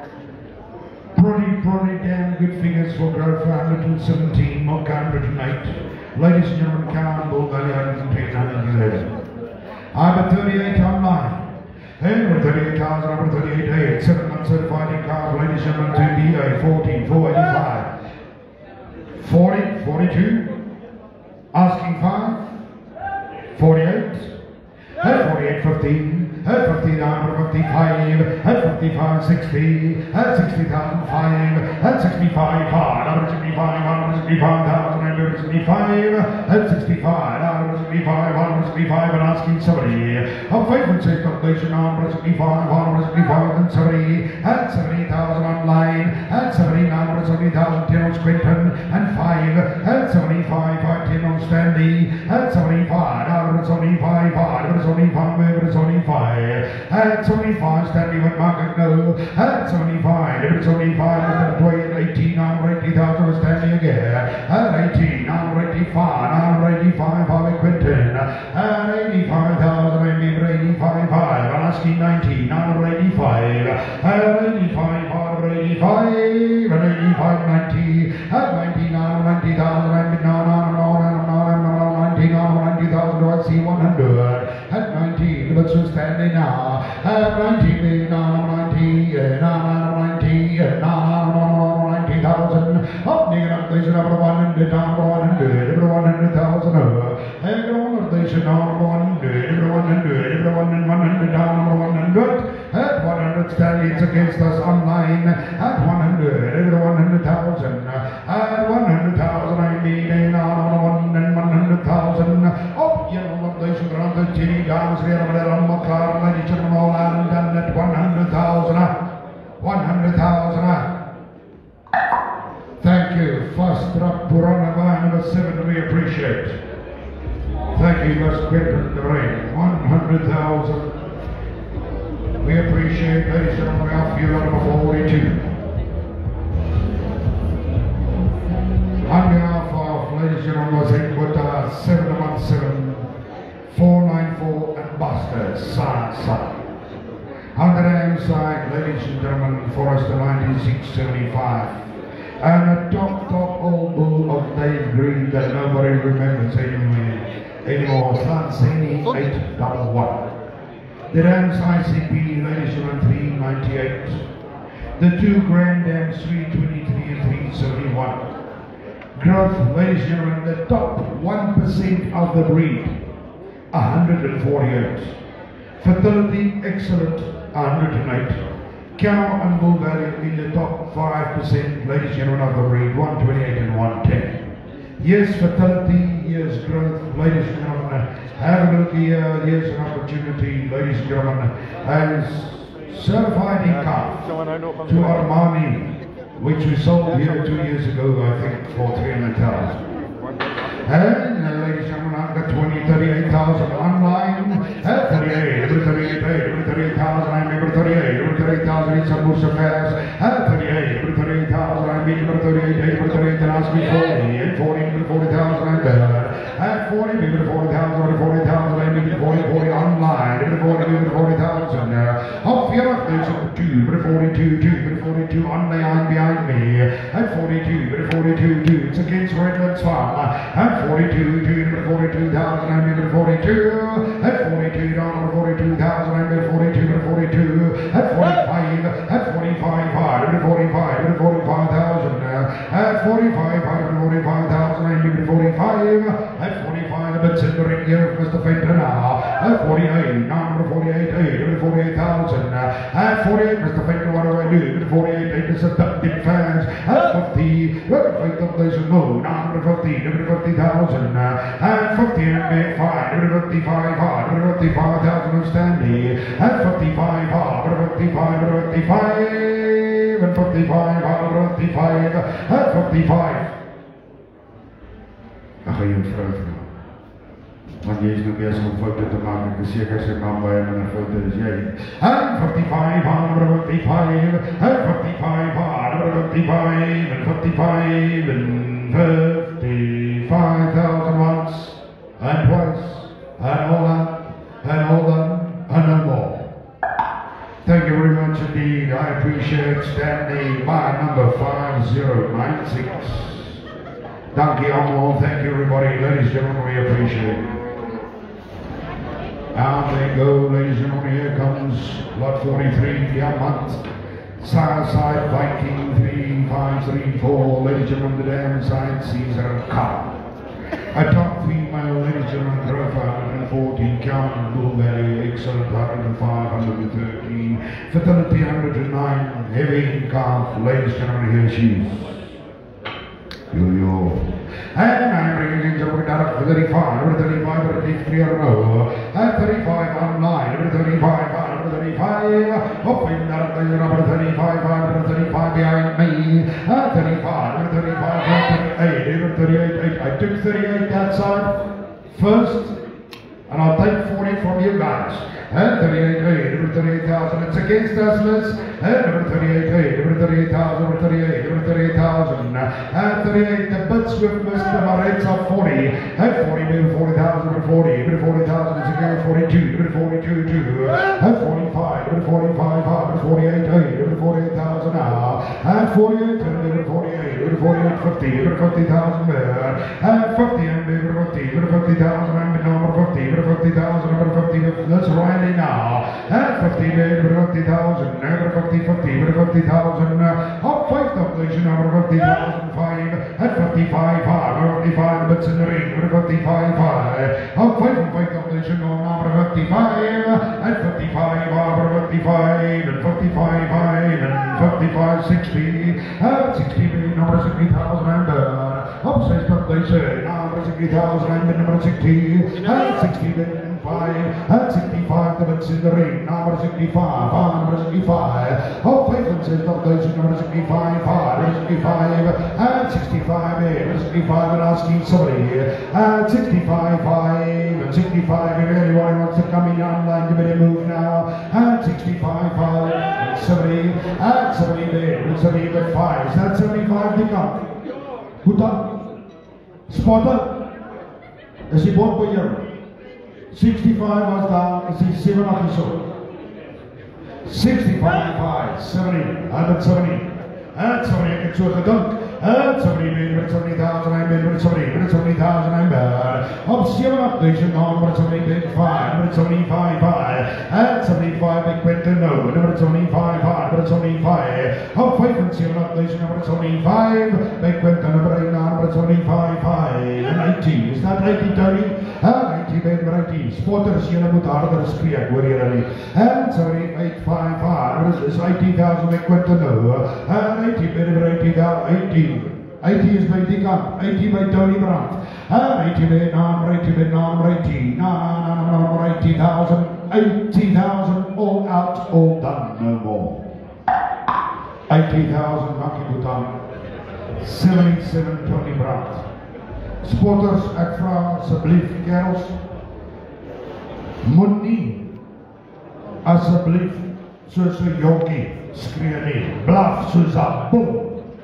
Pretty damn good figures for growth for 117, Mock 108. Ladies and gentlemen, cow and bull value 110, 111. I'm at 38 online. And with 38,000, I'm at 38 A. 7 months certified in cars, ladies and gentlemen, 2BA 14, 485. 40, 42. Asking 5. 48. At 48, 15. At 59, 55. At 55, 60. At 60,005. At 65, 5. 65,000. 65. At 65, 165, and asking 70. A favorite safe completion on 165, and 70. At 70,000 online. At 79, 70,000, 10 on Quinton, and 5. At 75, 510 on Stanley. At 75, 75, 5. It's only 5, it's only 5. At 75, Stanley with Market No. At 75, it's only 5, it's 18, 80,000 Stanley again. At 18, 85, Harvey Quinton. At 85,000, I mean 85, 5. I'm asking 90, 85. At 85, 85, and 85, 90. At 99, 90,000, I mean 90,000, do I see 100? At 90, let's just stand in now. At 90, 90, 90,000. Up, there's number 100, number 100, every 100,000 over. Everyone, there's number 100, every 100, every 100, down number 100. At 100, Stanley, it's against us online. At 100, every 100,000. At 100,000, I mean, on 100,000. Oh, you know, there's around the Ginny Downs here, over there on McLaren, ladies and gentlemen, all out and done at 100,000. 100,000. Thank fast trap Purana by number 7, we appreciate. Thank you, Ms. Quentin Lorraine. 100,000. We appreciate, ladies and gentlemen, our field number 42. On behalf of ladies and gentlemen, Equator 717, 494 and Buster, side. On the dam side, ladies and gentlemen, Forrester 9675. And a top old bull of Dave Green that nobody remembers anymore. Sansini 811. The Dams ICP, ladies and gentlemen, 398. The two Grand Dams 323 and 371. Growth, ladies and gentlemen, the top 1% of the breed, 148. Fertility, excellent, 108. Cow and bull value in the top 5%, ladies and gentlemen, of the breed, 128 and 110. Yes, fertility, yes, growth, ladies and gentlemen. Have a look here, here's an opportunity, ladies and gentlemen, as certified in calf to Armani, which we sold here 2 years ago, I think, for 300,000. And ladies and gentlemen, I've got 38,000 online. 38,000, I'm able 38,000 in some Musa Fairs. 38,000, I'm able 38, and ask me 40, and 40,000, I'm better. At 40, maybe 40,000, 40,000, I'm able 40 online, maybe 40,000. Off here, there's 2, 42 on behind me. At 42, it's against Redlands Farm. At 42,000, I'm able 42. At 42, down 42,000, I'm able 42. At 45, at 45,000. At 45,000, I'm able 45. At 45, the bits in the ring here of Mr. Fender now. At 48, number 48, 48,000. At 48, Mr. Fender, what do I do? 48, it's a ducted fans. At 50, there's a no, number 50,000. At 50, and make 5, 55,000 of Stanley. At 55, and 55, at 55. Dan ga je hem vreugde. Want jy is nog bezig om foto te maken. Ik zeker ze kan bij hem en een foto is jij. En 55, and 55, and 55,000 once, and twice, and all that, and no more. Thank you very much indeed. I appreciate Stanley by number 5096. Dankie allemaal. Thank you everybody. Ladies and gentlemen, we appreciate it. And they go, ladies and gentlemen, here comes lot 43, Diamant. Side Viking 3534, ladies and gentlemen, the damn side Caesar Cup. A top female, ladies and gentlemen, growth 114, count and bull value, excellent 105, 113, fertility 109, heavy calf, ladies and gentlemen, here she is. Yo. And I'm bringing in up down to 35, 33 in a row. At 35 online, 35, hoping that there's number 35 behind me. At 35, 38. I took 38 that side first, and I'll take 40 from you guys. And 38,000, it's against us, Liz. And 38,000, 38,000. And 38, the bits with Mr. Moritz of 40. And 40, maybe 40,000, 40,000, it's against 42, 42. And 45, 48,000 now. And 48, 50,000 there. And 50, and maybe 50,000, and number 50,000, that's Riley now. And 50,000, never 50,000. Up 5 population, number 50,005. At 55, bits in the ring, 55. Up 5 population, number 55. At 55, and 55, 60. At 60, number 60,000 and up 6 population, number 60,000 and number 60. At 65, at 65, the bits in the ring, number 65, number 65. Oh, faithful says population, number 65, 65, at 65, 65 and asking somebody at 65.5 and 65. If anyone wants to come in online, you better move now. At 65.5 and 70 at 70 bid, 70 bid 5. Is that 75 to come? Goed dan. Spotter. Is die bord by jou? 65 was daar, is die 7 afgesoek. 65.5, 70, 170. At 70, ek het so gedink. At 70, bid, 70,000, I bid, 70,000, I bid. Op 7,000, number 75, 75. At 75, ik went to know, number 75, number 75. Op 75,000, number 75, ik went to number 75, and 80. Is that 80, Tony? 80, bid, 80. Spotters, jullie moeten harder spreek, hoor jullie niet. At 78.55, is 80,000, ik went to know. 80, bid, 80,000, 80. 80 is by die kant, 80 by Tony Brandt. 80 bid, number 80 bid, number 80. Number 80,000, 80,000, all out, all done, no more. 80,000, Makkie Bhutan. 77, Tony Brandt. Spotters, ek vraag asseblief, kerels, moet nie asseblief soos 'n jonkie skree nie, blaf soos 'n boel.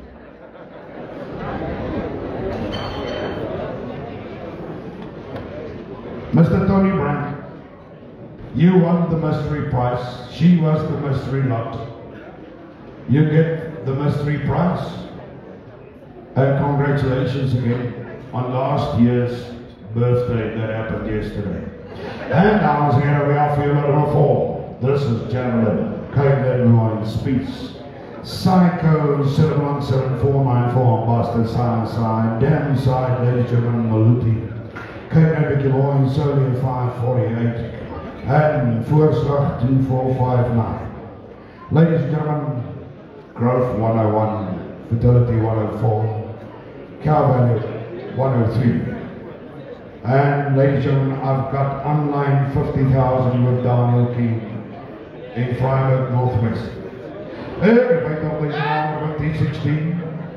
Mr. Tony Brandt, you won the mystery prize. She was the mystery lot. You get the mystery prize. And congratulations again on last year's birthday that happened yesterday. And I was here, we are feeling number 4. This is Gentleman Caitlin Roy Speaks. Psycho 717-494 Boston Side, Damn Side, ladies and gentlemen, Maluti. Caitlin Roy Soli 548. And Voorslag 2459. Ladies and gentlemen, Growth 101, Fertility 104. Calvary 103. And ladies and gentlemen, I've got online 50,000 with Daniel King in Freiburg, Northwest. Everybody know this now, 1516.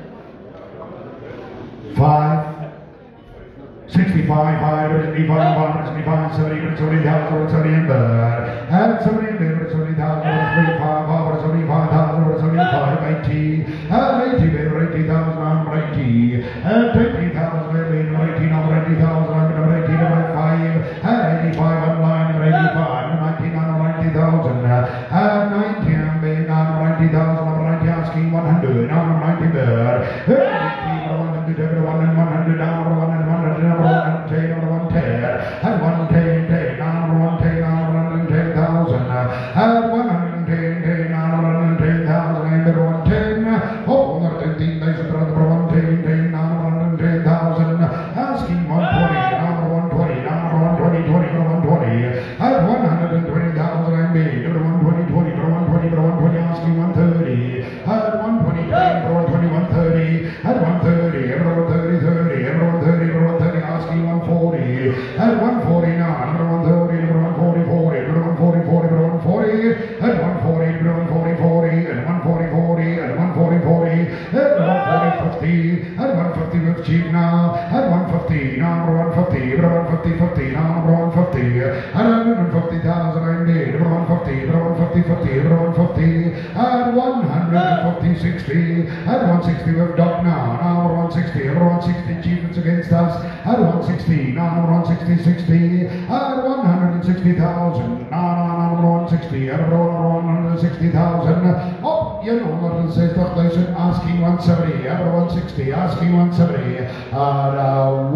5. 65, 5, 75, 75, 70, 70,000, 70 in there. And 70, 70,000, 75, 75,000, 75, 80. And 80, 80,000, 80. And 20,000, 80, number 80,000, number 80, number 5. And 85, online, number 85, 90,000. And 90, number 90,000, number 90, asking 100, number 90 there. 100, everyone, and 100, number 1 and 100, number 110, number 110, and 110, number 110, number 110,000, and 110, number 110,000, and 110, oh, 110,000, number 110, number 110,000, asking 120, number 120, number 120, 20, number 120, and 120,000, and me, number 120, 20, number 120, number 120, asking 130, and 120, number 120, 130, and 130, number 130, 30, number 130, number 130, asking 140, and 140 now, number 130, number 140, 40, number 140, 40, number 140, and 140, number 140, 40, and 140, 40, and 140, 40, and 140, 50, and 150 with cheap now, and 150, number 150, number 150, 50, number 150, and 150,000 I made, number 150, number 150, 50, number 150, and 150, 60, and 160 with Doc now, number 160, number 160 achievements against us, and 160, number 160, 60, and 160,000, number 160, and number 160,000, oh, you know what it says, Dr. asking 170, number 160, asking 170, and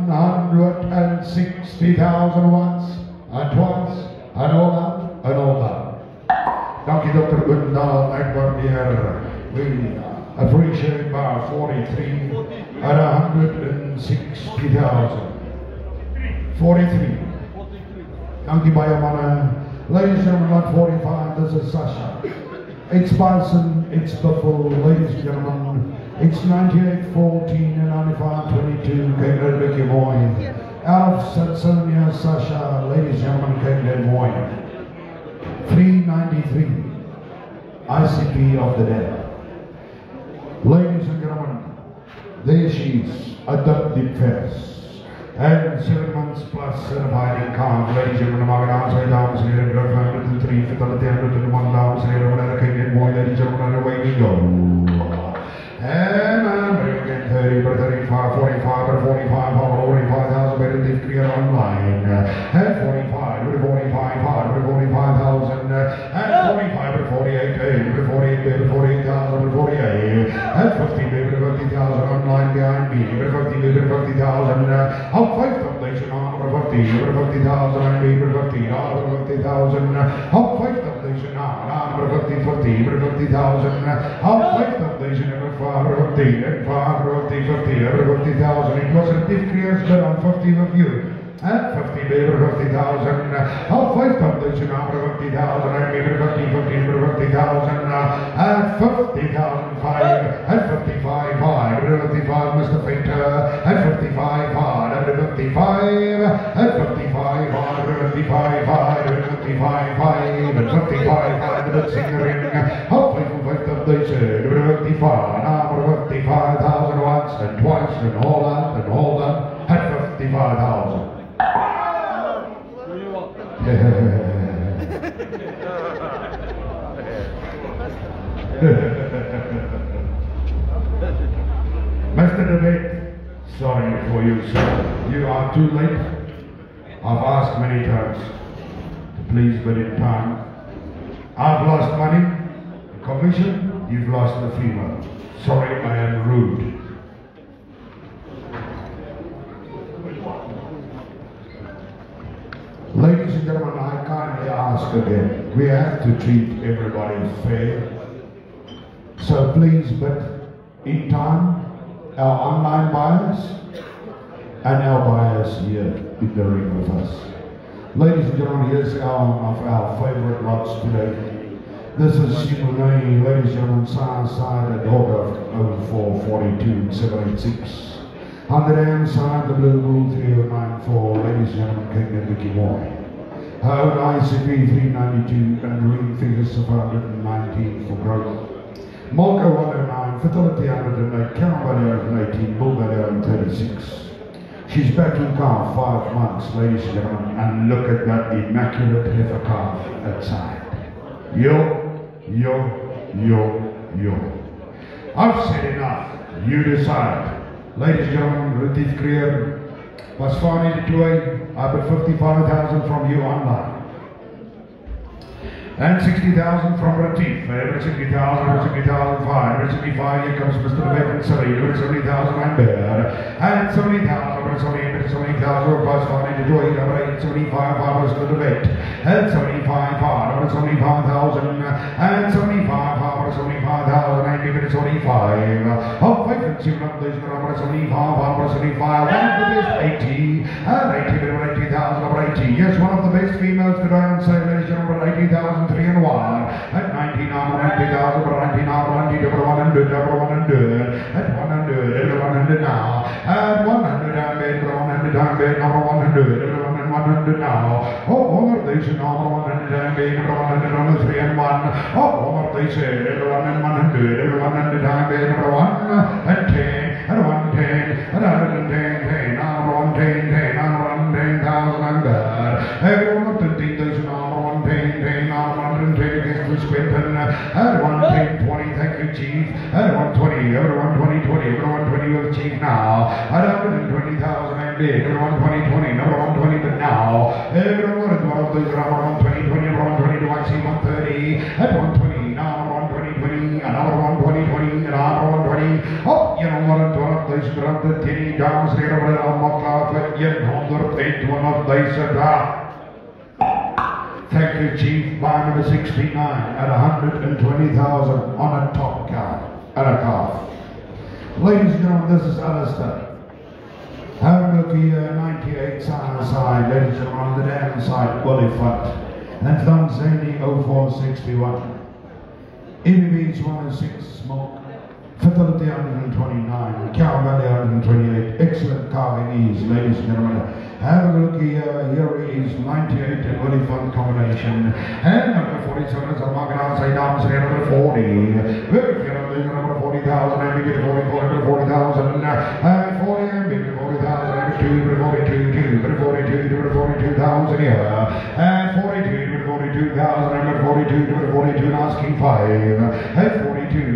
160,000 once, and twice, and all that, and all that. Dankie Dr. Goedendaal, ek waardeer, we appreciate bar 43 and 160,000. 43. Dankie baie manne. Ladies and gentlemen, not 45, this is Sasha. It's Bison, it's Buffalo, ladies and gentlemen. It's 98-14 and 95-22, Caitlin Vicky Moy. Out of Saxonia, Sasha, ladies and gentlemen, Caitlin Moy. 393, ICP of the day. Ladies and gentlemen, There she is, adopted first. And 7 months plus certified in calm. Ladies and gentlemen, dames and heren, grove 103, fatality 101, dames and heren, when I came in, boy, ladies and gentlemen, away we go. And I'm bringing 30, 35, 45, 45, 45,000, better this clear online. And 45, 45, 45,000, and 45, 48, 48, 48,000, 48, and 50, 50,000 online behind me, 50,000, I'll fight the nation on 50,000, and 50,000, I'll fight the nation on 50,000, I'll fight the nation on 50, and 50,000. It was a difference, but I'm 50 of you. At 50, baby, 50,000. I'll fight the nation on 50,000, and maybe 50,000. At 50,000, 5, at 55, 5, 55, Mr. Fainter. At 55, 5, at 55, at 55, 5, 55, 5, 55, 5, at 55, 5, the singer. I'll fight the nation, 55, now 55,000 once and twice and all that, at 55,000. Mr. DeWitt, sorry for you, sir. You are too late. I've asked many times to please bid in time. I've lost money, commission, you've lost the female. Sorry, I am rude. Ladies and gentlemen, I kindly ask again, we have to treat everybody fair. So please bid in time, our online buyers and our buyers here in the ring with us. Ladies and gentlemen, here's our favorite lots today. This is Shimulani, ladies and gentlemen, side and daughter of 0442 786. On the damn side, the Blue Bull 3094, ladies and gentlemen, King and Mickey Moore. Her own ICP 392 and ring figures of 119 for growth. Molka 109, Fatality 108, Caramel 118, Bull Belly 136. She's back in calf 5 months, ladies and gentlemen, and look at that immaculate heifer calf outside. Yo. I've said enough. You decide. Ladies and gentlemen, Retief Creer was fine in the 2A. I put 55,000 from you online. And 60,000 from Retief. 60,000, 60,005, 65. Here comes Mr. Levitt and 70,000 I'm there. And 70,000, 70,000 was fine in the 2A. 75, I was Mr. Levitt. And 75, 75,000. And 75, 75,000. And give it 75. I'll fight and see what there's number 75, 75. One of the best 80. And 80,000 over 80. Yes, one of the best females today on sale, ladies and gentlemen, 80,000. 3 and 1 at 90 now 90,000 but 90 now 90 double 100 double 100 at 100 every 100 now at 100 down bed 100 down bed number 100 every 100 now oh conversation number 100 down bed number 100 on the 3 and 1 oh conversation every 100 every 100 down bed number 1 at 10 at 110 at 110 now 110 now 110,000 under every 110,000 now 110 now 110 against Chris Quinton at 110 20 thank you Chief at 120 everyone 20 20 everyone 20 with Chief now at 120,000 and big everyone 20 20 number 120 but now everyone is one of these around 120 20 everyone 20 to I see 130 at 120 now 120 20 another 120 20 and another 120 oh you know what one of these around the 10 dames here over the Mokka for 101 one of these thank you, Chief. Buy number 69 at 120,000 on a top cow and a calf. Ladies and gentlemen, this is Alistair. Have a look here, 98 side, ladies and gentlemen, on the damn side, Bully Front. And Tanzania 0461. EBB's 106, Smoke. Fatality 129, Cow Valley 128, excellent carving ease, ladies and gentlemen. Have a look here, here is 98 and really fun combination. And number 47 is a market outside down, say number 40. Very good, ladies and gentlemen, 40,000, and big 40,000, and 40, and big 40,000, and 42,000 here, and 42,000, and 42, asking 5, and 42,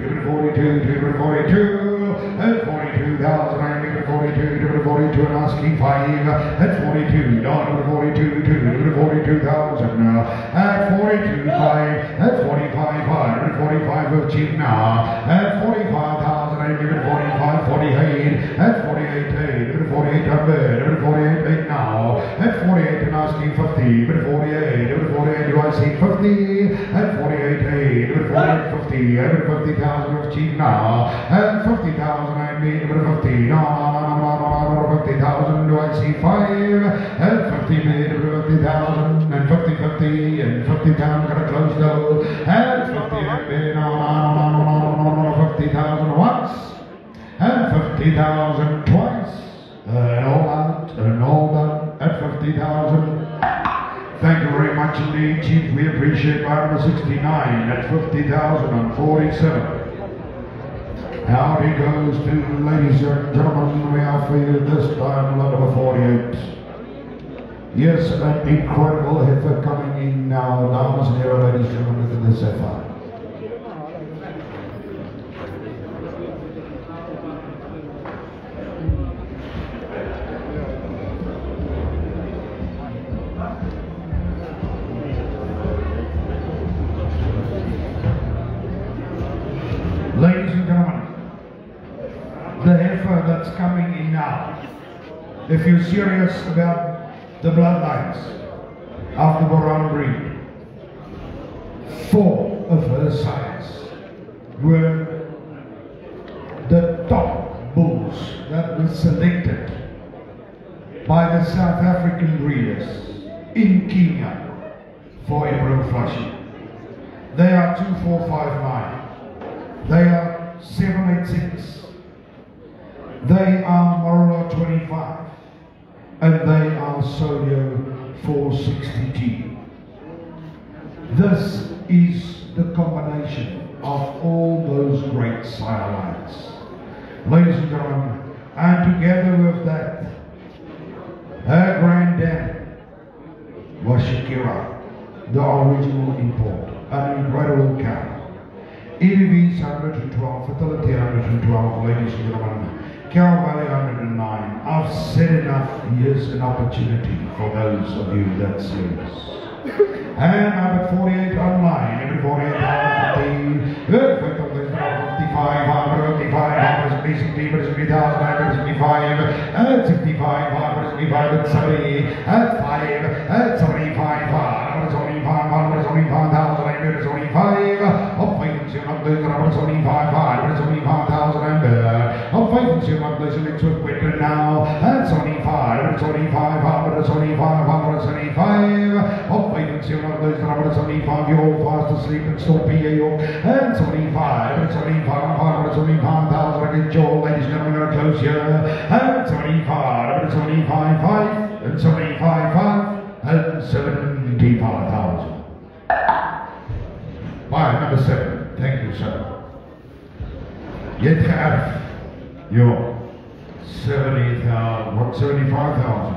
and 42,000, and 42, and asking 5, and 42, down to 42,000, and 42, 5, and 45, 5, and 45 will achieve now, and 45,000, and 45, 48, and 48, 8, and 48 and 48, 8 now, and 48 and asking 50, but 48, and 48, do I see 50, and 48, 8, and 48, 50, and 50,000 will achieve now, and 50,000, I mean, 50, no, 50,000, do I see 5, and 50 made, 50,000, and 50, 50, and 50,000, gonna close though, and 50, no, 50,000 once, and 50,000 twice, and all out, and all done, at 50,000. Thank you very much indeed, Chief. We appreciate number 69 at 50,047. Out he goes to, ladies and gentlemen, we offer you this time lot number 48. Yes, an incredible heifer coming in now, dames and heren, ladies and gentlemen, to this heifer. Ladies and gentlemen, the heifer that's coming in now, if you're serious about the bloodlines of the Boran breed, 4 of her sires were the top bulls that were selected by the South African breeders in Kenya for embryo flushing. They are 2459. They are 786. They are Morula 25. And they are Solio 460G. This is the combination of all those great sire lines. Ladies and gentlemen, and together with that, her granddad was Shakira, the original import, an incredible cow. EBV's 112, Fertility 112, ladies and gentlemen, Cow Valley 109. I've said enough, here's an opportunity for those of you that's serious. And I'm at 48 online, every 48 hours, 55, 65, 70, at 5, at 75, 5,000, of frequency of the 75,000 and of frequency of the next with winter now, at 75, of frequency of the 75, you're all fast asleep and still PA, and 75, 75,000 against your ladies and gentlemen, are close here, and 75, 5, and 75, 5, and 75,000. By number 7. Thank you, sir. Yet have your 70,000, what, 75,000?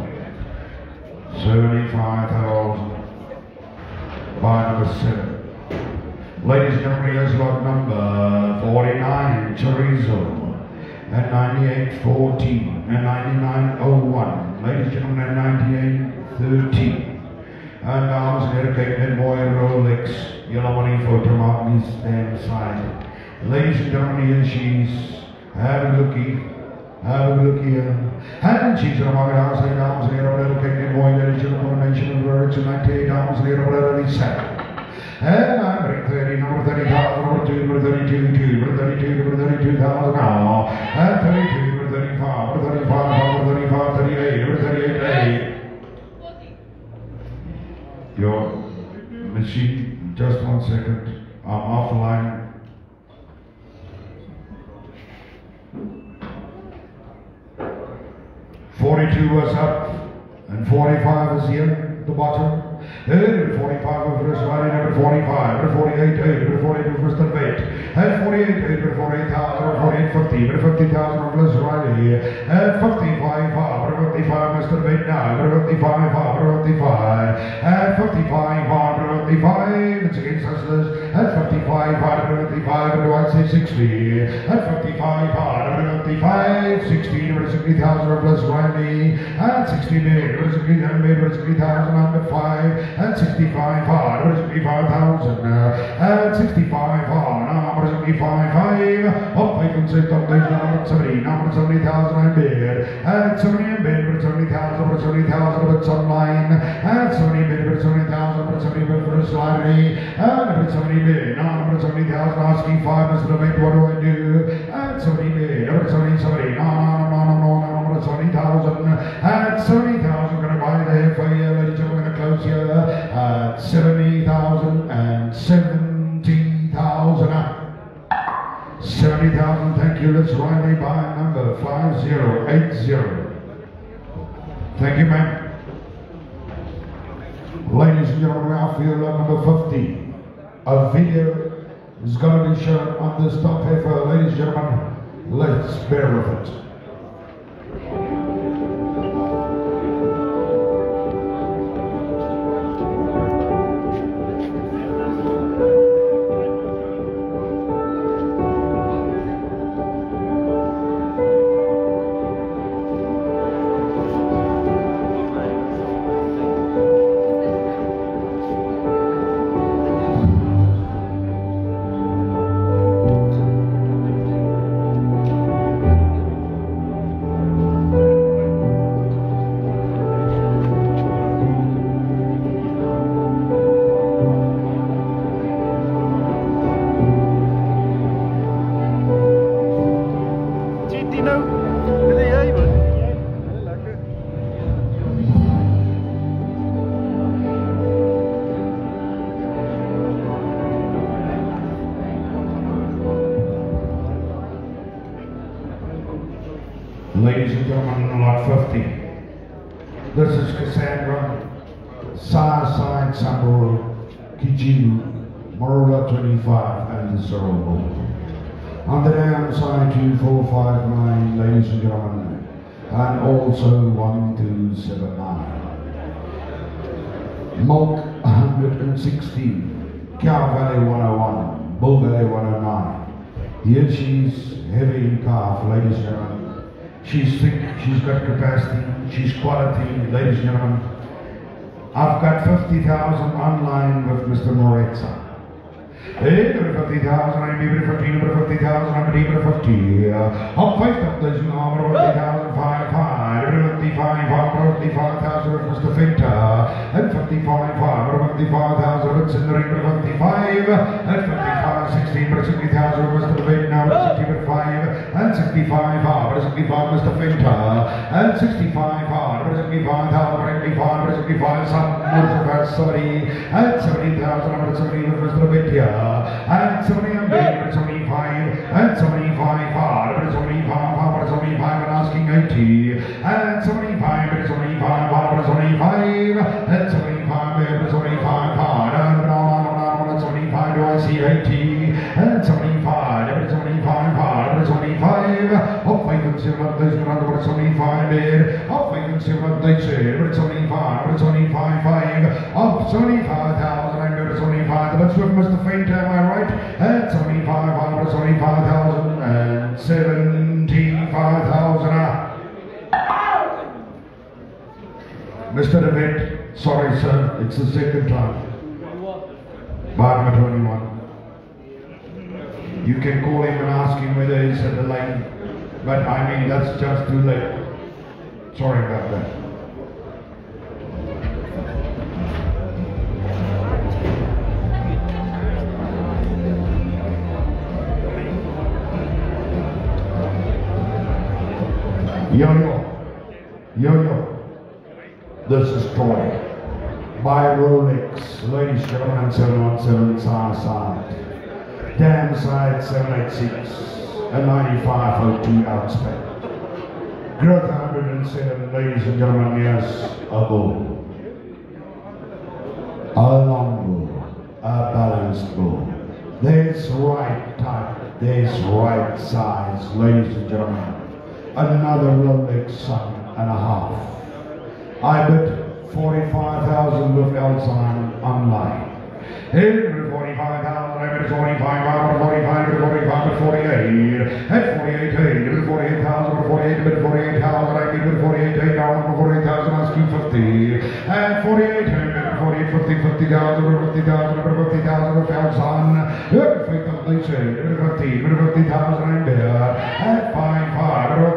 75,000. By number 7. Ladies and gentlemen, here's lot number 49, Chorizo, and 9814, and 9901. Ladies and gentlemen, and 9813. And arms dedicated boy Rolex, yellow money photo mark me stand side. Ladies and gentlemen, here she's. Have a looky here. And she's a market house, and arms dedicated boy, ladies and gentlemen, nation of words, and 98 arms dedicated sack. And I'm at 30, number 30,000, number 2, number 32, number 32,000 now. And 32, number 35, number 35, number 35, 38, number 38, 8. Your machine, just 1 second, I'm offline. $42 was up, and 45 is here. the bottom. Number 45 of Chris Riley, number 45, number 48, number 48 of Mr. Vet, and 48, number 48,000, number 4850, number 50,000 of Liz Riley, and 55, number 55, Mr. Vet now, number 55, number 55, and 55, number 55, it's against us, Liz, and 55, number 55, and do I say 60, and 55, number 55, 60, number 60,000 of Liz Riley, and 60 mid, number 60,000, number 5, and 65 hard, what is 65,000, and 65 hard, what is 65, up 5 and 6, up 70, number 70,000 I bid, and 70 in bid, but 70,000, but 70,000, but some line, and 70 bid, but 70,000, but 70 bid for a slightly, and 70 bid, number 70,000, asking 5, Mr. Vet, what do I do, and 70 bid, number 70, 70, no, 70,000, and 70,000, gonna buy there for you, ladies and gentlemen, close here, 70,000 and 70,000, 70,000, thank you, let's Riley by number 5080. Thank you, ma'am. Ladies and gentlemen, outfielder number 50. A video is going to be shown on this top heifer, ladies and gentlemen, let's bear with it. Ladies and gentlemen, lot 50. This is Cassandra, Side Samburu, Kijimu, Morula 25, and the Cyril Bull. On the downside 2459, ladies and gentlemen, and also 1279. Mulk 116, Cow Valley 101, Bull Valley 109. Here she's heavy in calf, ladies and gentlemen. She's thick, she's got capacity, she's quality, ladies and gentlemen. I've got 50,000 online with Mr. Moretza. Hey, number 50,000, I'm even 50, number 50,000, I'm even 50. Up 5,000, number 50,000, 55, number 55, number 55,000 with Mr. Finta, and 55, number 55,000 with Cindering, number 55, and 55, 16, number 60,000 with Mr. Finta, number 65, and 65, number 65, Mr. Finta, and 65, number 65,000, number 85, number 65, some number 70, and 70,000, number 70 with Mr. Finta. And 70 and 75, and 75 hard, but 75 hard, but 75 and asking 80, and 75, but 75 hard, but 75, and 75, but 75 hard, and 75 do I see 80, and 75, but 75 hard, but 75, up 5 and 7, there's another 75 bid, up 5 and 7, they say, but 75, but 75, 5, up 75,000, and 75, that's with Mr. Fainter, am I right? And 75, 75,000, and 75,000. Mr. DeWitt, sorry sir, it's the second time. Bar number 21. You can call him and ask him whether he's at the lane, but I mean that's just too late. Sorry about that. Yo-yo, this is Troy, by Rolex, ladies and gentlemen, 717 side, dam side 786, and 9502 outspec. Growth 107, ladies and gentlemen, yes, a bull. finest bull. This right type, this right size, ladies and gentlemen. Another Rolex son and a half. I bid 45,000 with Elzheim online. Here, 45,000, I bid 45, 45, 45, 48. At 48, bid 48,000, 48, bid 48,000, I bid 48, down 48,000, asking 50. At 48, bid 48, 50, 50,000, 50,000, 50,000 with Elzheim. Here, 50,000, bid 50,000, I'm there. At 55,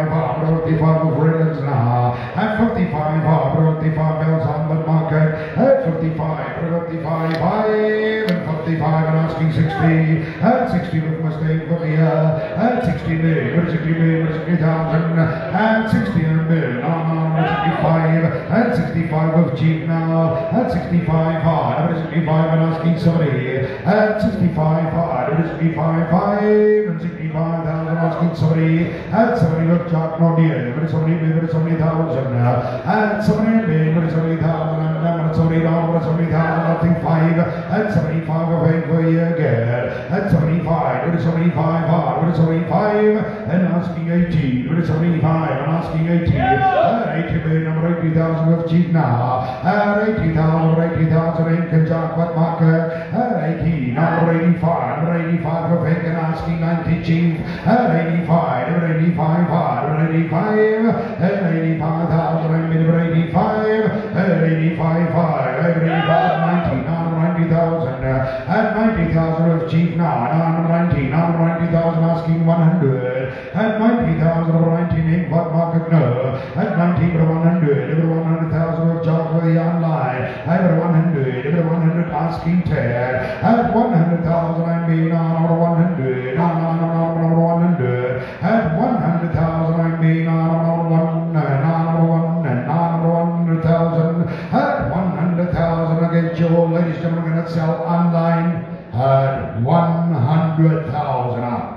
55 with Redlands now. At 55, 55 Elzheim, but market. At 55, 55, 5 and 55 and asking 60. At 60 with mistake for the year. At 60 million, 60 million, 60,000. At 60 and million, 65. At 65 with cheap now. At 65 hard, at 65 and asking 70. At 65 hard, at 65 5 and 65,000 asking 70. At 70 with Jack Nordier, but it's only 70,000. At 70 million, but it's 70,000. And it's only down, but it's 70,000, I think 5. At 75 of 8 for a year again. At 75, but it's 75 hard, but it's 75 and asking 80. But it's 75 and asking 80. At 80 million, number 80,000 with cheap now. At 80,000 in Kajak, what market? At 80, number 85, number 85 of 8 and asking 90 cheap. At 85, number 85 hard, number 85, at 85,000 and number 85, at 85 hard, at 85, 90, number 90,000. At 90,000 of cheap now, number 90, number 90,000 asking 100. At 90,000 of 90 in what market no. At 90 for 100, every 100,000 of job for the online. Every 100, every 100 asking 10. At 100,000 I'm being on over 100, on 100. At 100,000 I'm being on over 1, and on 100,000. At 100,000 I get you, ladies and gentlemen, going to sell online at 100,000 up.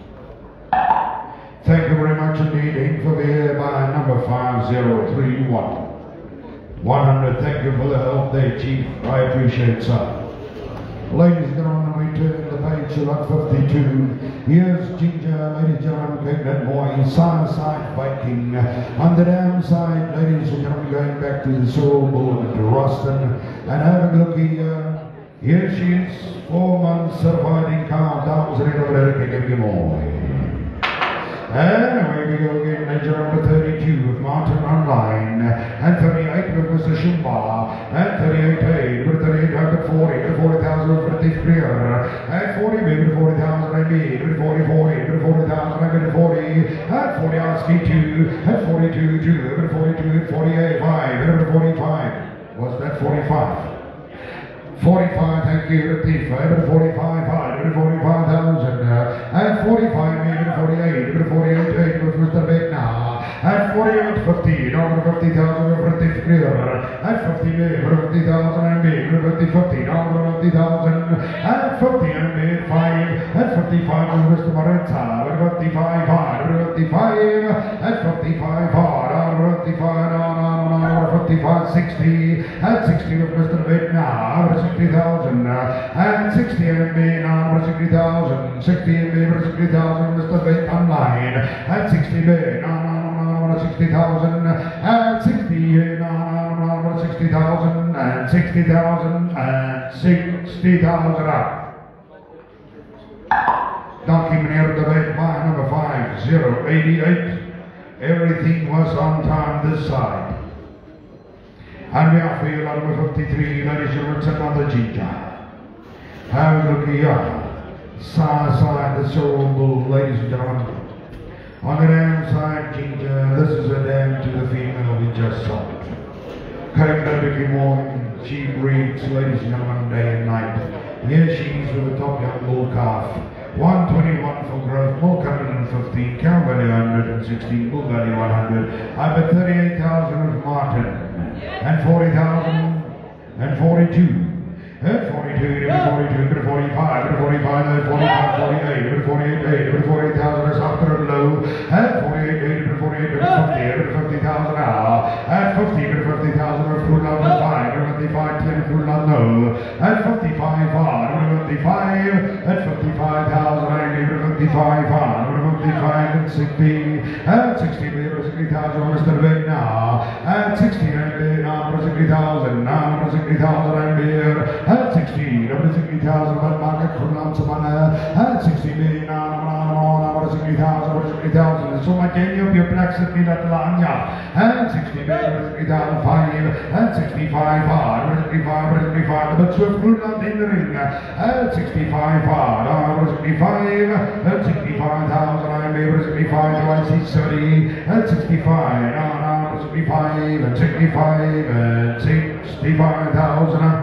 Thank you very much indeed. In for the air by number 5031. 100, thank you for the help there, Chief. I appreciate it, sir. Ladies and gentlemen, we turn the page to lot 52. Here's Ginger, ladies and gentlemen, Pregnant Boy, Side Viking. On the dam side, ladies and gentlemen, going back to the Sorrel Bull to Ruston. And have a look here. Here she is, 4 months surviving countdowns in America, give you more. And away we go again, Major number 32 with Martin Online, and 38 with Mr. Shumba, and 38 with 38 40,000 with British Clear, and 40 with 40,000 I made, with 40, with 40,000 I made 40, and 40 asking 2, and 42 2, with 42, 48 5, with 45. Was that 45? 45, thank you, Latif, with 45 high, with 45,000, and 45 maybe 48, with 48 with Mr. Vietnam, and 48 50, over 50,000 with Latif Clear, and 50 maybe with 50,000 and maybe with 50, over 50,000, and 50 and maybe 5, and 55 with Mr. Marenza, with 55 hard, with 55, and 55 hard, over 55, on 55, 60, and 60 with Mr. Vietnam, 60,000, and 60 MB now 60,000, 60 MB 60,000, Mr. Vic Online, and 60 MB now 60,000, and 60 now 60,000, and 60,000, and 60,000 up. Donkey Meneer de Wet by number 5088. Everything was on time this side. And we are for you, number 53, ladies and gentlemen, another Ginger. Have a look here. Side, the Sorrel Bull, ladies and gentlemen. On the dam side, Ginger, this is a dam to the female we just sold. Cutting the big morning, she breeds, ladies and gentlemen, day and night. Here she is with a top young bull calf. 121 for growth, milk 115, cow value 116, bull value 100. I bet 38,000 with Martin, and 40,000, and 42. And 42, and 42, and 45, and 45, and 45, 48, and 48, and 48,000 is after and low, and 48, and 48, and 50, and 50,000 now, and 50, and 50,000 with full number 5, and 55, 10 full number, and 55 hard, and 55 hard, 55 and 60, and 60 meters, 60,000 on Mr. Big now, and 60 and now, 60,000, now 60,000 and beer, and 60, 60,000, but market from Lansomana, and 60 million now, 60,000, 60,000, so my game, your black city at Lanya, and 60 million, 60,000, 5, and 65 hard, 65, but Swift Rulland in the ring, and 65 hard, 65, and 65,000, I'm able to 65, 630, and 65, now 65, and 65, and 65,000.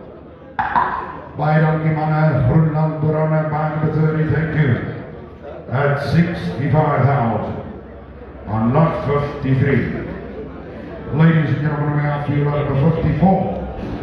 By Donkey Mana, Rulland, Durana, Bang, 30, thank you. At 65,000 on lot 53. Ladies and gentlemen, we have to lot number 54.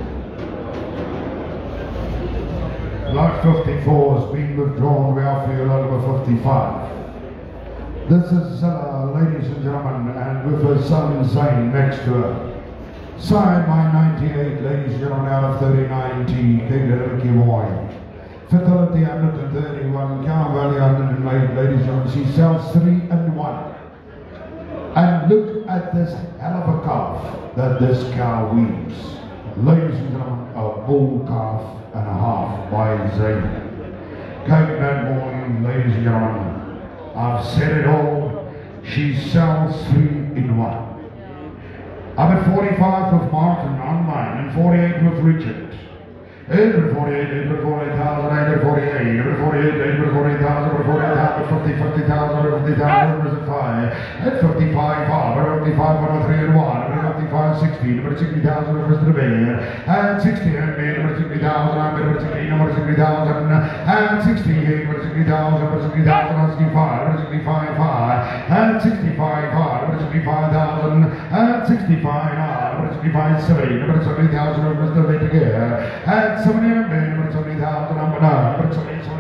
Lot 54 has been withdrawn. We have to lot number 55. This is ladies and gentlemen, and with her son Zane next to her. Signed by 98, ladies and gentlemen, out of 3019, King Ricky Boy. Fidelity 131, Cow Valley 108, ladies and gentlemen, she sells 3-1. And look at this hell of a calf that this cow weaves. Ladies and gentlemen, a bull calf and a half by Zane. Came that morning, ladies and gentlemen, I've said it all, she sells 3-1. I'm at 45 with Martin on mine and 48 with Richard. 8 48, 8 48,000, 8 48, 8 48, 8 48,000, 48,000, 50, 50,000, 50,000, is it 5? At 55, 5, 55, 103 and 1, 55, 60, 60,000, is the bear, and 60 and me, 60,000, I'm at 60, 60,000, and 68, 60,000, 60,000, 65, 65, 5, and 65, 5, 65,000, and 65, 65, 70, 70,000, is the bear again, and 70,000, I'm 70,000, up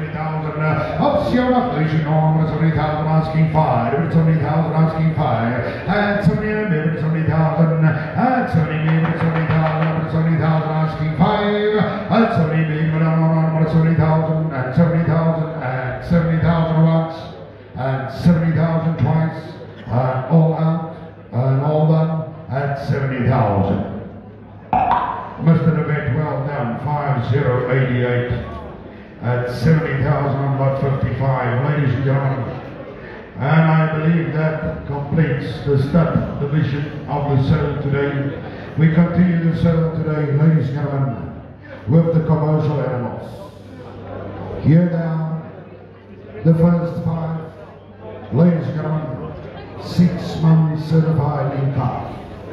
70,000, on 70,000, asking 5, 70,000, asking 5, and 70,000, 70,000, and 70,000, 70,000, asking 5, and 70,000, on 70,000, and 70,000, and 70,000 once, and 70,000 twice, and all out, and all done, at 70,000. Mr. Nevette, well done, 5088 at 70,000 on lot 55, ladies and gentlemen. And I believe that completes the stud division of the sale today. We continue the sale today, ladies and gentlemen, with the commercial animals. Here they are, the first 5, ladies and gentlemen, 6 months certified in calf.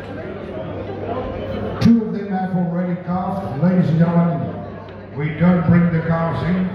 2 of them have already calved. Ladies and gentlemen, we don't bring the calves in.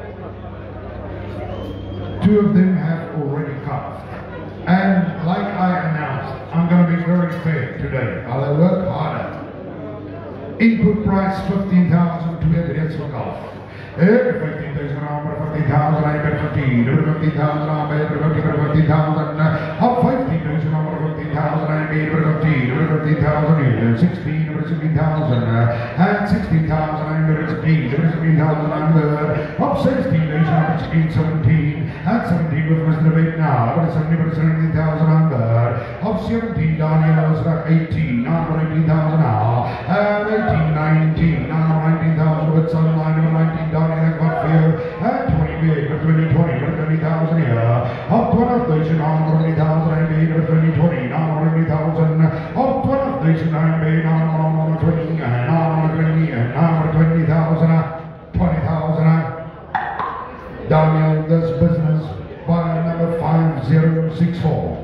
2 of them have already calved. And like I announced, I'm going to be very fair today. I'll work harder. Input price 15,000 to evidence for calf. Every 15,000, I'm 50,000, I bet 15, every 50,000, I bet 50,000, up 15,000, I'm 50,000, I bet 15, every 50,000, 16, every 16,000, and 16,000, I bet 16, every 16,000, I'm up 16,000, I'm 16, 17, and 17 with Mr. Nevette now, but 70,000, I'm up 17, Daniel's 18, I'm 18,000 now, and 18, 19, now 19,000 with Sunline, 19, Daniel, and 20, 20,000 here, up 12,000, on 20,000, I made 20, now 20,000, up 12,000, I made on 20, and on 20, and now 20,000, 20,000. Daniel does business by number 5064.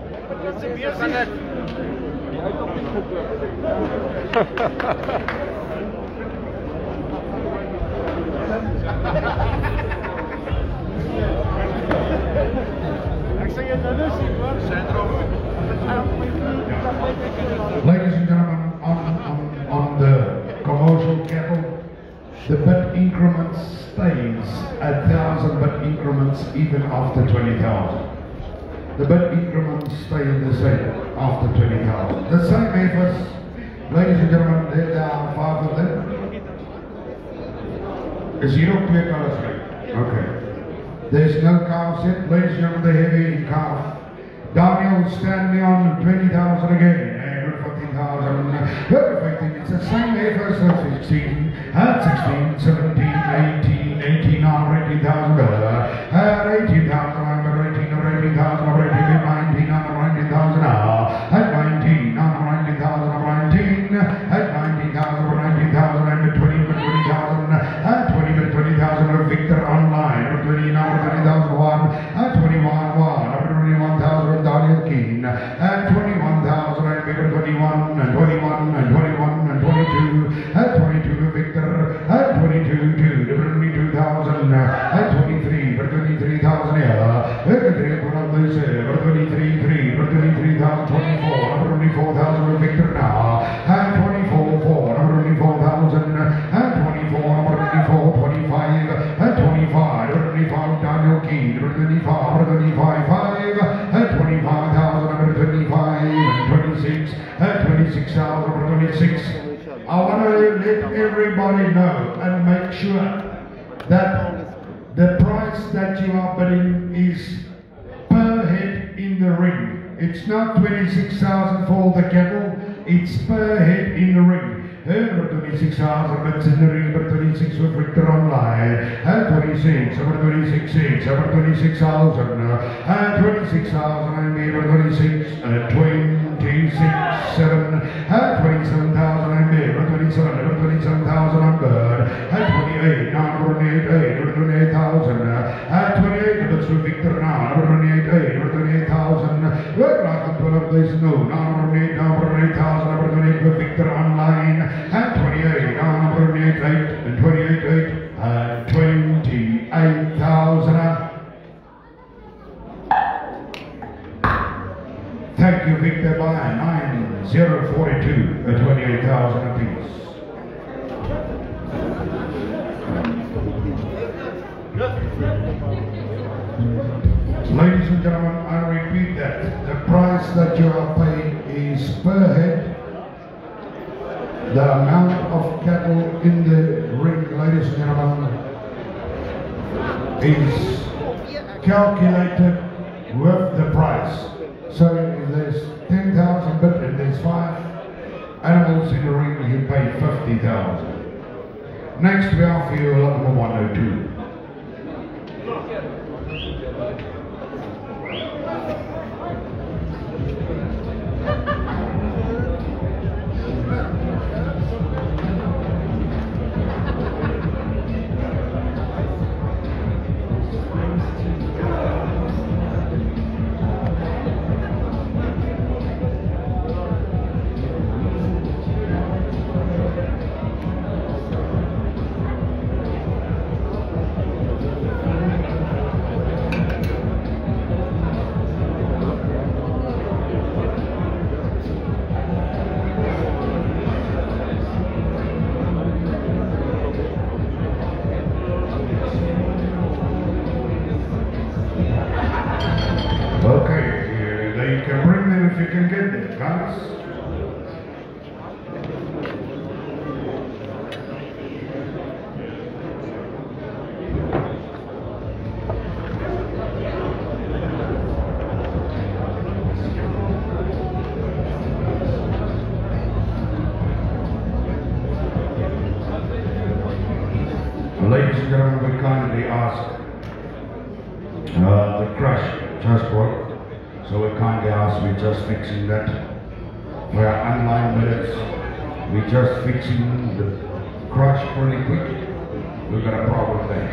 Ladies and gentlemen, on the commercial cattle, the bid increment stays at 1,000 bid increments even after 20,000. The bid increments stay the same after 20,000. The same efforts, ladies and gentlemen, there are 5 of them. Is hier ook 2 kalvs? Okay. There's no calf set. Ladies and gentlemen, the heavy calf. Daniel Stanley on 20,000 again. And 15,000. Perfect. It's the same here first. 16, 16, 17, 18, 18 on 18,000. 18,000 on 18,000 on 18,000 on 19 on 19,000. At 19 on 19,000 on 19. At 19,000 on 19,000 and 20 for 20,000. At 20 for 20,000 of Victor online. 20 now 20,001. At 21 1. 21,000 Daniel Keane. At 21,000 and Victor 21 and 21 and 21 and 22. At 22 Victor. At 22 2. 22,000. At 23 for 23,000 here. 23 for 23 3 for 23,000 24. 24,000 with Victor now. At 24 4. 24,000. At 24 24 25. At 25 25 Daniel Keane. 25 25 5. At 25,000 25 and 26. At 26,000 26. I want to let everybody know and make sure that the price that you are bidding is per head in the ring. It's not 26,000 for the cattle, it's per head in the ring. Number 26,000, that's in the ring. Number 26 with Victor online. And 26, number 26, 6, number 26,000. And 26,000, and number 26, 26, 7. And 27,000, and number 27, number 27,000 on bird. And 28, number 28, number 28,000. And 28, that's with Victor now. Number 28, number 28,000. Well, I can pull up this no. Number 28, number 28,000, number 28 with Victor online. And 28, number 28, and 28, 28,000. Thank you, Victor, by 9,042, 28,000 apiece. Ladies and gentlemen, I repeat that the price that you are paying is per head. The amount of cattle in the ring, ladies and gentlemen, is calculated with the price. So if there's 10,000 bid and there's 5 animals in the ring, you pay 50,000. Next we offer you a lot more 102. If you can get there, guys. Ladies and gentlemen, we kindly ask the crush just broke. So we kindly ask, we're just fixing that. For our online bidders, we're just fixing the crush pretty quick. We've got a problem there.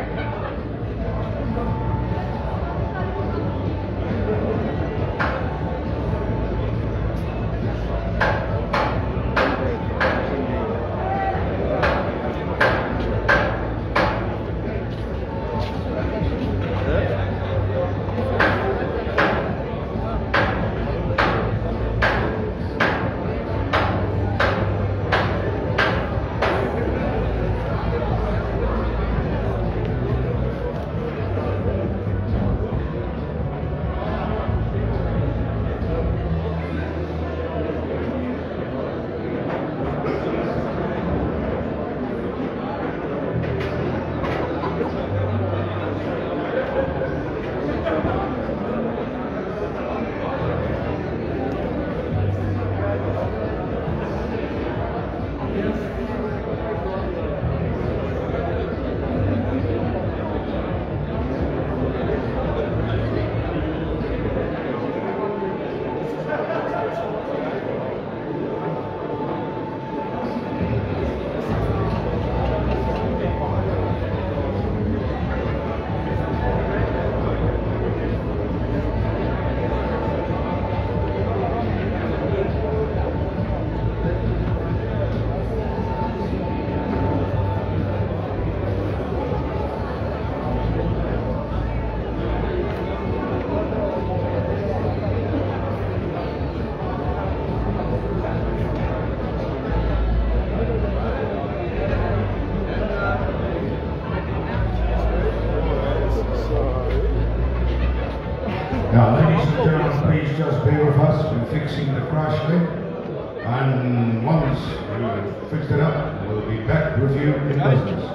please just bear with us. We're fixing the crash there. And once we've fixed it up, we'll be back with you in business.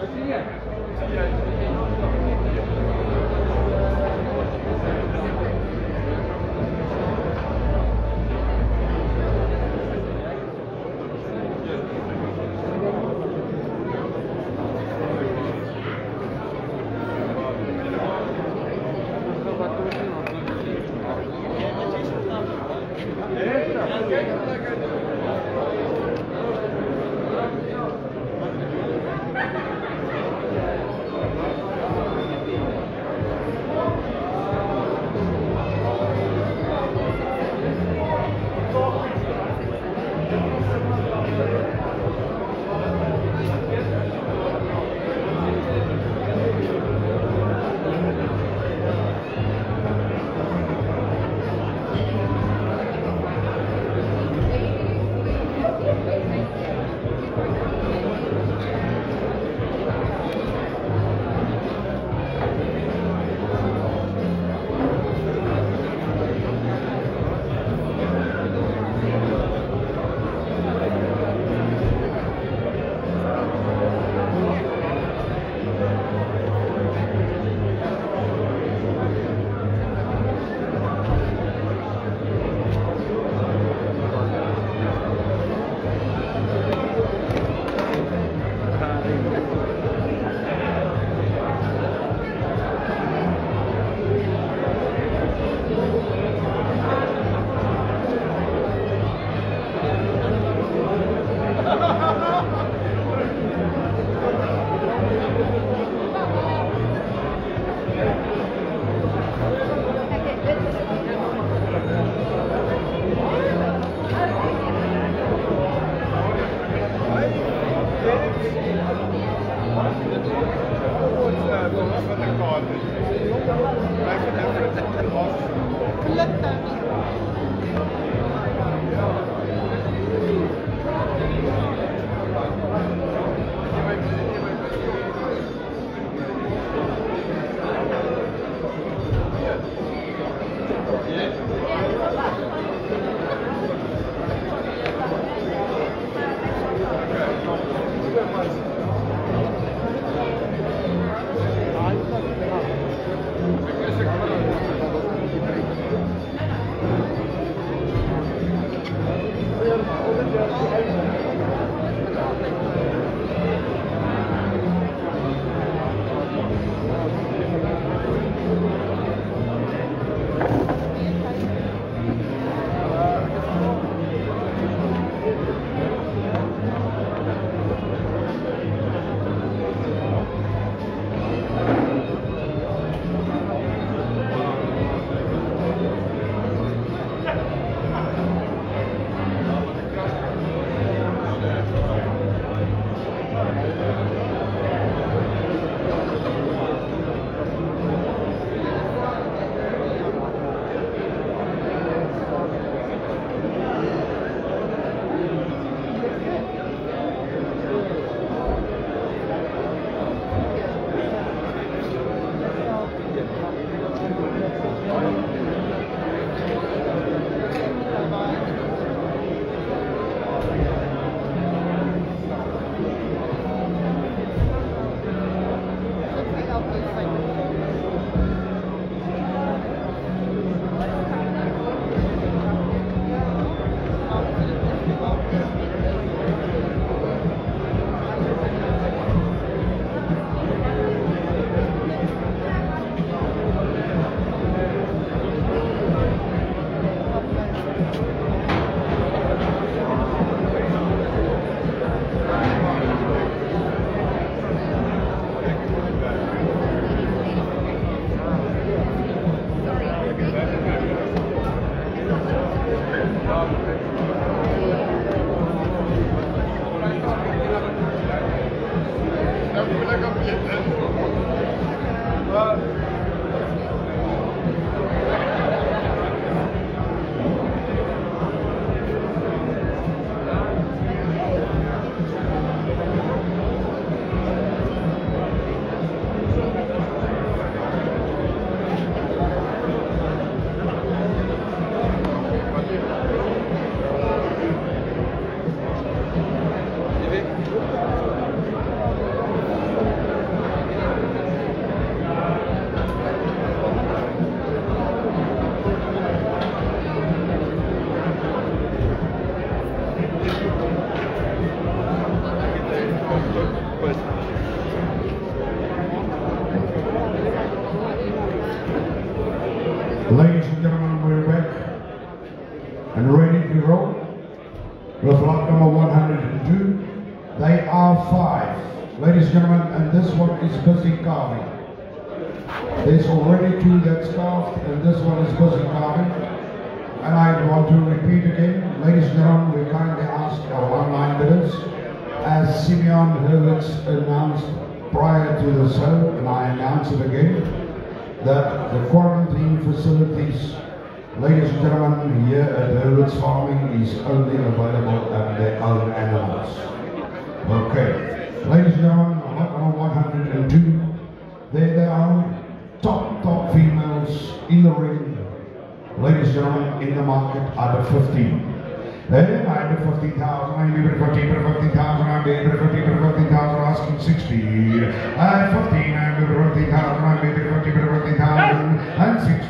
Ladies and gentlemen, we're back and ready to roll with lot number 102. They are 5. Ladies and gentlemen, and this one is busy carving. There's already 2 that's carved, and this one is busy carving. And I want to repeat again, ladies and gentlemen, we kindly ask our online bidders, as Simeon Hurwitz announced prior to the show, and I announce it again, that the quarantine facilities, ladies and gentlemen, here at Hurwitz Farming is only available at their own animals. Okay, ladies and gentlemen, lot number 102, there they are, top females in the ring. Ladies and gentlemen, in the market are the 15. Then I bid 15,000, I bid 15,000, I bid 15,000, asking 60. At 15, I bid 15,000, I bid 15,000, and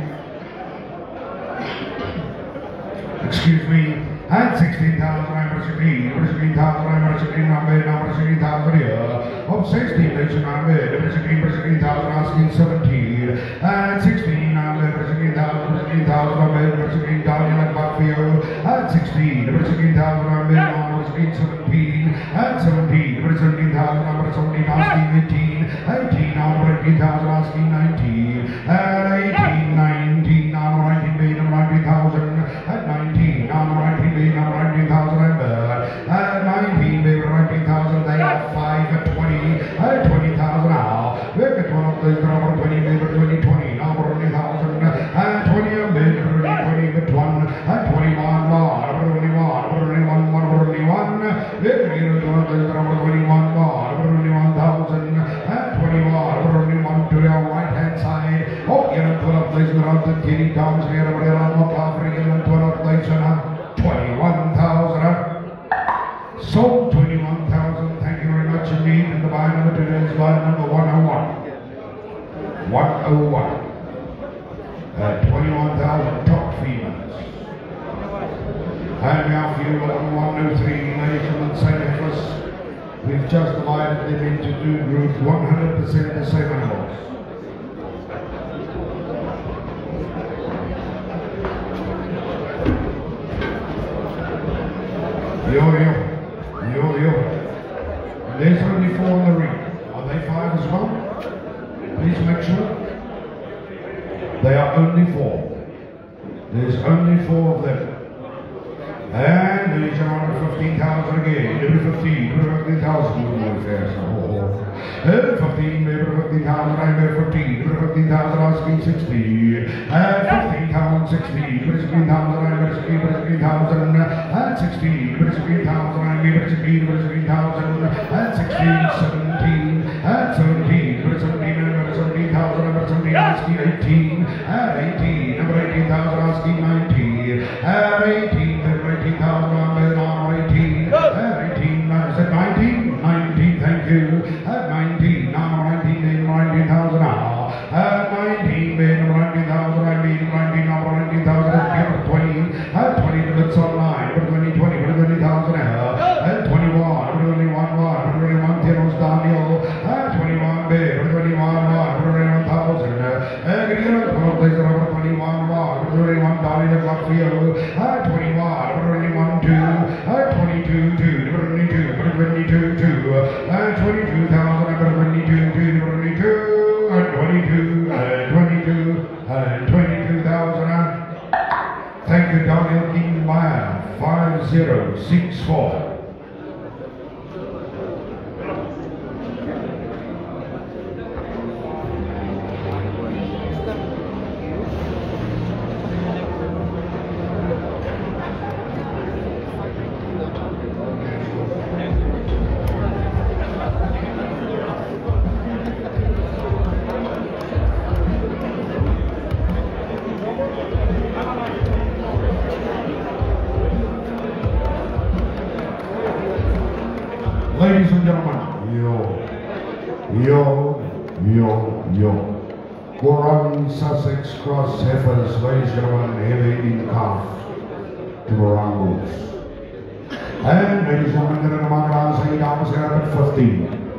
60. Excuse me. At 16,000, I'm 16,000, I'm 16,000 here. Of 16, I'm 16,000, asking 17. At 16, I'm 16,000, I'm 16,000 at Buckfield. At 16, 16,000, I'm 17. At 17, 17,000, I'm 17, asking 18. 18, I'm 18,000, asking 19. At 18, 19, I'm 19,000. At 19, I'm 19,000 at 19, they were 19,000, they are 5 at 20, at 20,000 now. Look at one of those, number 20, they were 20, number 20,000, at 20, they were 20, but 1, at 21, more, 21, look at you, one of those, number 21, more, 21,000, at 21, to your right hand side. Oh, you know, 12 places around the kitty towns here, but around McCaffrey, and 12 places now. 21,000. Sold 21,000. Thank you very much indeed. And the buy number today is buy number 101. 101. 21,000 top females. And now for you, 103 nations and Nicholas. We've just divided them into 2 groups, 100% the same animals. Yo. There's only 4 in the ring. Are they 5 as well? Please make sure. They are only 4. There's only 4 of them. And these are on 15,000 again. Every 15,000. Every 15, every 15,000, I'm every 15. Every 15,000, asking 60. At 15,000, 60. Every 16,000, I'm every 16,000. At 16, every 16,000, I'm every 16,000. At 16, 17. At 17, every 17, I'm every 17,000. Number 17, asking 18. At 18, number 18,000, asking 19. At 18, number 18,000, I'm 18. At 18, is it 19? 19, thank you. At 19, now 19,000 now. At 19, number 19,000, I mean 19, number 19,000, at 20. At 20, it's online. At 20, 20,000 now. At 21, 21, Theros Daniel. At 21, 21,000. At 21, Daniel Buckfield. At 21, 2. At 22, 2. 22, 2. At 22,000, at 22, 2. At 22, at 22,000. Thank you, Daniel Kingmeyer, 5064. Ladies and gentlemen, yo. Gorham Sussex Cross Heifers, ladies and gentlemen, heavy in calf to Morangos. And ladies and gentlemen, the market is saying down at 15.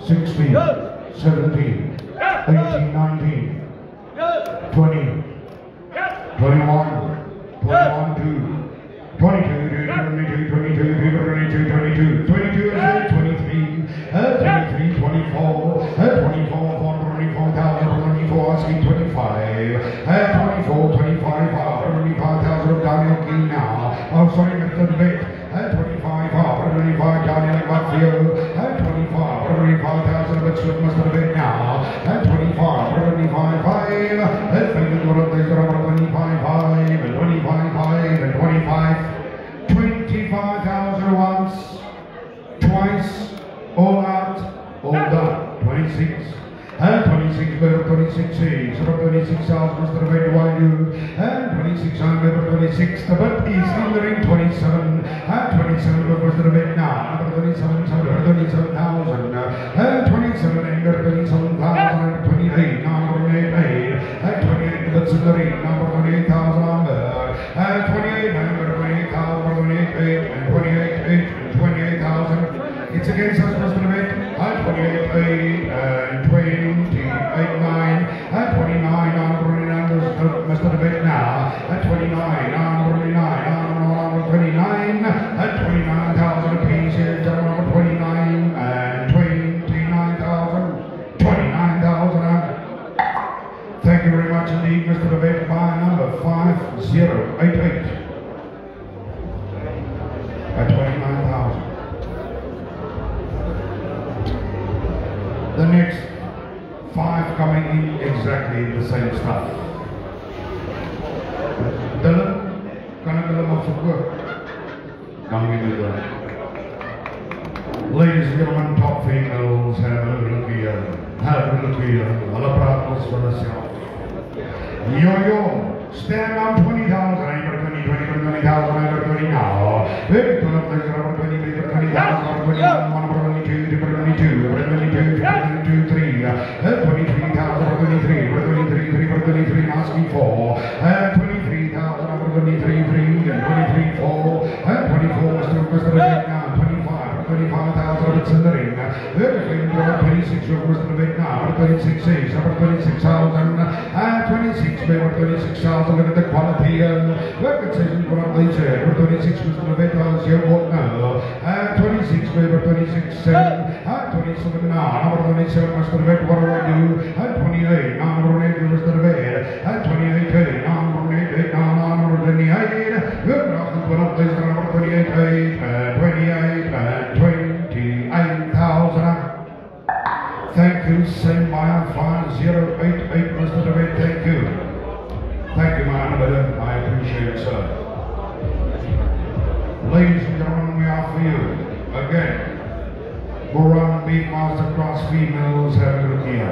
16, 17, 18, 19, 20, 21, 21, 2, 22, 22, 22, 22, 22, 22, 23, 23, 24, 24, 24,000, 24, asking 25, 24, 25, 25,000 of Daniel King now. Oh, sorry, Mr. Vic. 25, 25, Daniel Matthew. 25, 25,000 of it should Mr. Vic now. 25, 25, 5. 25, 5, and 25, 5, and 25. 25,000 once, twice, all out, all done. 26. 26, 26, 6, 26,000, Mr. Red Wadu, 2600, 26, the butt is in the ring, 27, 27, Mr. Red now, 27, 27,000, 27, 27,000, 28, number 28, 28, that's in the ring, number 28,000, 28, number 28,000, 28, and 28, 28,000, it's against us, Mr. Red, 28, and 28, 9, 29, Mr. Debate now, 29, 29, 29,000 apiece here, number 29, and 29,000, 29,000. Thank you very much indeed, Mr. Debate, by number 5088, at 29,000. The next 5 coming in exactly the same stuff. Dylan, kan ek hulle maar verkoop? Coming in with that. Ladies and gentlemen, top females, have a look here. Have a look here. Hulle praat ons vir hulle. Yo, stand on 20,000, I'm 20, 20,000, I'm 20 now. Very good, there's 20, 20,000, 21, 22, 22, 22, 22, 3, 23,000, 23, 23, 23, asking for 23,000, 23, 3, and 23, 4, and 24, Mr. Vietnam, 25, 25,000, it's in the ring. 26, Mr. Vietnam, 26, 6, 26,000, and 26, 26,000, look at the quality and decision for what they said. 26, Mr. Vietnam, here, what now? 26, 26, 7, 27 now, number 27, Mr. Vet, what do I do? 28, number 8, Mr. Vet, 28, 8, number 8, number 28, good enough to put up this number 28, 8, 28, 28,000. Thank you, send by 5088, Mr. Vet, thank you. Thank you, my brother, I appreciate it, sir. Ladies and gentlemen, we offer you, again, Moran Beat Masterclass females, have a look here.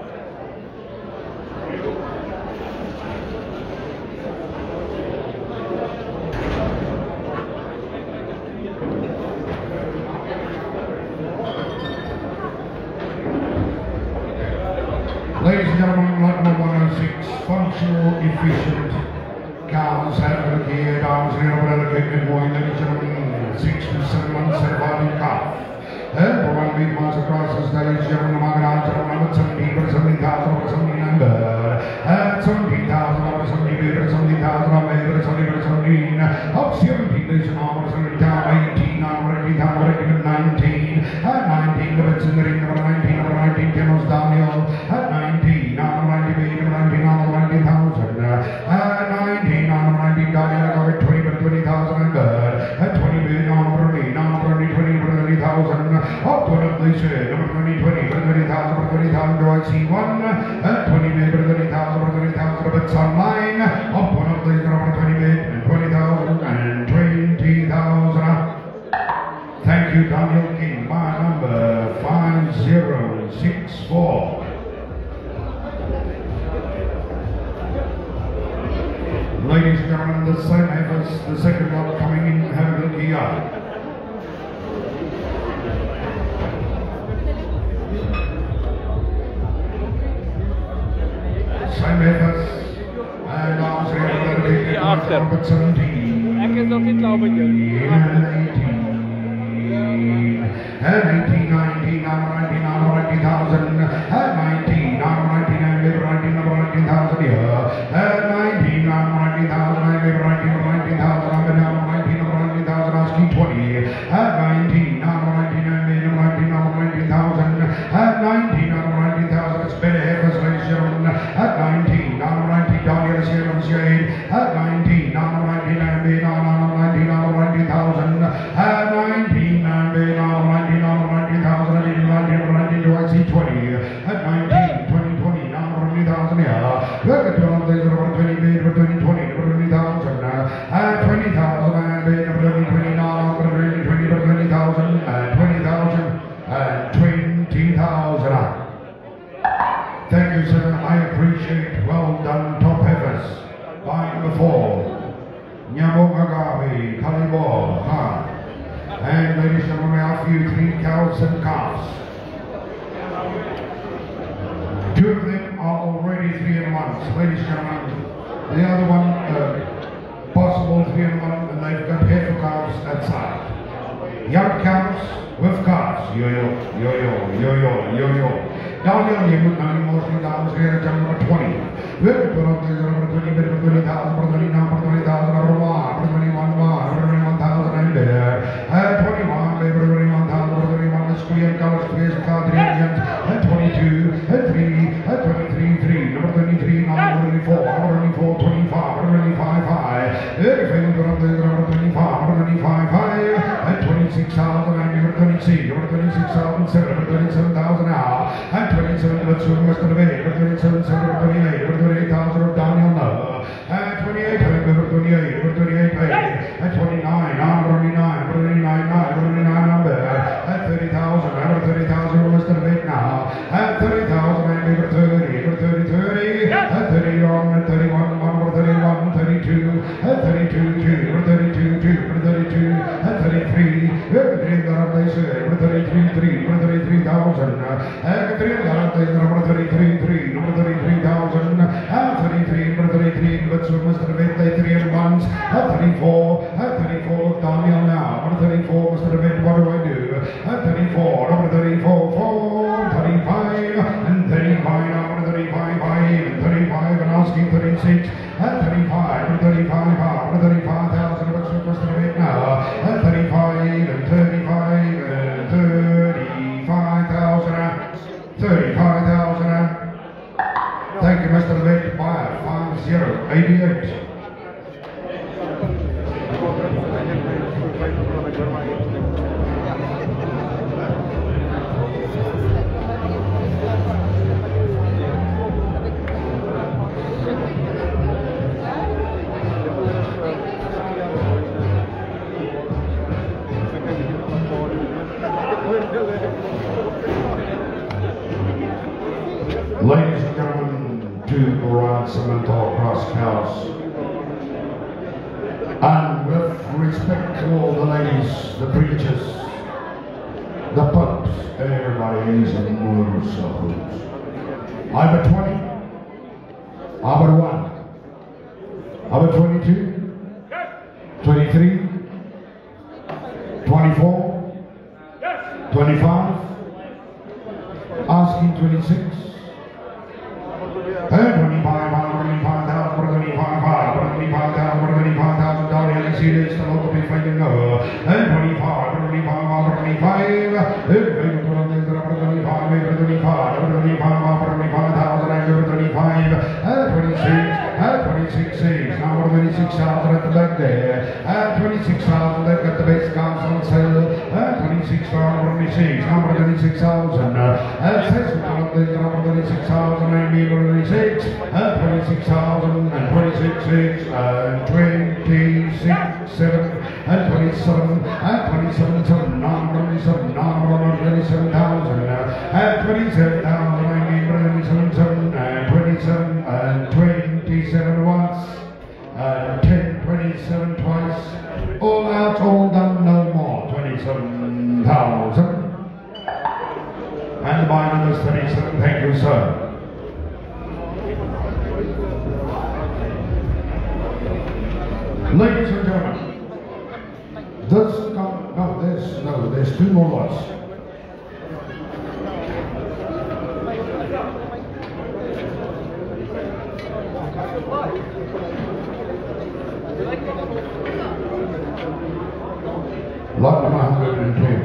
Ladies and gentlemen, lot number 106, functional, efficient cows, have a look here, dames and herren, ladies and gentlemen, 6 to 7 months, surviving calf. Moran Beat Masterclass, ladies and gentlemen, Magadan, gentlemen, 17,000, 17,000, 17,000, 17,000, 17,000, 17,000, up 17, ladies and gentlemen, down 18, 19, 19, the bets in the ring, number 19, number 19, Kennels Daniel, 19, number 19, 19, number 19,000, 19, number 19, Daniel, 20, 20,000, and 20, number 20, number 20, 20,000, up to the place, number 20, 20, 20,000, 20,000, do I see one? 20, 20,000, 20,000, bets online, up one of these, number 20, 20,000, and 20,000. Thank you, Daniel King, my number 5064. Ladies and gentlemen, the same efforts, the second lot coming in, have a look here. Same efforts, and arms here, number 17, and 18, and 18, 19, number 19, number At 19, number 99, number 19, number 19,000. At 19, number 19,000. It's better here, ladies and gentlemen. At 19, number 19, Daniel is here on shade. At 19, number 99, number 19, number 19,000. At 19, number 19, number 19,000. At 19, do I see 20? At 19, 20, 20, number 20,000 here. Look at 12 days, number 20, number 20, 20, number 20,000. At 20,000, number 20, 20, number 20, 20, number 20,000. At 20,000, and 20,000. Thank you, sir. I appreciate. Well done, top heifers. Line number 4. Nyamogagawi, Kalibo, Ha. And ladies and gentlemen, our few 3 cows and calves. 2 of them are already 3-in-1s, ladies and gentlemen. The other one, possible 3-in-1, and they've got heifer calves outside. Young cows with calves. Yo-yo, yo-yo, yo-yo, yo-yo. Down you put 90 mostly down here at number 20. We're put up there number 20, number 20,000, number 20, number 20,000, number 1, number 21, number 21,000, and there. At 21, number 21,000, number 21, the square colors, squares, quadrillions. At 22, at 3, at 23, 3, number 23, number 24, number 24, 25, number 25, 5. Everything put up there number 25, number 25, 5. At 26,000, and number 26, number 26,007, number 27,000 now. At 27, let's swim west of the bay. Number 27, 28, number 28,000 downhill now. At 28, number 28, number 28, at 29, number 29, number 29, number 29 number. At 30,000, number 30,000 west of the bay now. At 30,000, and number 30, number 30, 30. At 31, at 31, number 31, 32. At 32, 2, number 32, 2, number 32. At 33, everything that I say, number 33, 3, number 33,000. At 3, number 33, 3, number 33,000. At 33, number 33, let's Mr. Rebate, 3-in-1s. At 34, at 34, Daniel now. Number 34, Mr. Rebate, what do I do? At 34, number 34, 4, 35, and 35, number 35, 5, and 35, and asking 36. At 35, number 35, number 35,000, Mr. Rebate now. At 35, and 35, and 35,000. 35,000. Thank you, Mr. Rebate. 55088. Ladies and gentlemen, to Brian Cemental Cross Cows. And with respect to all the ladies, the preachers, the pups, everybody is in mood so good. I'm at 20, I'm at 1, I'm at 22, 23, 24, 25, asking 26, and 25,000 down here, see this, the local be fighting over. And 25, 25, everything put on this, 25, 25,000, and 25, at 26, at 26, 6, now 26,000 at the back there. At 26,000, they've got the base cars on sale. At 26, number 26, number 26,000. At 6, number 26,000, and 26, at 26,000, and 26, 6, and 26, 7, and 27, at 27, 7, number 27, number 27,000. At 27,000, and 27, 7, and 27, and 27 once. 10, 27 twice, all out, all done, no more, 27,000. And the buy number is 27, thank you, sir. Ladies and gentlemen, there's 2 more lots. Lot number 110.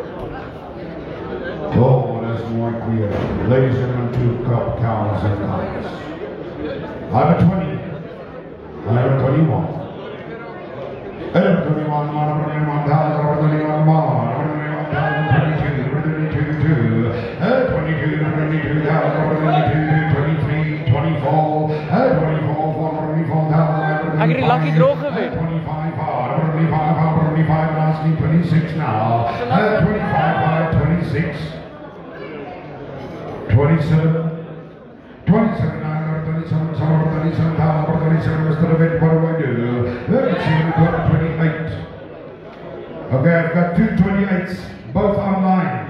Oh, that's more clear. Ladies and gentlemen, 2 cup cows and cows. Number 20. Number 21. Number 21, number 21,000, number 21 more, number 21,022, number 22, 22, number 22,000, number 22, 23, 24, 24, 24,000, Ek het die lucky draw gewen. 25, number 25, number 25, and asking 26 now, 25, 26, 27, 27, 27, 27,000, 27, Mr. David, what do I do? Let's see, we've got 28. Okay, I've got 2 28s, both online.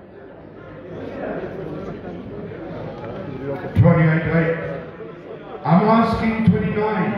28.8. I'm asking 29.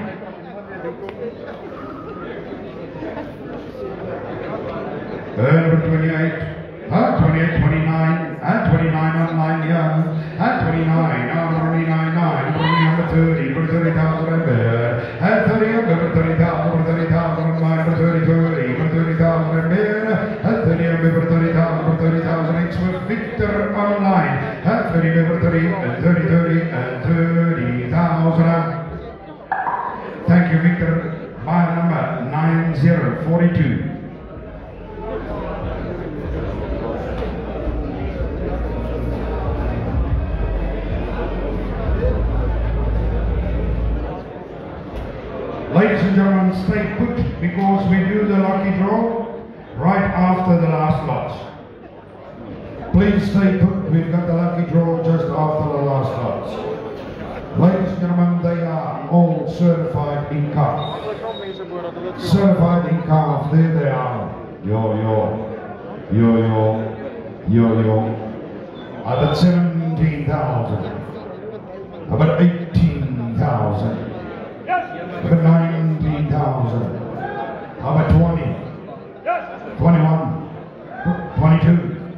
Number 28. 28, 29, and 29 online, yeah, and 29, number 29, number 30, number 30,000 and there, and 30, number 30,000, number 30,000 online, number 30, 30, number 30,000 and there, and 30, number 30,000, number 30,000, it's with Victor online, and 30, number 30, and 30, 30, and 30,000. Thank you, Victor. My number 9042. Ladies and gentlemen, stay put because we do the lucky draw right after the last lot. Please stay put, we've got the lucky draw just after the last lot. Ladies and gentlemen, they are all certified in calf. Certified in calf, there they are. Yo. About 17,000. About 18,000. About 19,000. About 20. 21. 22.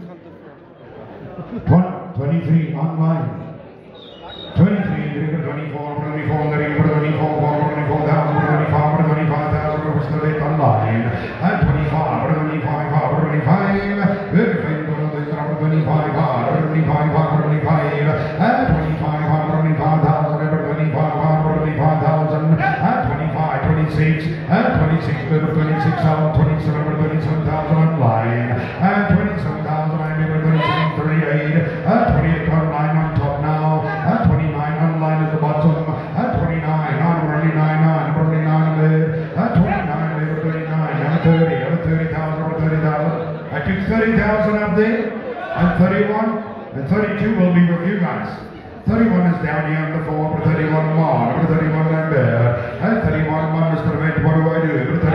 23 online. 23, 24, 24, 24,000, 25,000 rupees to it online. And 25, 25, 26, and 26, 27,000 online, and 27,000, I'm able to 38, and 28 online on top now, and 29 online at the bottom, and 29, on 29 there, and 29, able 29, and 30, over 30,000, over 30,000. I took 30,000 up there, and 31, and 32 will be with you guys. 31 is down here on the floor, number 31 more, number 31 down there, and 31 more, Mr. Red, what do I do? Number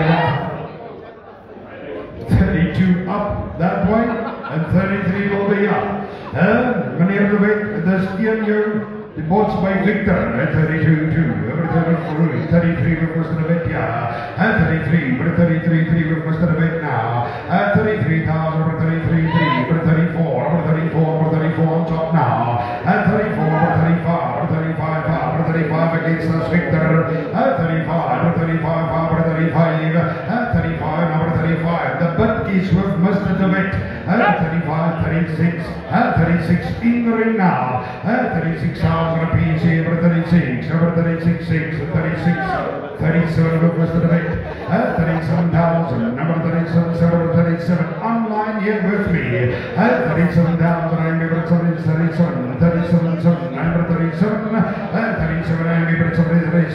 31. 32 up that way, and 33 will be up. And meneer De Wet, the steer you, the boats by Victor, and 32 too, number 33 with Mr. De Wet, yeah, and 33, number 33 with Mr. De Wet now, and 33,000, number 33, number 34, number 34 on top now, and 34, number 35, number 35 against us, Victor, and 35, number 35, number 35, and 35, number 35, the butt is with Mr. De Wet, and 35, 36, and 36 in the ring now, and 36,000 apiece here, number 36, number 36, 6, 36, 37 with Mr. De Wet, and 37,000, number 37, 37, online here with me, and 37,000, I'm able to 37, 37, number 37, and 37, I'm able to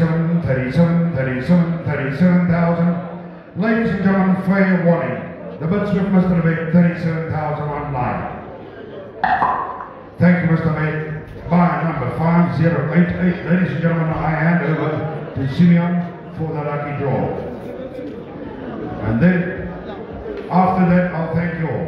37,000. Ladies and gentlemen, fair warning. The butts with Mr. Vic, 37,000 online. Thank you, Mr. Vic. Buy number 5088. Ladies and gentlemen, I hand over to Simeon for the lucky draw. And then, after that, I'll thank you all.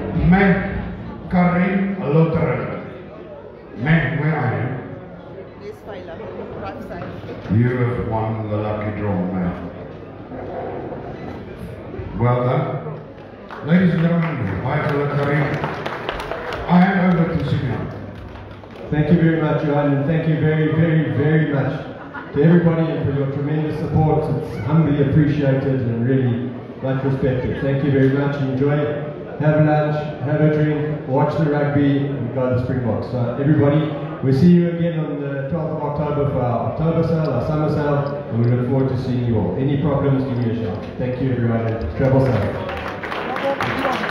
Karim Lotterer. Man, where are you? This file, right side. You have won the lucky draw, man. Well done. Ladies and gentlemen, Michael Karim, I hand over to Simeon. Thank you very much, Johan, and thank you very, very, very much to everybody and for your tremendous support. It's humbly appreciated and really much respected. Thank you very much. Enjoy it. Have lunch, have a drink, watch the rugby, and go to the Springboks. So everybody, we'll see you again on the 12th of October for our October sale, our summer sale, and we look forward to seeing you all. Any problems, give me a shout. Thank you everyone, and travel safe.